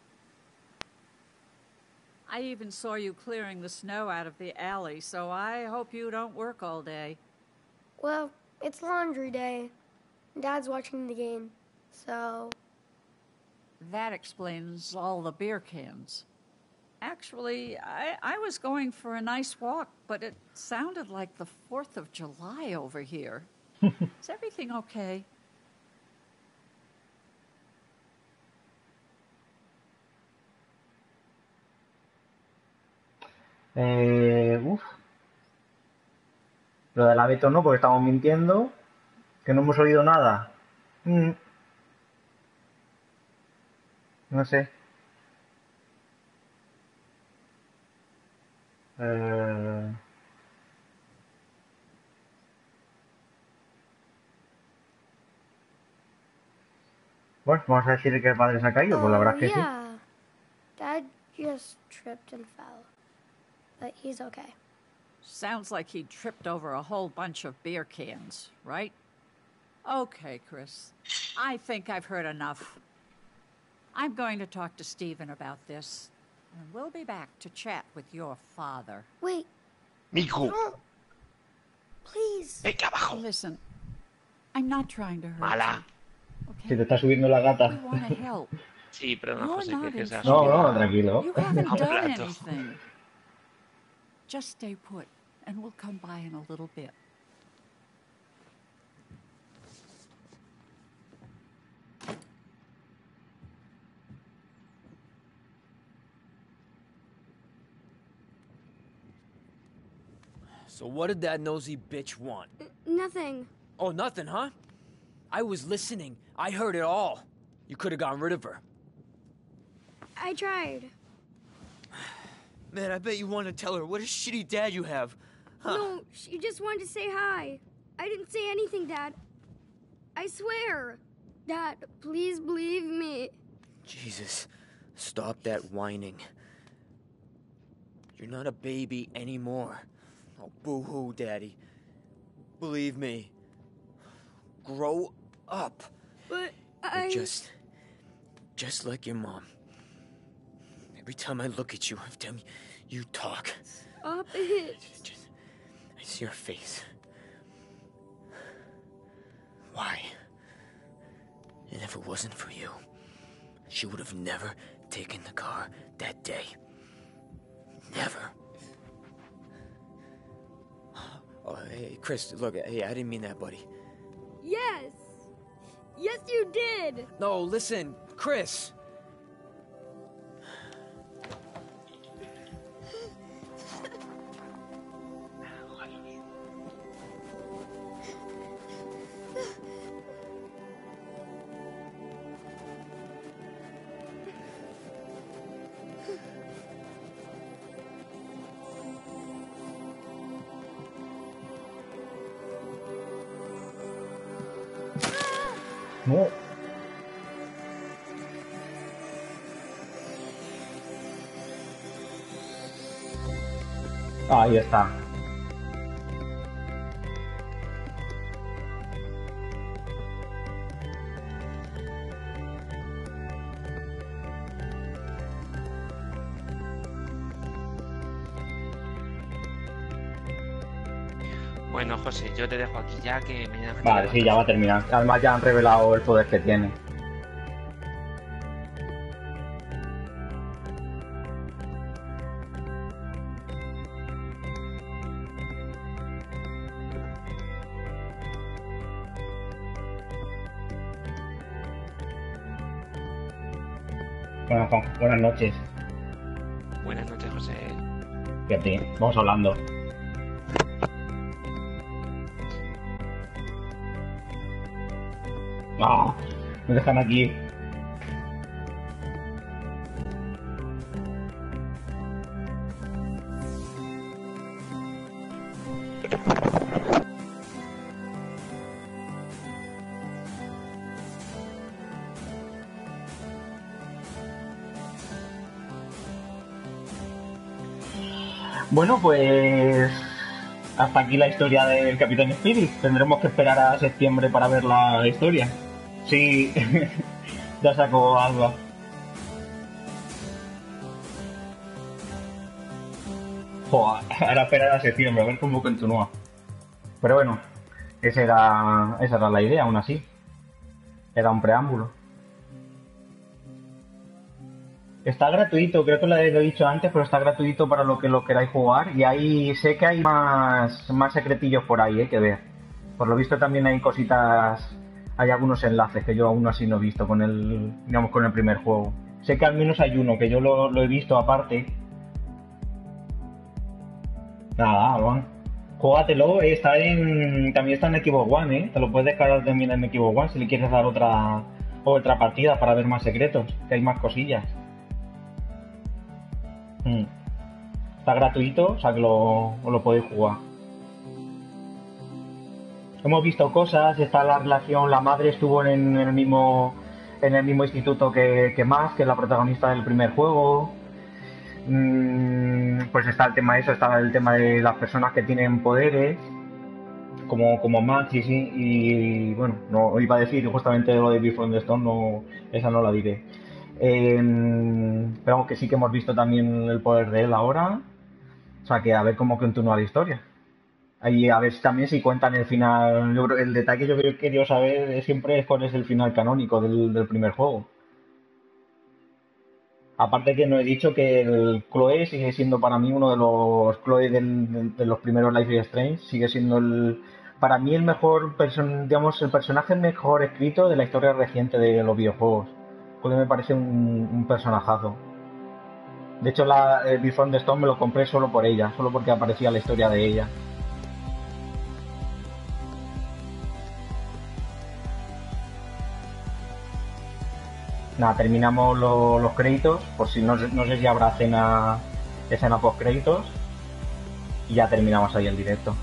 I even saw you clearing the snow out of the alley, so I hope you don't work all day. Well, it's laundry day. Dad's watching the game, so. that explains all the beer cans. Actually, I, I was going for a nice walk, but it sounded like the fourth of July over here. Is everything okay? Eh, uf. Lo del hábito no, porque estamos mintiendo. Que no hemos oído nada. Mm. No sé. Eh... Bueno, vamos a decir que el padre se ha caído, pues la verdad es que sí. Yeah. Dad just tripped and fell. But he's okay. Sounds like he tripped over a whole bunch of beer cans, right? Okay, Chris. I think I've heard enough. I'm going to talk to Stephen about this, and we'll be back to chat with your father. Wait. Miku. Don't. Please. Venga, abajo. Listen, I'm not trying to hurt Mala. you. Okay? Si te está subiendo la gata. We want to help. Sí, pero no, You're José, not que, que sea No, subido. no, tranquilo. You haven't Un done plato. anything. Just stay put, and we'll come by in a little bit. So what did that nosy bitch want? Nothing. Oh, nothing, huh? I was listening. I heard it all. You could have gotten rid of her. I tried. Man, I bet you want to tell her what a shitty dad you have. Huh. No, she just wanted to say hi. I didn't say anything, Dad. I swear. Dad, please believe me. Jesus, stop that whining. You're not a baby anymore. Oh, boo-hoo, Daddy. Believe me. Grow up. But You're I... just... just like your mom. Every time I look at you, every time you talk, Stop it. just, I see her face. Why? And if it wasn't for you, she would have never taken the car that day. Never. Oh, hey, Chris, look, hey, I didn't mean that, buddy. Yes. Yes, you did. No, listen, Chris. No. Ahí está. Bueno, José, yo te dejo aquí ya que mañana... me Vale, tengo sí, que ya va a levantar. terminar. Además ya han revelado el poder que tiene. Bueno, Juan, buenas noches. Buenas noches, José. Fíjate, vamos hablando. Ah, me dejan aquí. Bueno, pues hasta aquí la historia del Capitán Spirit. Tendremos que esperar a septiembre para ver la historia. Sí, ya sacó Alba. Joder, ahora esperar a septiembre, a ver cómo continúa. Pero bueno, esa era, esa era la idea, aún así. Era un preámbulo. Está gratuito, creo que lo he dicho antes, pero está gratuito para lo que lo queráis jugar. Y ahí sé que hay más, más secretillos por ahí, eh, que ver. Por lo visto también hay cositas, hay algunos enlaces que yo aún así no he visto con el, digamos, con el primer juego. Sé que al menos hay uno que yo lo, lo he visto aparte. Nada, Alban. Júgatelo, eh, está en, también está en Xbox One, eh. Te lo puedes descargar también en Xbox One si le quieres dar otra, otra partida para ver más secretos, que hay más cosillas. Mm. Está gratuito, o sea que lo, lo podéis jugar. Hemos visto cosas, está la relación, la madre estuvo en, en el mismo en el mismo instituto que, que Max, que es la protagonista del primer juego. Mm, pues está el tema de eso, está el tema de las personas que tienen poderes, como, como Max y sí, y bueno, no iba a decir justamente lo de Before the Storm, no, esa no la diré. Eh, pero vamos, que sí que hemos visto también el poder de él ahora, o sea que a ver cómo continúa la historia. Ahí a ver si también si cuentan el final. Yo creo, el detalle que yo he querido saber siempre es cuál es el final canónico del, del primer juego. Aparte que no he dicho que el Chloe sigue siendo para mí uno de los Chloe del- del- de los primeros Life is Strange, sigue siendo el para mí el mejor person- digamos el personaje mejor escrito de la historia reciente de los videojuegos. Chloe me parece un, un personajazo. De hecho la el Before the Storm me lo compré solo por ella, solo porque aparecía la historia de ella. Nada, terminamos lo- los créditos, por si no, sé- no sé si habrá escena, escena post créditos, y ya terminamos ahí el directo.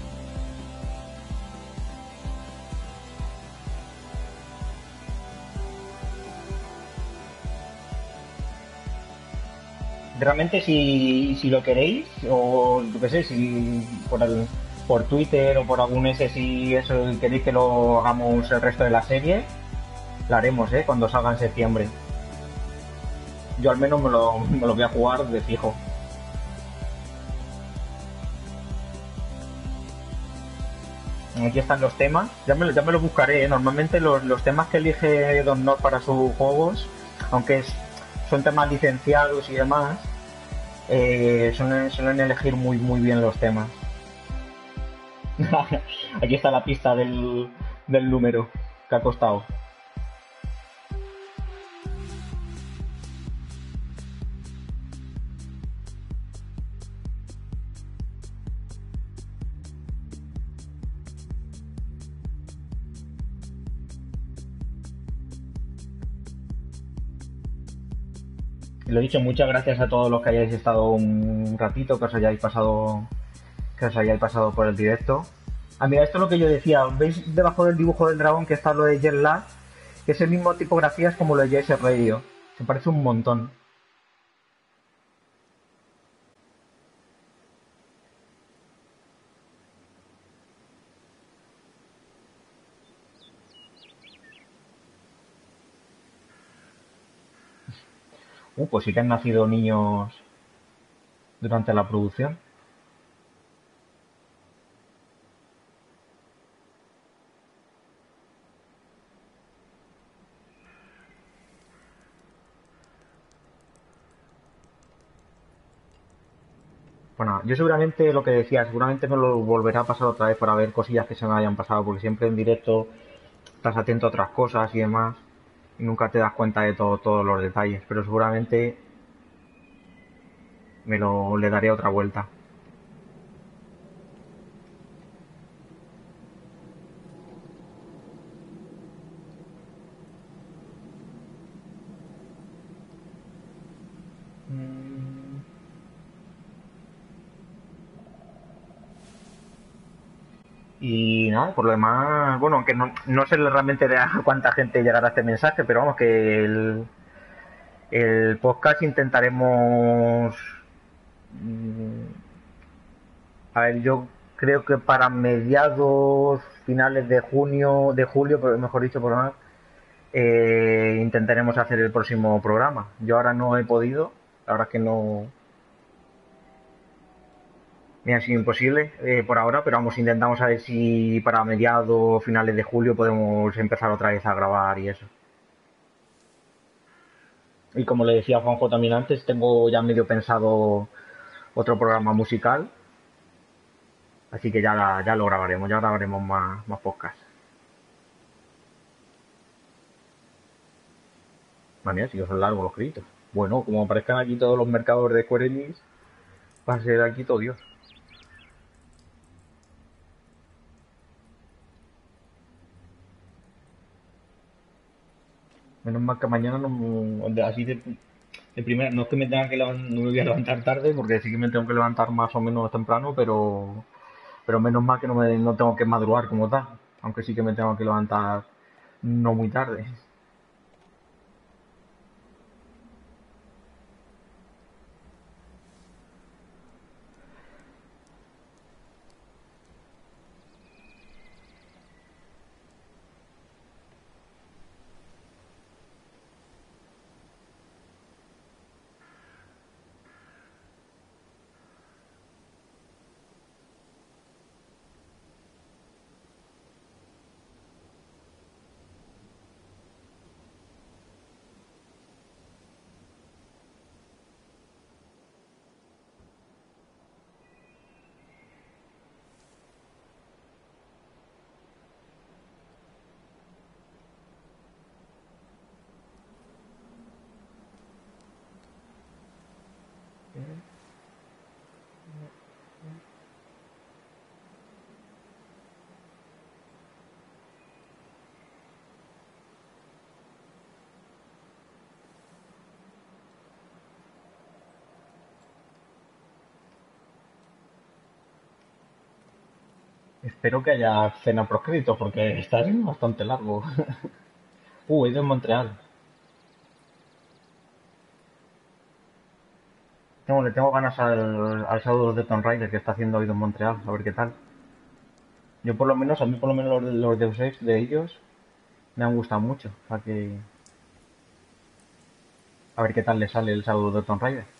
Realmente si, si lo queréis, o yo qué sé, si por, el- por Twitter o por algún ese, si eso queréis que lo hagamos el resto de la serie, lo haremos, ¿eh? Cuando salga en septiembre. Yo al menos me lo, me lo voy a jugar de fijo. Aquí están los temas, ya me, lo- ya me los buscaré, ¿eh? Normalmente los, los temas que elige Don Not para sus juegos, aunque es- son temas licenciados y demás, eh, suelen, suelen elegir muy muy bien los temas. Aquí está la pista del, del número que ha costado. Lo dicho, muchas gracias a todos los que hayáis estado un ratito, que os hayáis pasado, que os hayáis pasado por el directo. Ah, mira, esto es lo que yo decía. ¿Veis debajo del dibujo del dragón que está lo de Jet Lag? Que es el mismo tipografías como lo de Jet Set Radio. Se parece un montón. Uh, pues sí que han nacido niños durante la producción. Bueno, yo seguramente lo que decía, seguramente me lo volverá a pasar otra vez para ver cosillas que se me hayan pasado, porque siempre en directo estás atento a otras cosas y demás, y nunca te das cuenta de todo, todos los detalles, pero seguramente me lo le daré otra vuelta. Y nada, por lo demás, bueno, aunque no, no sé realmente de a cuánta gente llegará este mensaje, pero vamos, que el, el podcast intentaremos... mm, A ver, yo creo que para mediados, finales de junio, de julio, pero mejor dicho, por lo menos, eh, intentaremos hacer el próximo programa. Yo ahora no he podido, la verdad es que no me ha sido imposible eh, por ahora, pero vamos, intentamos a ver si para mediados, finales de julio podemos empezar otra vez a grabar y eso. Y como le decía a Juanjo también antes, tengo ya medio pensado otro programa musical, así que ya, la- ya lo grabaremos, ya grabaremos más, más podcasts. Vale, si son largos los créditos. Bueno, como aparezcan aquí todos los mercados de Square Enix, va a ser aquí todo Dios. Menos mal que mañana no, de- así de, de primera, no es que me tenga que levan- no me voy a levantar tarde, porque sí que me tengo que levantar más o menos temprano, pero, pero menos mal que no me, no tengo que madrugar como tal, aunque sí que me tengo que levantar no muy tarde. Espero que haya cena proscrito, porque está siendo bastante largo. Uh, he ido en Montreal. Tengo, le tengo ganas al, al Shadow de Tomb Raider que está haciendo hoy en Montreal, a ver qué tal. Yo por lo menos, a mí por lo menos los, los Deus Ex de ellos me han gustado mucho. O sea que... A ver qué tal le sale el Shadow de Tomb Raider.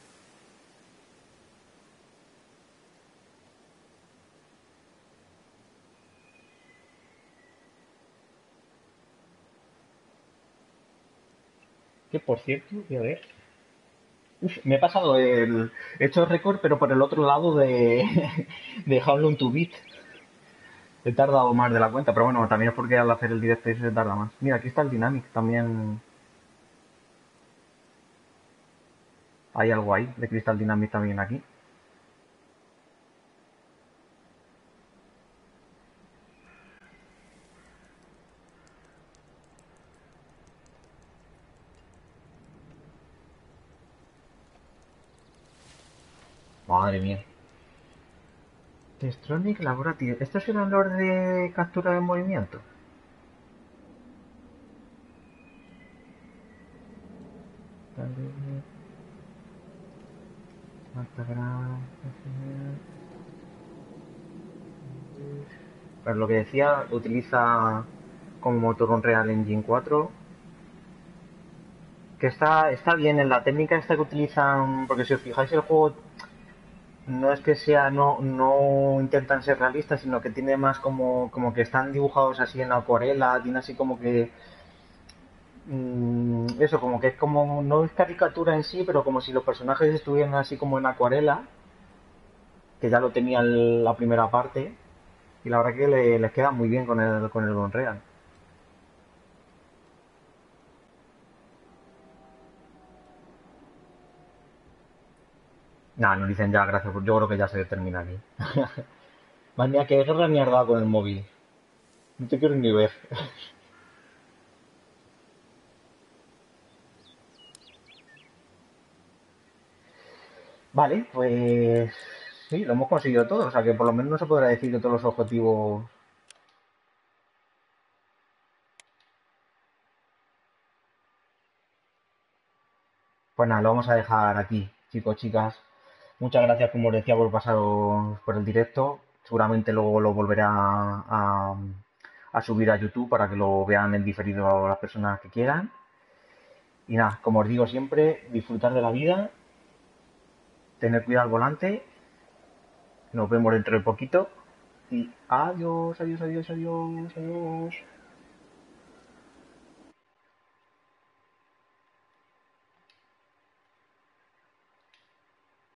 Que por cierto, voy a ver. Uf, me he pasado el... He hecho récord, pero por el otro lado de... de How Long to Beat. He tardado más de la cuenta, pero bueno, también es porque al hacer el directo se tarda más. Mira, aquí está el Dynamic, también hay algo ahí, de Crystal Dynamic también aquí. Madre mía. Testronic Laboratory. ¿Estos eran los de captura de movimiento? Pues lo que decía, utiliza como motor Unreal Engine cuatro. Que está, está bien en la técnica esta que utilizan, porque si os fijáis el juego no es que sea, no, no intentan ser realistas, sino que tiene más como, como que están dibujados así en acuarela, tiene así como que mm, eso, como que es como, no es caricatura en sí, pero como si los personajes estuvieran así como en acuarela, que ya lo tenía el- la primera parte, y la verdad que le- les queda muy bien con el, con el Unreal. Nada, nos dicen ya, gracias, yo creo que ya se termina aquí. Más mía, que guerra ni has dado con el móvil. No te quiero ni ver. Vale, pues sí, lo hemos conseguido todo. O sea que por lo menos no se podrá decir que todos los objetivos. Pues nada, lo vamos a dejar aquí, chicos, chicas. Muchas gracias, como os decía, por pasaros por el directo. Seguramente luego lo volveré a, a- a subir a YouTube para que lo vean en diferido las personas que quieran. Y nada, como os digo siempre, disfrutar de la vida, tener cuidado al volante. Nos vemos dentro de poquito. Y adiós, adiós, adiós, adiós, adiós.